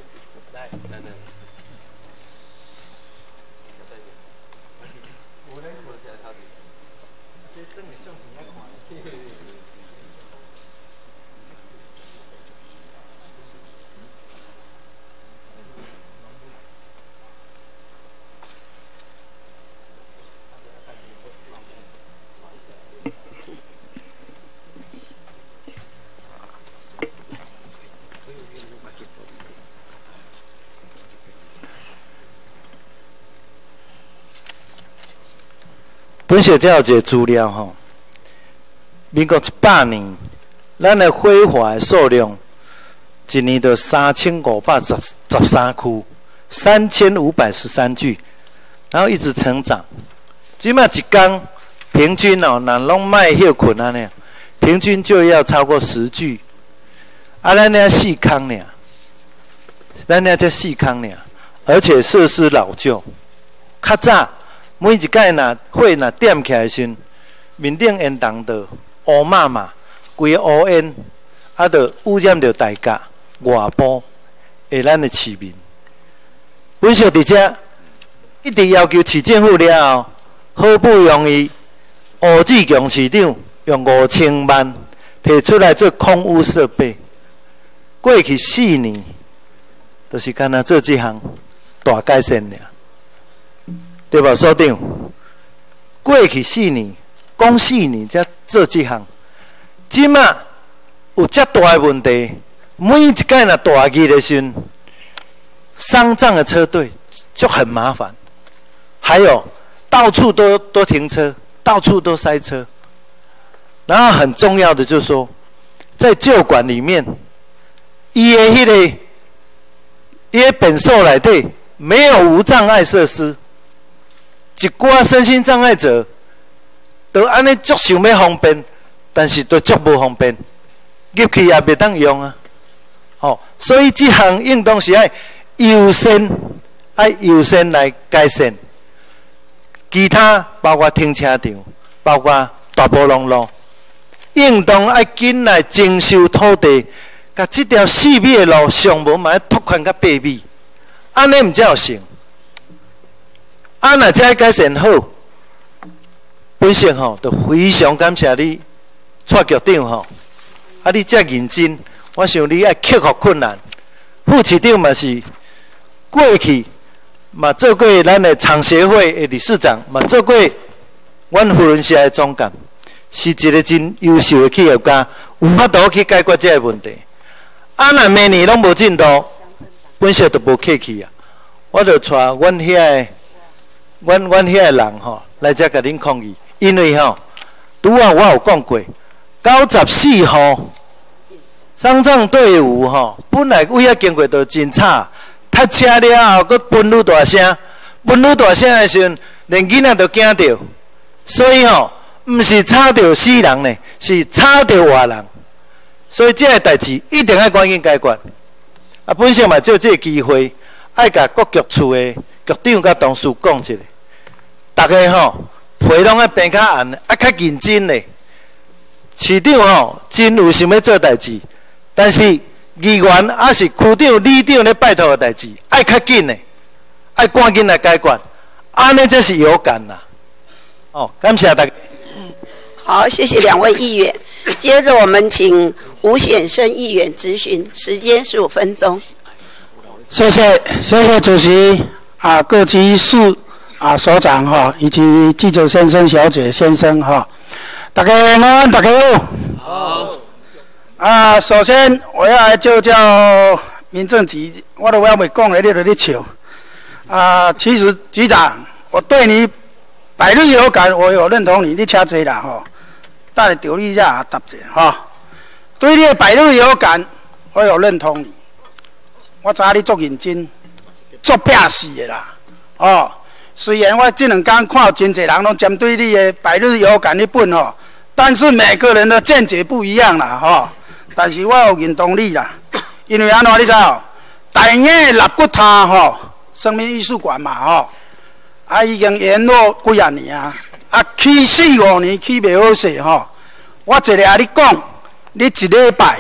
本小这有一个资料吼，民国一百年，咱的火化的数量一年就三千五百十十三区，三千五百十三具，然后一直成长。即马一天平均哦，若拢卖休困安尼，平均就要超过十具。啊，咱遐四坑呢，咱遐才四坑呢，而且设施老旧，较早。每一摆若火若点起来的时阵，面顶烟筒就乌麻麻，规个乌烟，啊，就污染着大家外部的咱的市民。本小伫遮一直要求市政府了后，好不容易吴志强市长用五千万摕出来做空污设备，过去四年，就是干那做这项大改善尔。对吧，所长？过去四年，讲四年才做这项，即马有遮大的问题，每一摆若大雨的时阵，丧葬的车队就很麻烦，还有到处都都停车，到处都塞车。然后很重要的就是说，在旧馆里面，伊的迄个伊的本所内底没有无障碍设施。一寡身心障碍者，都安尼足想要方便，但是都足无方便，入去也袂当用啊。哦，所以这项应当是爱优先，爱优先来改善。其他包括停车场，包括大波浪路，应当爱紧来征收土地，甲这条四米的路上无嘛要拓宽到八米，安尼毋才有成。啊，若遮改善好，本身吼，就非常感谢你，蔡局长吼，啊，你遮认真，我想你爱克服困难。副市长嘛是过去嘛做过咱的厂协会的理事长，嘛做过阮福伦社的总监，是一个真优秀的企业家，有法度去解决这个问题。啊，若明年拢无进度，本身就无客气啊，我就带阮遐个。阮阮遐个人吼，来遮甲恁抗议，因为吼，拄啊我有讲过，九十四号丧葬队伍吼，本来位啊经过都真差，塞车了后，佮喷愈大声，喷愈大声的时阵，连囡仔都惊着，所以吼，毋是吵着死人呢，是吵着活人，所以这个代志一定要赶紧解决。啊，本身嘛借这个机会，爱甲各局处的。局长甲同事讲一下，大家吼皮拢爱变较硬，爱较认真嘞。市长吼真有想要做代志，但是议员还是区长、里长咧拜托的代志，爱较紧嘞，爱赶紧来解决，安尼才是有感啦。哦，感谢大家。 好，谢谢两位议员。接着我们请吴显生议员质询，时间十五分钟。 谢谢，谢谢主席。啊，各级市啊所长哈，以及记者先生、小姐先生哈，大家安，大家好。好。啊，首先我要来就叫民政局，我都要未讲的，你就咧笑。啊，其实局长，我对你百日有感，我有认同你，你车坐啦吼，带着你下答者哈。对你的百日有感，我有认同你，我知你足认真。做拼死的啦，哦，虽然我这两天看真侪人拢针对你的百日有感那本吼，但是每个人的见解不一样啦，吼、哦。但是我有认同你啦，因为安怎你知道？大眼肋骨塔吼，生命艺术馆嘛吼，啊已经沿路几啊年啊，啊起四五年起袂好势吼。我一日甲你讲，你一礼拜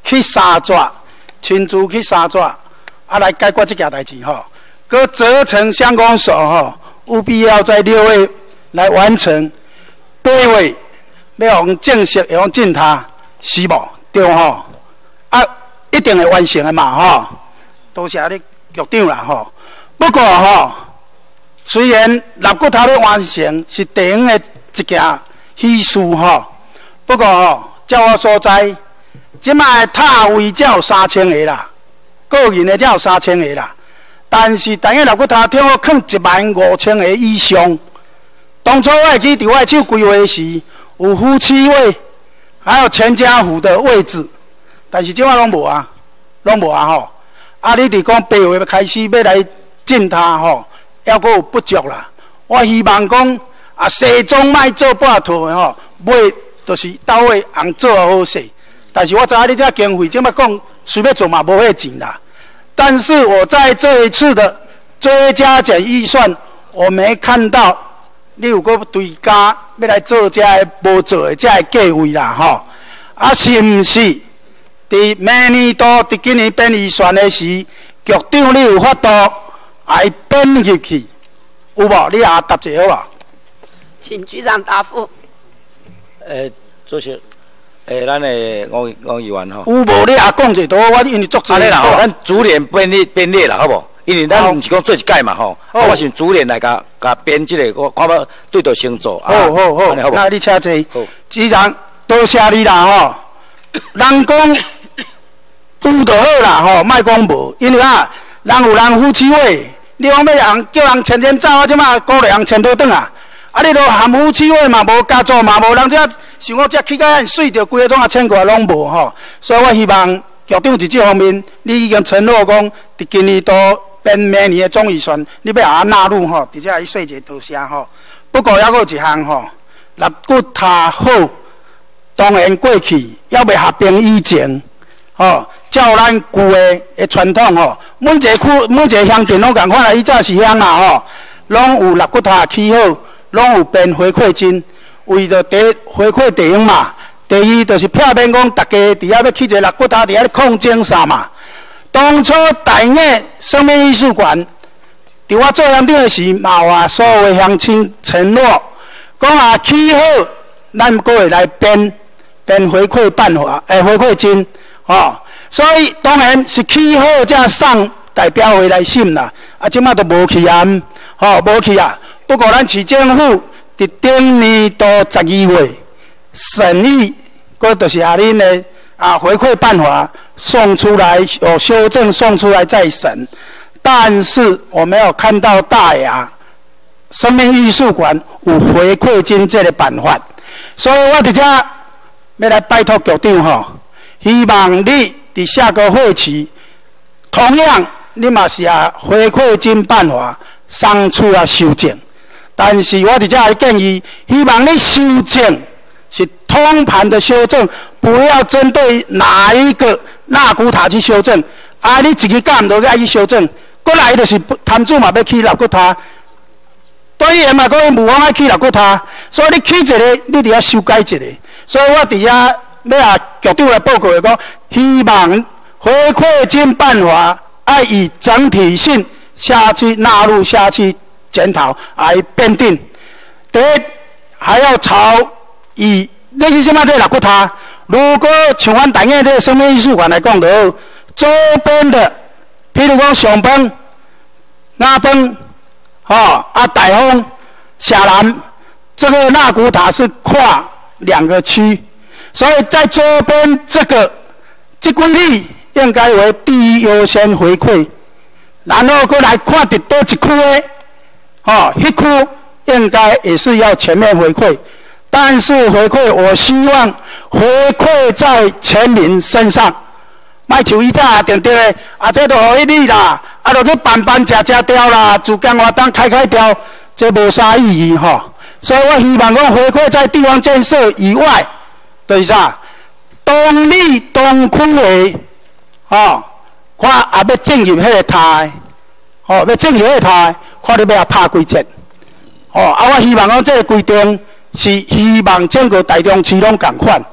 去沙抓，亲自去沙抓，啊来解决这件代志吼。佮责成乡公所吼，务必要在六月来完成，八月要用正式用进他，是无？对吼？啊，一定会完成的嘛吼。多谢你局长啦吼。不过吼，虽然肋骨头要完成是第一个一件喜事吼，不过吼，照我所知，即卖塔位才有三千个啦，个人的才有三千个啦。但是，但个肋骨头听我囥一万五千个以上。当初我记伫我手规划时，有夫妻位，还有全家福的位置，但是即摆拢无啊，拢无啊吼。啊，你伫讲八月开始要来进他吼，还阁有不足啦。我希望讲啊，西装莫做半套的吼，买就是到位红做好势。但是我知影你这经费即摆讲随便做嘛无迄钱啦。但是我在这一次的追加减预算，我没看到你有个对家要来做这个无做的这个计划啦吼。啊，是毋是？伫明年度伫今年编预算的时，局长你有法度来编入去，有无？你也答一下好无？ 请局长答复。 诶，主席。诶，咱诶王王议员吼， 有无你也讲一多，我因为作安尼啦吼，咱主联编列编列啦，好无？因为咱毋是讲做一届嘛吼，我想主联来甲甲编即个，我看要对着先做。 好好好，那你请坐。局长，多谢你啦吼。人讲有就好啦吼，莫讲无，因为啊，人有人夫妻位，你讲要人叫人前前走，我即马鼓励人前倒转啊。啊！你都含夫妻位嘛，无家族嘛，无人遮像我遮去甲水着规个种啊千块拢无吼，所以我希望局长伫这方面，你已经承诺讲，伫今年度编明年的总预算，你要把它纳入吼，伫遮伊细节多些吼。不过还有一项吼，肋骨塔好，当然过去还未合并以前，吼，照咱旧的的传统吼，每一个区每一个乡镇拢共款啦，伊早是乡啦吼，拢有肋骨塔起好。拢有编回馈金，为着第回馈地方嘛。第二就是避免讲大家伫遐要去一个肋骨头伫遐咧抗争啥嘛。当初大雅生命艺术馆，伫我做乡长的时，嘛话所有的乡亲承诺，讲啊起好，咱阁会来编编回馈办法，诶回馈金，吼、哦。所以当然是起好才送代表回来审啦。啊，即马都无去啊，吼、哦、无去啊。不过，咱市政府伫顶年度十二月审议，嗰就是啊恁的啊回馈办法送出来，有修正送出来再审。但是我没有看到大雅生命艺术馆有回馈金这个办法，所以我伫遮要来拜托局长吼，希望你伫下个会期，同样你嘛是啊回馈金办法送出啊修正。但是我伫遮建议，希望你修正是通盘的修正，不要针对哪一个纳骨塔去修正。啊，你一个干都爱去修正，过来就是摊主嘛要起肋骨塔，对伊嘛讲无妨爱起肋骨塔，所以你起一个，你就要修改一个。所以我伫遐要啊局长来报告的讲，希望回馈金办法要以整体性下去纳入下去。检讨来编定，第一还要朝以你去什么这肋骨塔，如果像阮大雅这个生命艺术馆来讲的，周边的，譬如讲上崩、那崩、吼啊大丰、下南，这个纳骨塔是跨两个区，所以在周边这个这规律应该为第一优先回馈，然后过来看伫多一区的。哦，一区应该也是要全面回馈，但是回馈我希望回馈在全民身上，莫像伊早定定的，啊，这都互你啦，啊，落去办办食食掉啦，自工活动开开掉，这无啥意义吼、哦。所以我希望讲回馈在地方建设以外，就是啥，东里东区的，哦，看也要进入迄个台，哦，要进入迄个台。看你要拍几折，哦！啊，我希望讲这个规定是希望整个台中市拢共款，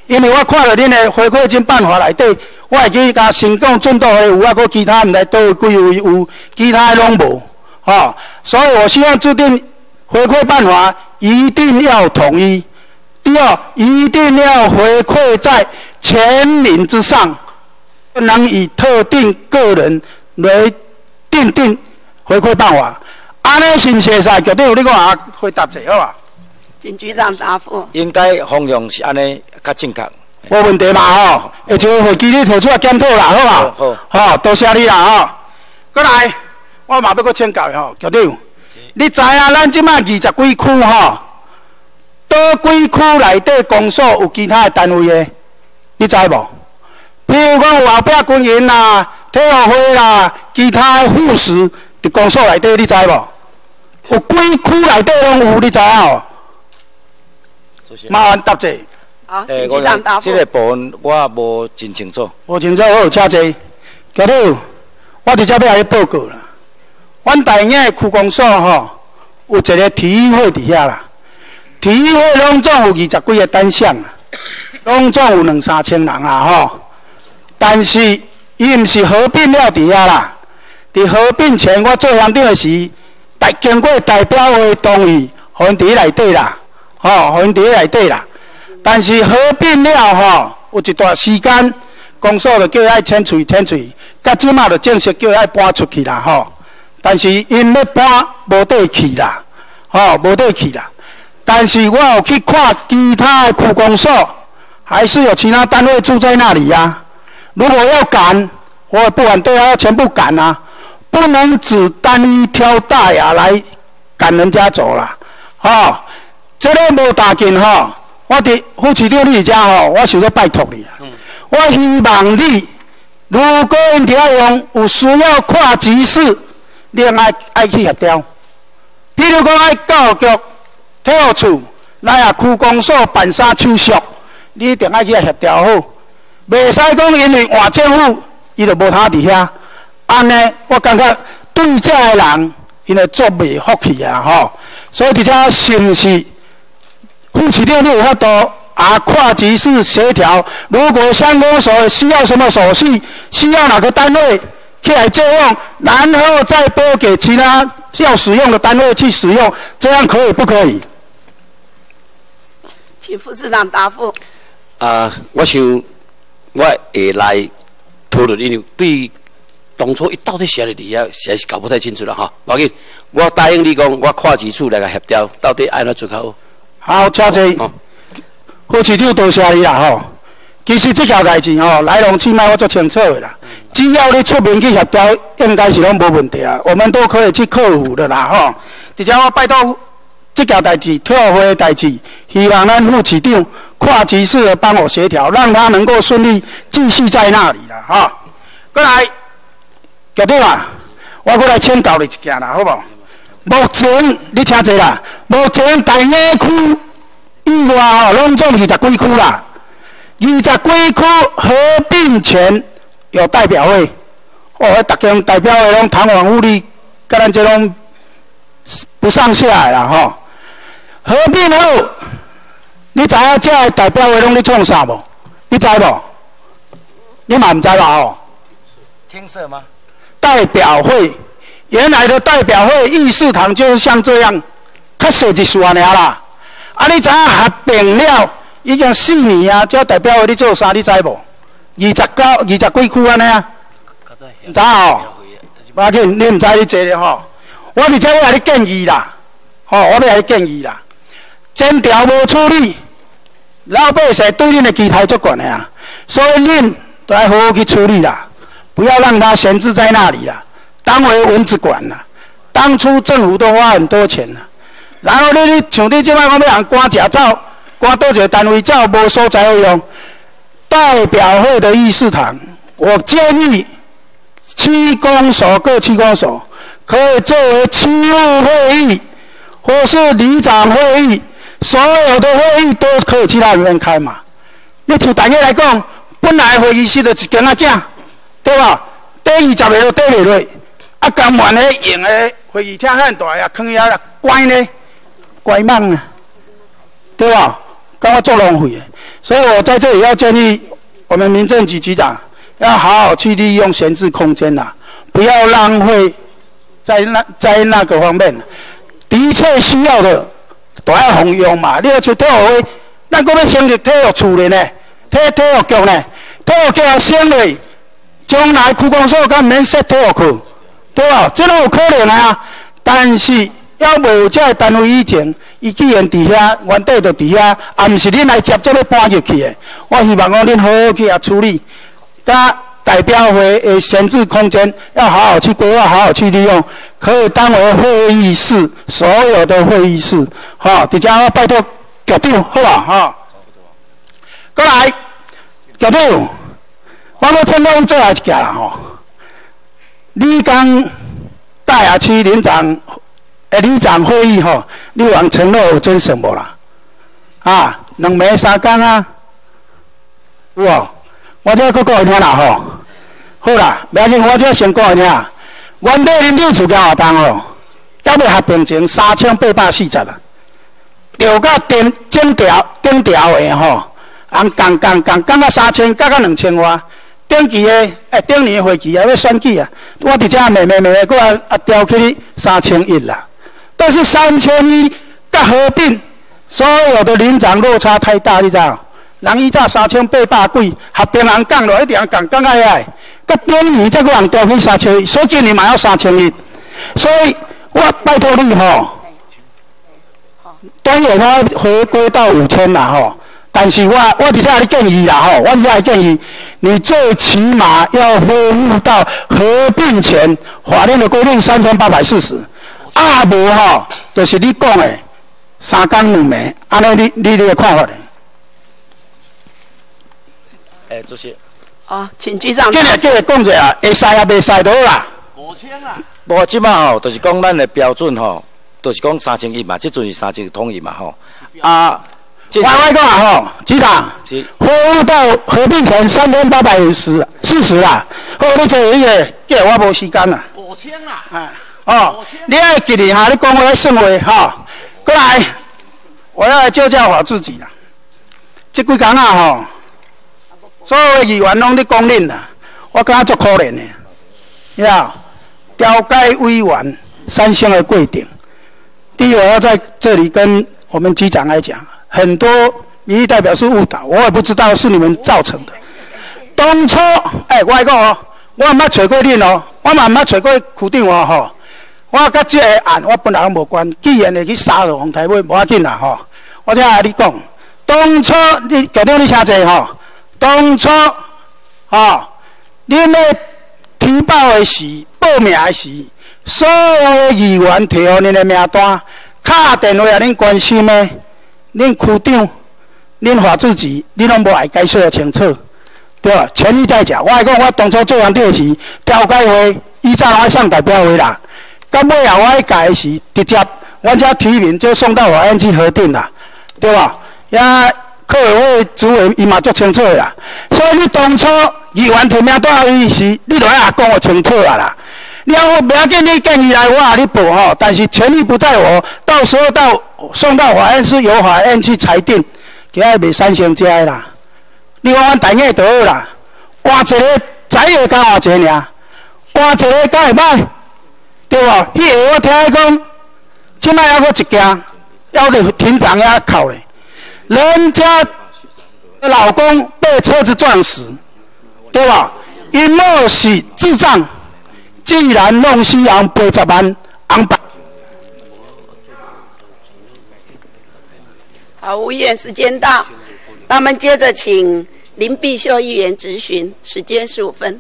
因为我看到恁的回馈金办法内底，我会去甲新港准岛的有啊，搁其他毋知倒几位有，其他拢无，吼、哦。所以我希望制定回馈办法一定要统一。第二，一定要回馈在全民之上，不能以特定个人来定定回馈办法。安尼是毋是会使？局长，你给我回答者好吧？ 请局长答复。 应该方向是安尼较正确。 无问题嘛吼，下一个会期你提出来检讨啦，好吧？好，好，多谢你啦吼。过来，我嘛要搁请教吼，局长，你知影咱即摆二十几区吼？倒几区内底公所有其他的单位的，你知无？譬如讲有后壁军营啦、体育会啦、其他副食伫公所内底，你知无？有几区内底拢有，你知影哦？麻烦答者。 好，请局长答复。 这个部分我无真清楚。 无清楚，好，请坐。局长，我伫这边来报告啦。阮大营的区公所吼，有一个体育会伫遐啦。体育会拢总有二十几个单项啊，拢总有两三千人啊吼。但是伊毋是合并了伫遐啦。伫合并前，我做乡长的时，代经过代表会同意，互因伫咧内底啦，吼，互因伫咧内底啦。但是合并了吼，有一段时间，公所就叫伊爱迁出迁出，甲即马就正式叫伊爱搬出去啦吼。但是因要搬无地去啦，吼，无地去啦。但是我有去看其他的区公所，还是有其他单位住在那里呀、啊。如果要赶，我也不反对啊，要全部赶啊，不能只单一挑大牙来赶人家走啦。哦，这个无大紧吼，我伫副市长你遮吼，我想要拜托你啊。嗯、我希望你，如果因伫遐用有需要跨级市，你爱爱去协调。譬如讲爱教育局。体育处来啊，区公所办啥手续，你一定爱去协调好，袂使讲因为换政府，伊就无通伫遐。安尼，我感觉对这个人，因会做袂福气啊吼。所以伫遮是毋是副市长你有法度啊跨级市协调？如果乡公所需要什么手续，需要哪个单位去来借用，然后再拨给其他要使用的单位去使用，这样可以不可以？ 请副市长答复。 啊，我想我会来讨论，因为对当初伊到底写的底下，实在是搞不太清楚了哈。无要紧，我答应你讲，我跨级处来个协调，到底安怎做较好？ 好，请坐。副市长多谢你啦吼。其实这条代志吼，来龙去脉我足清楚的啦。只要你出面去协调，应该是拢无问题啦。我们都可以去克服的啦吼。而且我拜托。这条代志，体育会的代志，希望咱副市长跨级市的帮我协调，让他能够顺利继续在那里啦，哈。过来，局长啊，我过来请教你一件啦，好不？目前你请坐啦，目前大雅区以外吼，拢总二十几区啦，二十几区合并前有代表会，哦，大家代表会拢堂皇富丽，甲咱这拢不上下的啦，吼。合并后，你知影这代表会拢咧创啥无？你知无？你嘛唔知吧？哦， 听说吗？ 代表会，原来的代表会议事堂就是像这样，较小一撮尔啦。啊，你知影合并了，已经四年啊，这代表会你做啥？你知无？二十九、二十几区安尼啊？唔知哦？无要紧，你唔知你坐咧吼。我伫这要来你建议啦，吼、哦，我要来你建议啦。检调无处理，老百姓对恁的期待足悬的啊，所以恁都要好好去处理啦，不要让它闲置在那里啦，当为蚊子馆啦。当初政府都花很多钱啦，然后你你像你即摆讲要人赶驾照，赶倒一个单位照，无所在好用。代表会的议事堂，我建议区公所各区公所可以作为区务会议，或是里长会议。所有的会议都可以去那里面开嘛。你像大家来讲，本来会议室就一间仔囝，对吧？第二十个都缀袂落，啊，甘愿咧用的会议厅遐大呀，囥遐啦，乖呢，乖猛啊，对吧？感觉足浪费的。 所以我在这里要建议我们民政局局长要好好去利用闲置空间呐、啊，不要浪费在那在那个方面。的确需要的都要弘用嘛。你要像体育会，咱搁要成立体育处的呢，体体育局呢，体育局要成立，将来区公所敢免设体育课，对吧？这都有可能啊。但是要无这个单位以前，伊既然伫遐，原底就伫遐，啊，毋是恁来接这要搬入去的。我希望讲恁好好去啊处理，甲代表会的闲置空间要好好去规划，好好去利用，可以当为会议室，所有的会议室，哈、哦，伫遮拜托局长，好啊，哈、哦。过来，局长，我要听讲做下一件啦，吼。你讲大雅区林长，诶，里长会议吼，你往承诺有遵守无啦？啊，两暝三更啊，有无？我这个讲一听啦吼，好啦，不要紧，我这先讲一听。原底恁六厝交活动哦，还未合并前三千八百四十啊，调到顶整条顶条的吼，人降降降降到三千，降到两千外。顶期的诶，顶年的会期啊，要选举啊，我伫遮慢慢慢慢，搁啊啊调去三千一啦。但是三千一甲合并，所有的领长落差太大，你知道？人以早三千八百几，合并人降落一定降降到遐，甲顶年再搁人调去三千一，所以今年嘛要三千一。所以我拜托你吼，当然我回归到五千啦吼。但是我我伫遮你建议啦吼，我伫遮建议你最起码要恢复到合并前法令的规定三千八百四十，啊无吼，就是你讲的三更两暝，安尼你你你的看法呢？ 诶、欸，主席。 哦，请局长。 今日叫伊讲一下，会使也袂使倒啦。 五千啦。 无即摆吼，就是讲咱的标准吼，就是讲三千一嘛，即阵是三千统一嘛吼。啊。 我我讲啊吼，局长，恢复到合并前三千八百五十四十啦。好，你这一个，这个我无时间啦。 五千啦。 哎，哦，你爱一日哈，你讲我来算话哈。过来，我要来就教我自己啦。这几工啊吼，所有的议员拢咧讲恁啦，我感觉足可怜的。你知道，调解委员三项的规定，第一，我要在这里跟我们局长来讲。很多民意代表是误导，我也不知道是你们造成的。当初，哎、欸，我来讲哦，我毋捌找过恁哦，我嘛毋捌找过区长哦吼。我甲这个案我本来无关，既然会去杀了红台尾，无要紧啦吼。我才来你讲，当初你局长你请坐吼，当初吼，恁咧提报的时、报名的时，所有的议员摕互恁的名单，敲电话啊，恁关心的。恁区长、恁法制局，恁拢无爱解说清楚，对吧？权利在讲，我来讲，我当初做完这时，调解会以早我上代表会啦，到尾啊，我改的时，直接我只提名就送到法院去核定啦，对吧？也科委会主委伊嘛足清楚的啦，所以你当初议员提名到伊时，你就要讲我清楚啊啦。你要不要紧，你建议来我你补吼，但是权利不在我，到时候到送到法院是由法院去裁定，今日袂三成遮啦。你讲阮大家就好啦，换一个才会加换一个尔，换一个敢会歹，对无？迄个我听伊讲，即摆还阁一件，要个庭长遐考咧，人家老公被车子撞死，对吧？因某是智障。既然弄西洋八十万红包， 好，无议员时间到，那我们接着请林碧秀议员质询，时间十五分。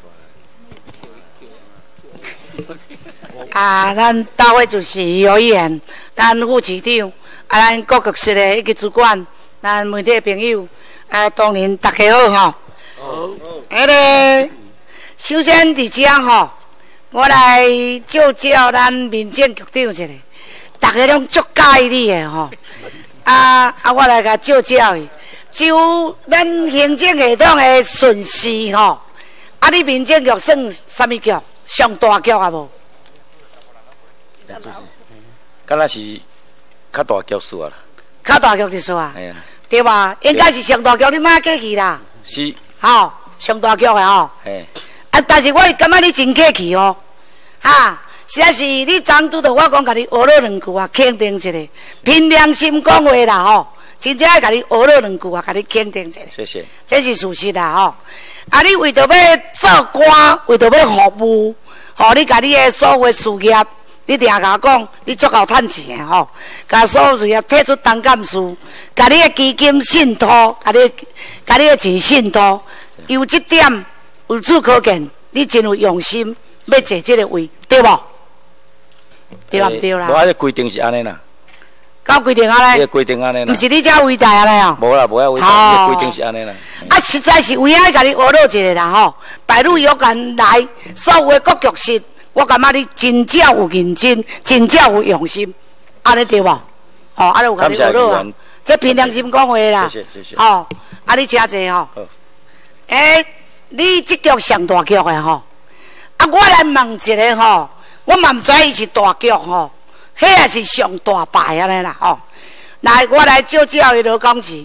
啊，咱大会主席尤议员，咱副市长，啊，咱各局室的一个主管，咱媒体朋友，啊，当然大家好吼。好。迄个，首先伫遮吼。我来就叫咱民政局长一下，大家拢足介意你的吼。啊啊，我来甲就叫伊，就咱行政系统的顺序吼。啊，你民政局算什么局？上大局啊无？ 敢若是较大局数啊啦。 较大局就是啊。 哎呀。 对吧？应该是上大局，你莫客气啦。 是。 吼，上大局的吼。 嘿。 啊，但是我感觉你真客气哦，哈。实在是你昨拄着我讲，甲你学了两句啊，肯定一下，凭良心讲话啦吼，真正甲你学了两句啊，甲你肯定一下。 谢谢。 这是事实啦吼。啊，你为着要做官，为着要服务，吼，你甲你的所有事业，你定甲我讲，你足够趁钱的吼，甲所有事业摕出当干事，甲你的基金信托，甲你，甲你的钱信托，由这点由此可见，你真有用心要坐这个位，对无？对啊，唔对啦。 无啊，这规定是安尼啦。 搞规定安尼。 这规定安尼啦。 唔是你遮伟大安尼哦。 无啦，无啊伟大，这规定是安尼啦。 啊，实在是为爱甲你学到一个啦吼。白鹿有敢来，所有的各局势，我感觉你真正有认真，真正有用心，安尼对无？哦，安尼有甲你学到啊。这凭良心讲话啦。 谢谢谢谢。 哦，啊，你请坐吼。好。诶，你这局上大局的吼。啊，我来问一个吼。我嘛唔知伊是大局吼，迄也是上大牌安尼啦吼。来，我来照照伊罗讲是，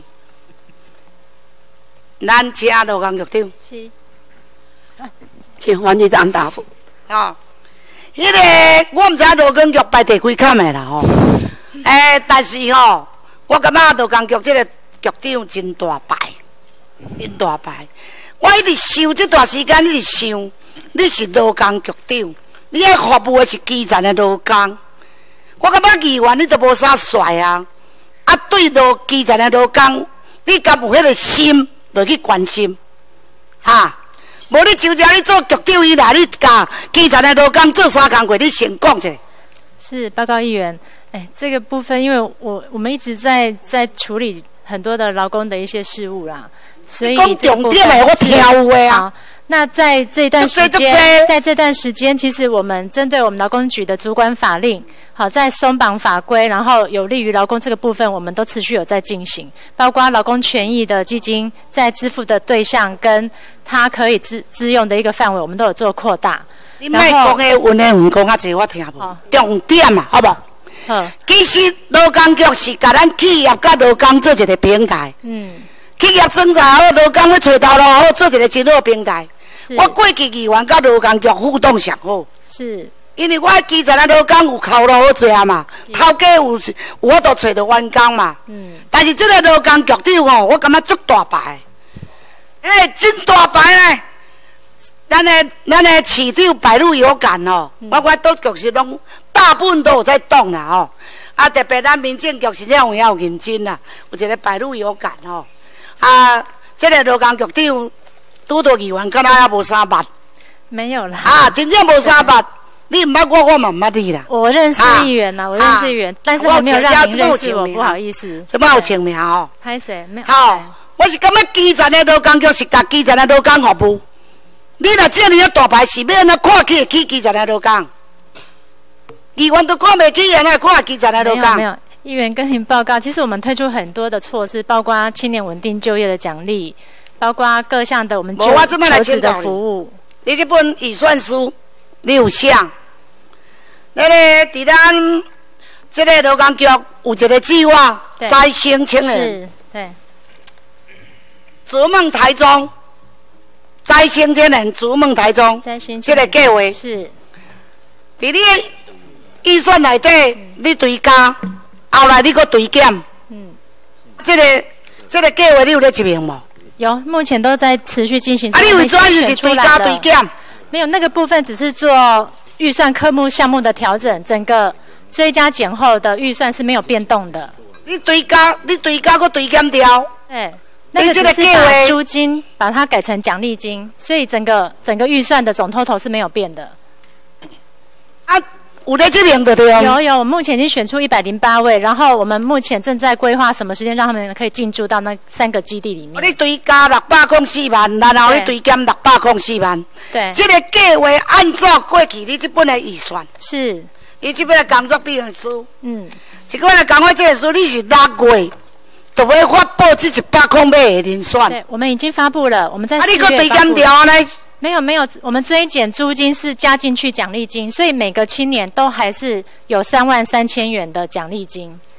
咱请罗工局长。 是。 请黄局长答复。 哦，迄个我唔知罗工局排第几坎的啦吼。诶，但是吼，我感觉罗工局这个局长真大牌，真大牌。我一直想这段时间，一直想，你是罗工局长。你爱服务的是基层的劳工，我感觉议员你都无啥帅啊！啊，对劳基层的劳工，你敢有迄个心落去关心？哈，无你就叫你做局长以来，你甲基层的劳工做啥工作？你先讲一下。 是报告议员，哎，这个部分因为我我们一直在在处理很多的劳工的一些事务啦，所以这部分是啊。那在这段时间，在这段时间，其实我们针对我们劳工局的主管法令，好，在松绑法规，然后有利于劳工这个部分，我们都持续有在进行，包括劳工权益的基金在支付的对象跟它可以支支用的一个范围，我们都有做扩大。 你莫讲诶，文诶文讲较济，我听无。重点嘛，好无？嗯。其实劳工局是甲咱企业甲劳工做一个平台。嗯。企业挣扎好，劳工要找头路好，做一个真好平台。我过去议员甲劳工局互动上好， 是， 因为我基层的劳工有扣路好做嘛，头家有有我都找到员工嘛。嗯。但是这个劳工局长吼，我感觉足大牌，哎，真大牌呢。咱的咱的市长白鹿有干吼，嗯、我我都局是拢大部分都有在动啦吼。啊，特别咱民政局是这样有认真啦，有一个白鹿有干吼。啊，这个劳工局长。拄到议员，敢若也无三捌， 没有啦。 啊，真正无三捌，你唔捌我，我嘛唔捌你啦。 我认识议员啦，我认识议员，但是还没有让您认识我，不好意思。 怎么有清名哦？ 歹势，没有。 好，我是感觉基层的劳工局是甲基层的劳工服务。你若这样大牌，是要安怎看起起基层的劳工？议员都看袂起，安怎看基层的劳工？ 没有。议员跟您报告，其实我们推出很多的措施，包括青年稳定就业的奖励。包括各项的我们求职的服务。 你这本预算书，你有写？那个伫咱这个劳工局有一个计划，再生青年。 是，对。 逐梦台中，再生青年，逐梦台中。 再生这个计划是。 伫你预算内底，你追加，后来你搁追减。嗯。这个这个计划你有咧执行无？ 有，目前都在持续进行。 啊，你为怎样是追加追减？ 没有，那个部分只是做预算科目项目的调整，整个追加减后的预算是没有变动的。 你追加，你追加个追减掉。 对，那个只是把租金把它改成奖励金，所以整个整个预算的总 total 是没有变的。 啊。有在这边的对哦。 有有，我目前已经选出一百零八位，然后我们目前正在规划什么时间让他们可以进驻到那三个基地里面。 你追加六百零四万，然后你追减六百零四万。 对。 这个计划按照过去你这本的预算。 是。 你这边的工作备忘书。嗯。这个的工作备忘书你是六月就要发布这一百空八的人选。 对，我们已经发布了，我们在四月发布。啊， 你个追减掉呢？ 没有没有，我们追减租金是加进去奖励金，所以每个青年都还是有三万三千元的奖励金。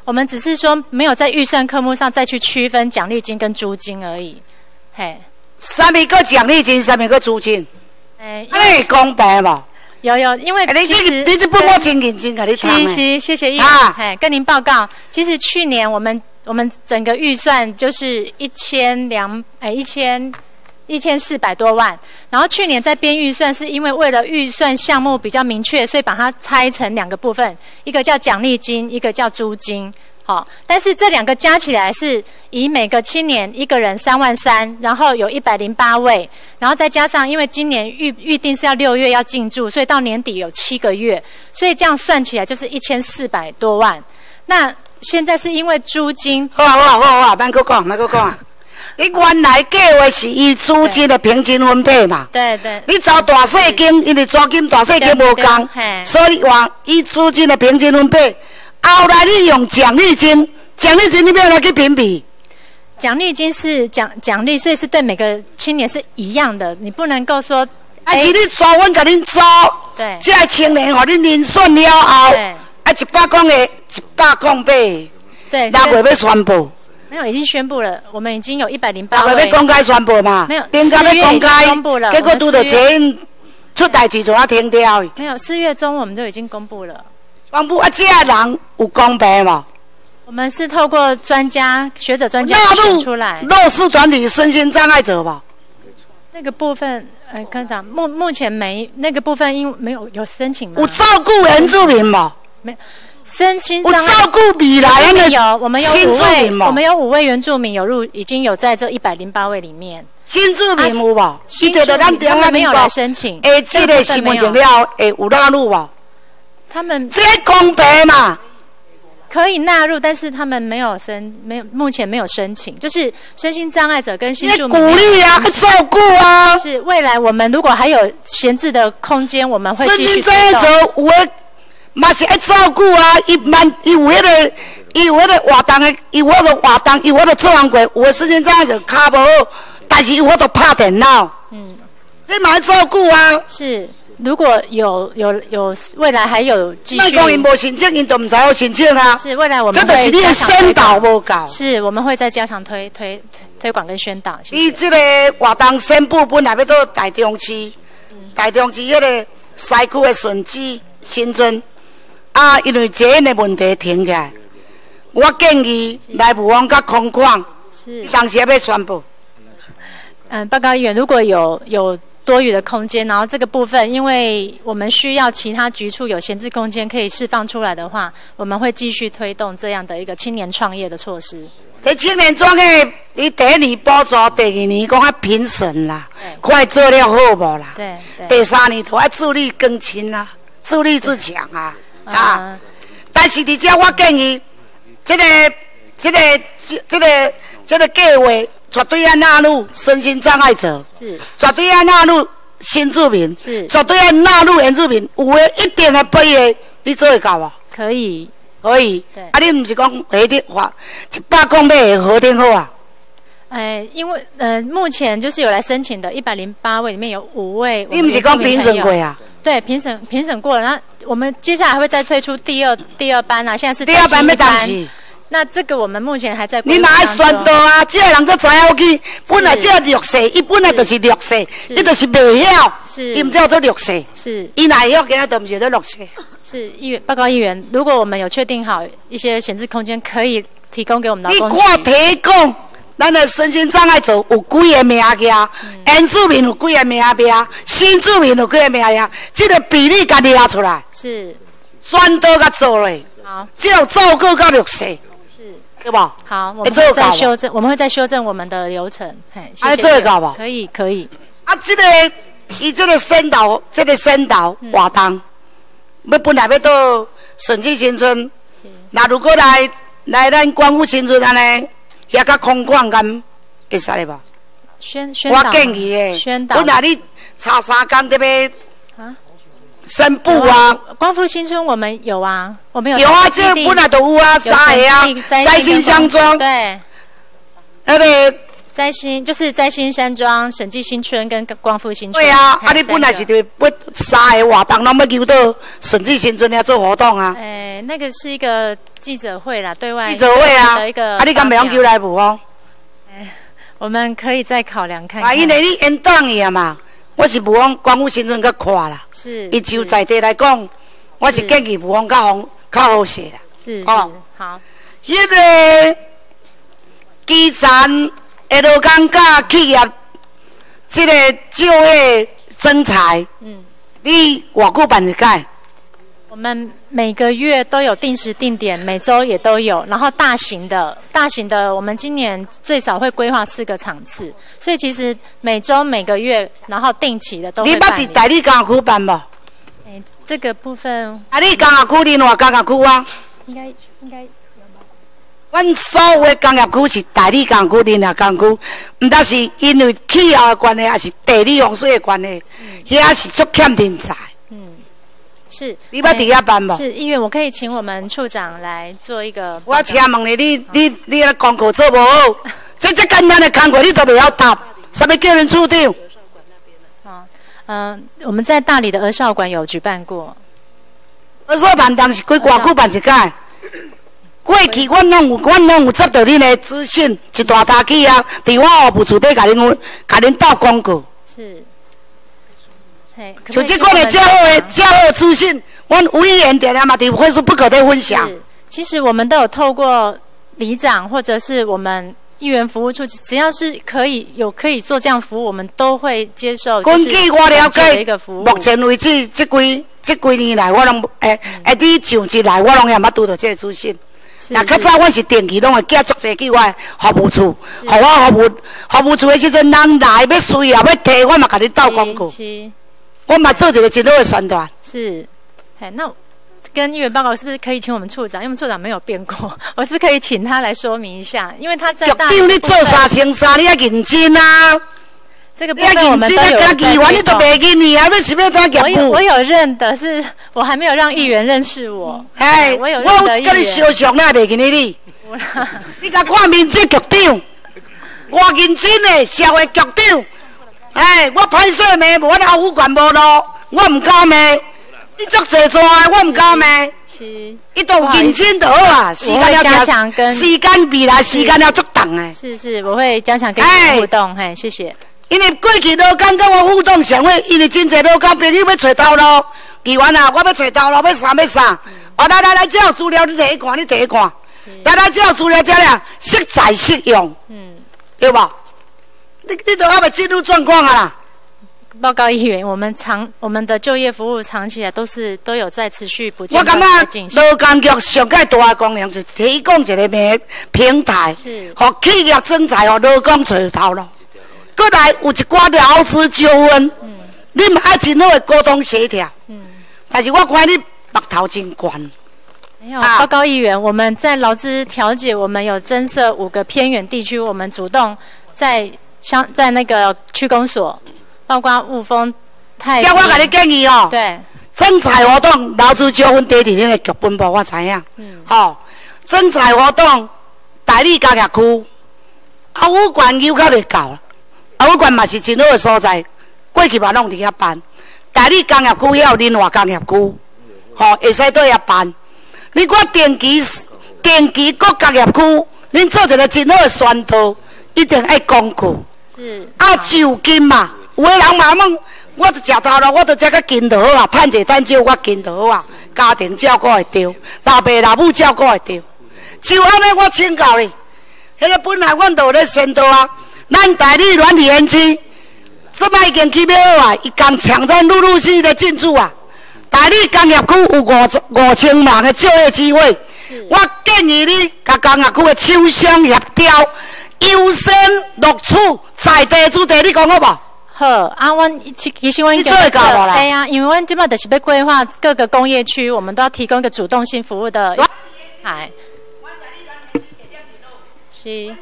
我们只是说没有在预算科目上再去区分奖励金跟租金而已。嘿， 什么个奖励金，什么个租金？哎，安尼公平无？ 有有，因为其实你这本我真认真给你谈的。谢谢谢议员，哎，跟您报告，其实去年我们我们整个预算就是一千两哎一千。一千四百多万，然后去年在编预算，是因为为了预算项目比较明确，所以把它拆成两个部分，一个叫奖励金，一个叫租金。好、哦，但是这两个加起来是以每个青年一个人三万三，然后有一百零八位，然后再加上因为今年预预定是要六月要进驻，所以到年底有七个月，所以这样算起来就是一千四百多万。那现在是因为租金， 好啊好啊好啊，别搁讲，别搁讲啊。你原来计划是以租金的平均分配嘛？ 对对。 你找大细金，因为租金大细金无共，所以话以租金的平均分配。后来你用奖励金，奖励金你要来去评比。 奖励金是奖奖励，所以是对每个青年是一样的，你不能够说。 还是你租，阮甲恁租。 对。 这个青年，互恁人选了后，啊一百公的，一百公八。 对。 六月要宣布。 没有，已经宣布了，我们已经有一百零八位。 要公开宣布嘛？ 没有， 应该要公开， 公布了。 结果拄到钱出代志就要停掉。 没有，四月中我们就已经公布了。 公布啊，这人有公平嘛？ 我们是透过专家、学者、专家选出来。 弱势团体、身心障碍者吧？ 那个部分，呃，科长，目目前没那个部分，因为没有有申请吗？ 有照顾原住民嘛？ 没有。身心障碍有照顾未来的有，我们有五位，我们有五位原住民有入，已经有在这一百零八位里面。 新住民有无？ 新住民他们没有来申请。 诶，这个新闻资料诶有纳入无？ 他们这公平嘛？ 可以纳入，但是他们没有申，没有目前没有申请，就是身心障碍者跟新住民。 鼓励啊，照顾啊。 是未来我们如果还有闲置的空间，我们会继续推动。 身心障碍者有诶。嘛是爱照顾啊，伊蛮伊有迄个，伊有迄个活动的，伊有迄个活动，伊有迄个做完过，有的时间这样就卡无好，但是有法度拍电脑。嗯，这嘛要照顾啊。 是，如果有有有未来还有继续。 那讲因无申请，因都唔知有申请啊。 是，未来我们这就是你的宣导无够。 是，我们会再加强推推推广跟宣导。 伊这个活动宣布本来要到台中市，台中市迄个西区的顺基新村。啊，因为这样的问题停起来，我建议内务网甲空旷，是当时要宣布。 嗯，报告议员，如果有有多余的空间，然后这个部分，因为我们需要其他局处有闲置空间可以释放出来的话，我们会继续推动这样的一个青年创业的措施。 这青年创业，你第一年补助，第二年讲啊评审啦，看做了好无啦？ 对对。 第三年都要自力更生啦，自立自强啊。啊！但是伫遮，我建议，这个、这个、这、这个、这个计划绝对要纳入身心障碍者， 是绝对要纳入新住民， 是绝对要纳入原住民。有诶一定的比例，你做会到无？ 可以， 可以。 对。 啊，你毋是讲核定话一百公买会核定好啊？ 哎，因为呃，目前就是有来申请的一百零八位里面有五位， 你毋是讲评审过啊？ 对，评审评审过了，那我们接下来会再推出第二第二班啊，现在是第二班要当时。 那这个我们目前还在。 你嘛爱宣导啊！这个人才知影去，本来这个弱势，伊本来就是弱势，伊就是未晓，伊唔叫做弱势。 是。 伊哪会晓，今仔都唔是做弱势。 是议员报告议员，如果我们有确定好一些闲置空间，可以提供给我们劳工局。 你看提供。咱的身心障碍者有几个名额，原住民有几个名额，新住民有几个名额，这个比例甲列出来， 是宣导甲做嘞， 好， 只有照顾到弱势， 是， 对吧？ 好，我们会再修正，我们会再修正我们的流程，嘿， 还做得到不？ 可以，可以。 啊，这个伊这个宣导，这个宣导活动，要本来要到审计新村，那如果来来咱光复新村安尼。遐较空旷咁，会使嘞无？ 宣宣导。 我建议诶， 宣导。 本来你差三工得要啊，宣布啊。 光复新村我们有啊，我们有。 有啊，这本来都有啊，三个啊，摘星山庄。 对。 那个摘星就是摘星山庄、审计新村跟光复新村。 对啊，啊你本来是得要三个活动，拢要求到审计新村遐做活动啊。 诶，那个是一个记者会啦，对外记者会啊， 的一个啊，你敢袂用求来无哦？ 哎，我们可以再考量看看。 啊，因为你延档伊啊嘛，我是无往光复新村较快啦。 是。 伊就在地来讲，我是建议无往较好较好势啦。 是是、哦、好。 迄个基层下落工甲企业，即、这个就业增财，嗯，你偌久办一届？ 我们每个月都有定时定点，每周也都有。然后大型的、大型的，我们今年最少会规划四个场次，所以其实每周、每个月，然后定期的都会办理。 你捌伫台里工业区办无？ 哎，这个部分。 啊，你工业区另外工业区啊？ 应该应该有吗？ 阮所有的工业区是台里工业区、另外工业区，毋但是因为气候的关系，还是地理风水的关系，遐、嗯、是足欠人才。 是， 你捌伫遐办无？ 是，议员，我可以请我们处长来做一个。 我请问你，你你你那功课做无好？这这简单的工课你都袂晓答，啥物叫人处长？ 啊，嗯、呃，我们在大理的儿少馆有举办过。 儿少办当是几偌久办一届？过去阮拢有，阮拢有接到恁的资讯，一大沓去啊，伫我服务处底甲恁甲恁斗广告。是。像这款的较好的、较好的资讯，阮委员点点嘛，伫会是不可得分享。 其实我们都有透过里长或者是我们议员服务处，只要是可以有可以做这样服务，我们都会接受。 根据我了解，目前为止这几这几年来，我拢诶诶，你上一来我拢也捌拄到这个资讯。那较早我是定期拢会寄足济去我的服务处，互我服务服务处的时阵，人来要需要要提，我嘛甲你斗广告。我嘛做一个真好的宣传。是，哎，那跟议员报告是不是可以请我们处长？因为我们处长没有变过，我是不是可以请他来说明一下？因为他在大局长，你做三成三，你要认真啊！ 这个部分我们都有在推动。 你都袂认你啊？你是要当业务？ 我有认的，是我还没有让议员认识我。哎，我有认的议员。 我跟你相熟，那袂认你你。你甲看民政局长，偌认真的社会局长。哎，我歹势骂，无我后武管无咯，我唔敢骂。你足济抓，我唔敢骂。是。伊都认真就好啊，时间要加强跟时间未来时间要足长诶。 是是，我会加强跟你互动，嘿，谢谢。 因为过去老工跟我互动上会，因为真济老工朋友要找头路，议员啊，我要找头路，要啥要啥。哦，来来来，这有资料你摕去看，你摕去看。来来，这有资料，这俩适才适用，嗯，对吧？你你都还没进入状况啊啦！ 报告议员，我们长我们的就业服务长期以来都是都有在持续不间断的进行。 劳工局上界大的功能是提供一个平平台，是，互企业增财，互劳工找头路。过来有一寡劳资纠纷，嗯，你嘛爱真好的沟通协调，嗯，但是我看你目头真悬。 没有，报告议员，我们在劳资调解，我们有增设五个偏远地区，我们主动在。像在那个区公所，包括雾峰、太。 叫我给你建议哦。 对。 征才活动劳资纠纷地伫恁的局本部，我知影。嗯。吼、哦，征才活动台里工业区，啊，武馆有较袂够，啊，武馆嘛是真好的所在，过去嘛拢伫遐办。台里工业区还有另外工业区，吼、哦，会使对遐办。你我定期定期各工业区，恁做一个真好的宣导，一定爱讲句。是啊，就近嘛，有的人嘛问，我就食头路，我就食较近就好啊，趁者趁少，我近就好啊，家庭照顾会着，老爸老母照顾会着，就安尼我请教你，迄个本来阮就有咧宣导啊，咱台里软体园区，这摆已经起要好啊，伊共抢在陆陆续续的进驻啊，台里工业区有五五千万的就业机会，我建议你甲工业区的厂商协调。优先录取在地主地，你讲好无？ 好，啊，阮其其实阮你做会到无啦？ 哎呀，因为阮即摆就是要规划各个工业区，我们都要提供一个主动性服务的台。是。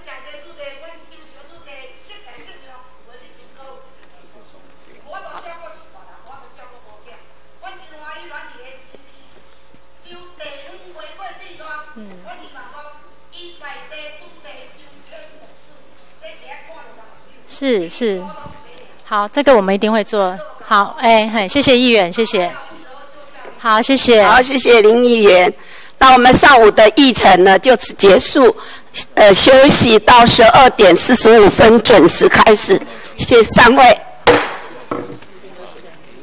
是是，好，这个我们一定会做好。哎，很谢谢议员，谢谢。好，谢谢。 好，谢谢林议员。 那我们上午的议程呢就此结束，呃，休息到十二点四十五分准时开始，谢谢三位。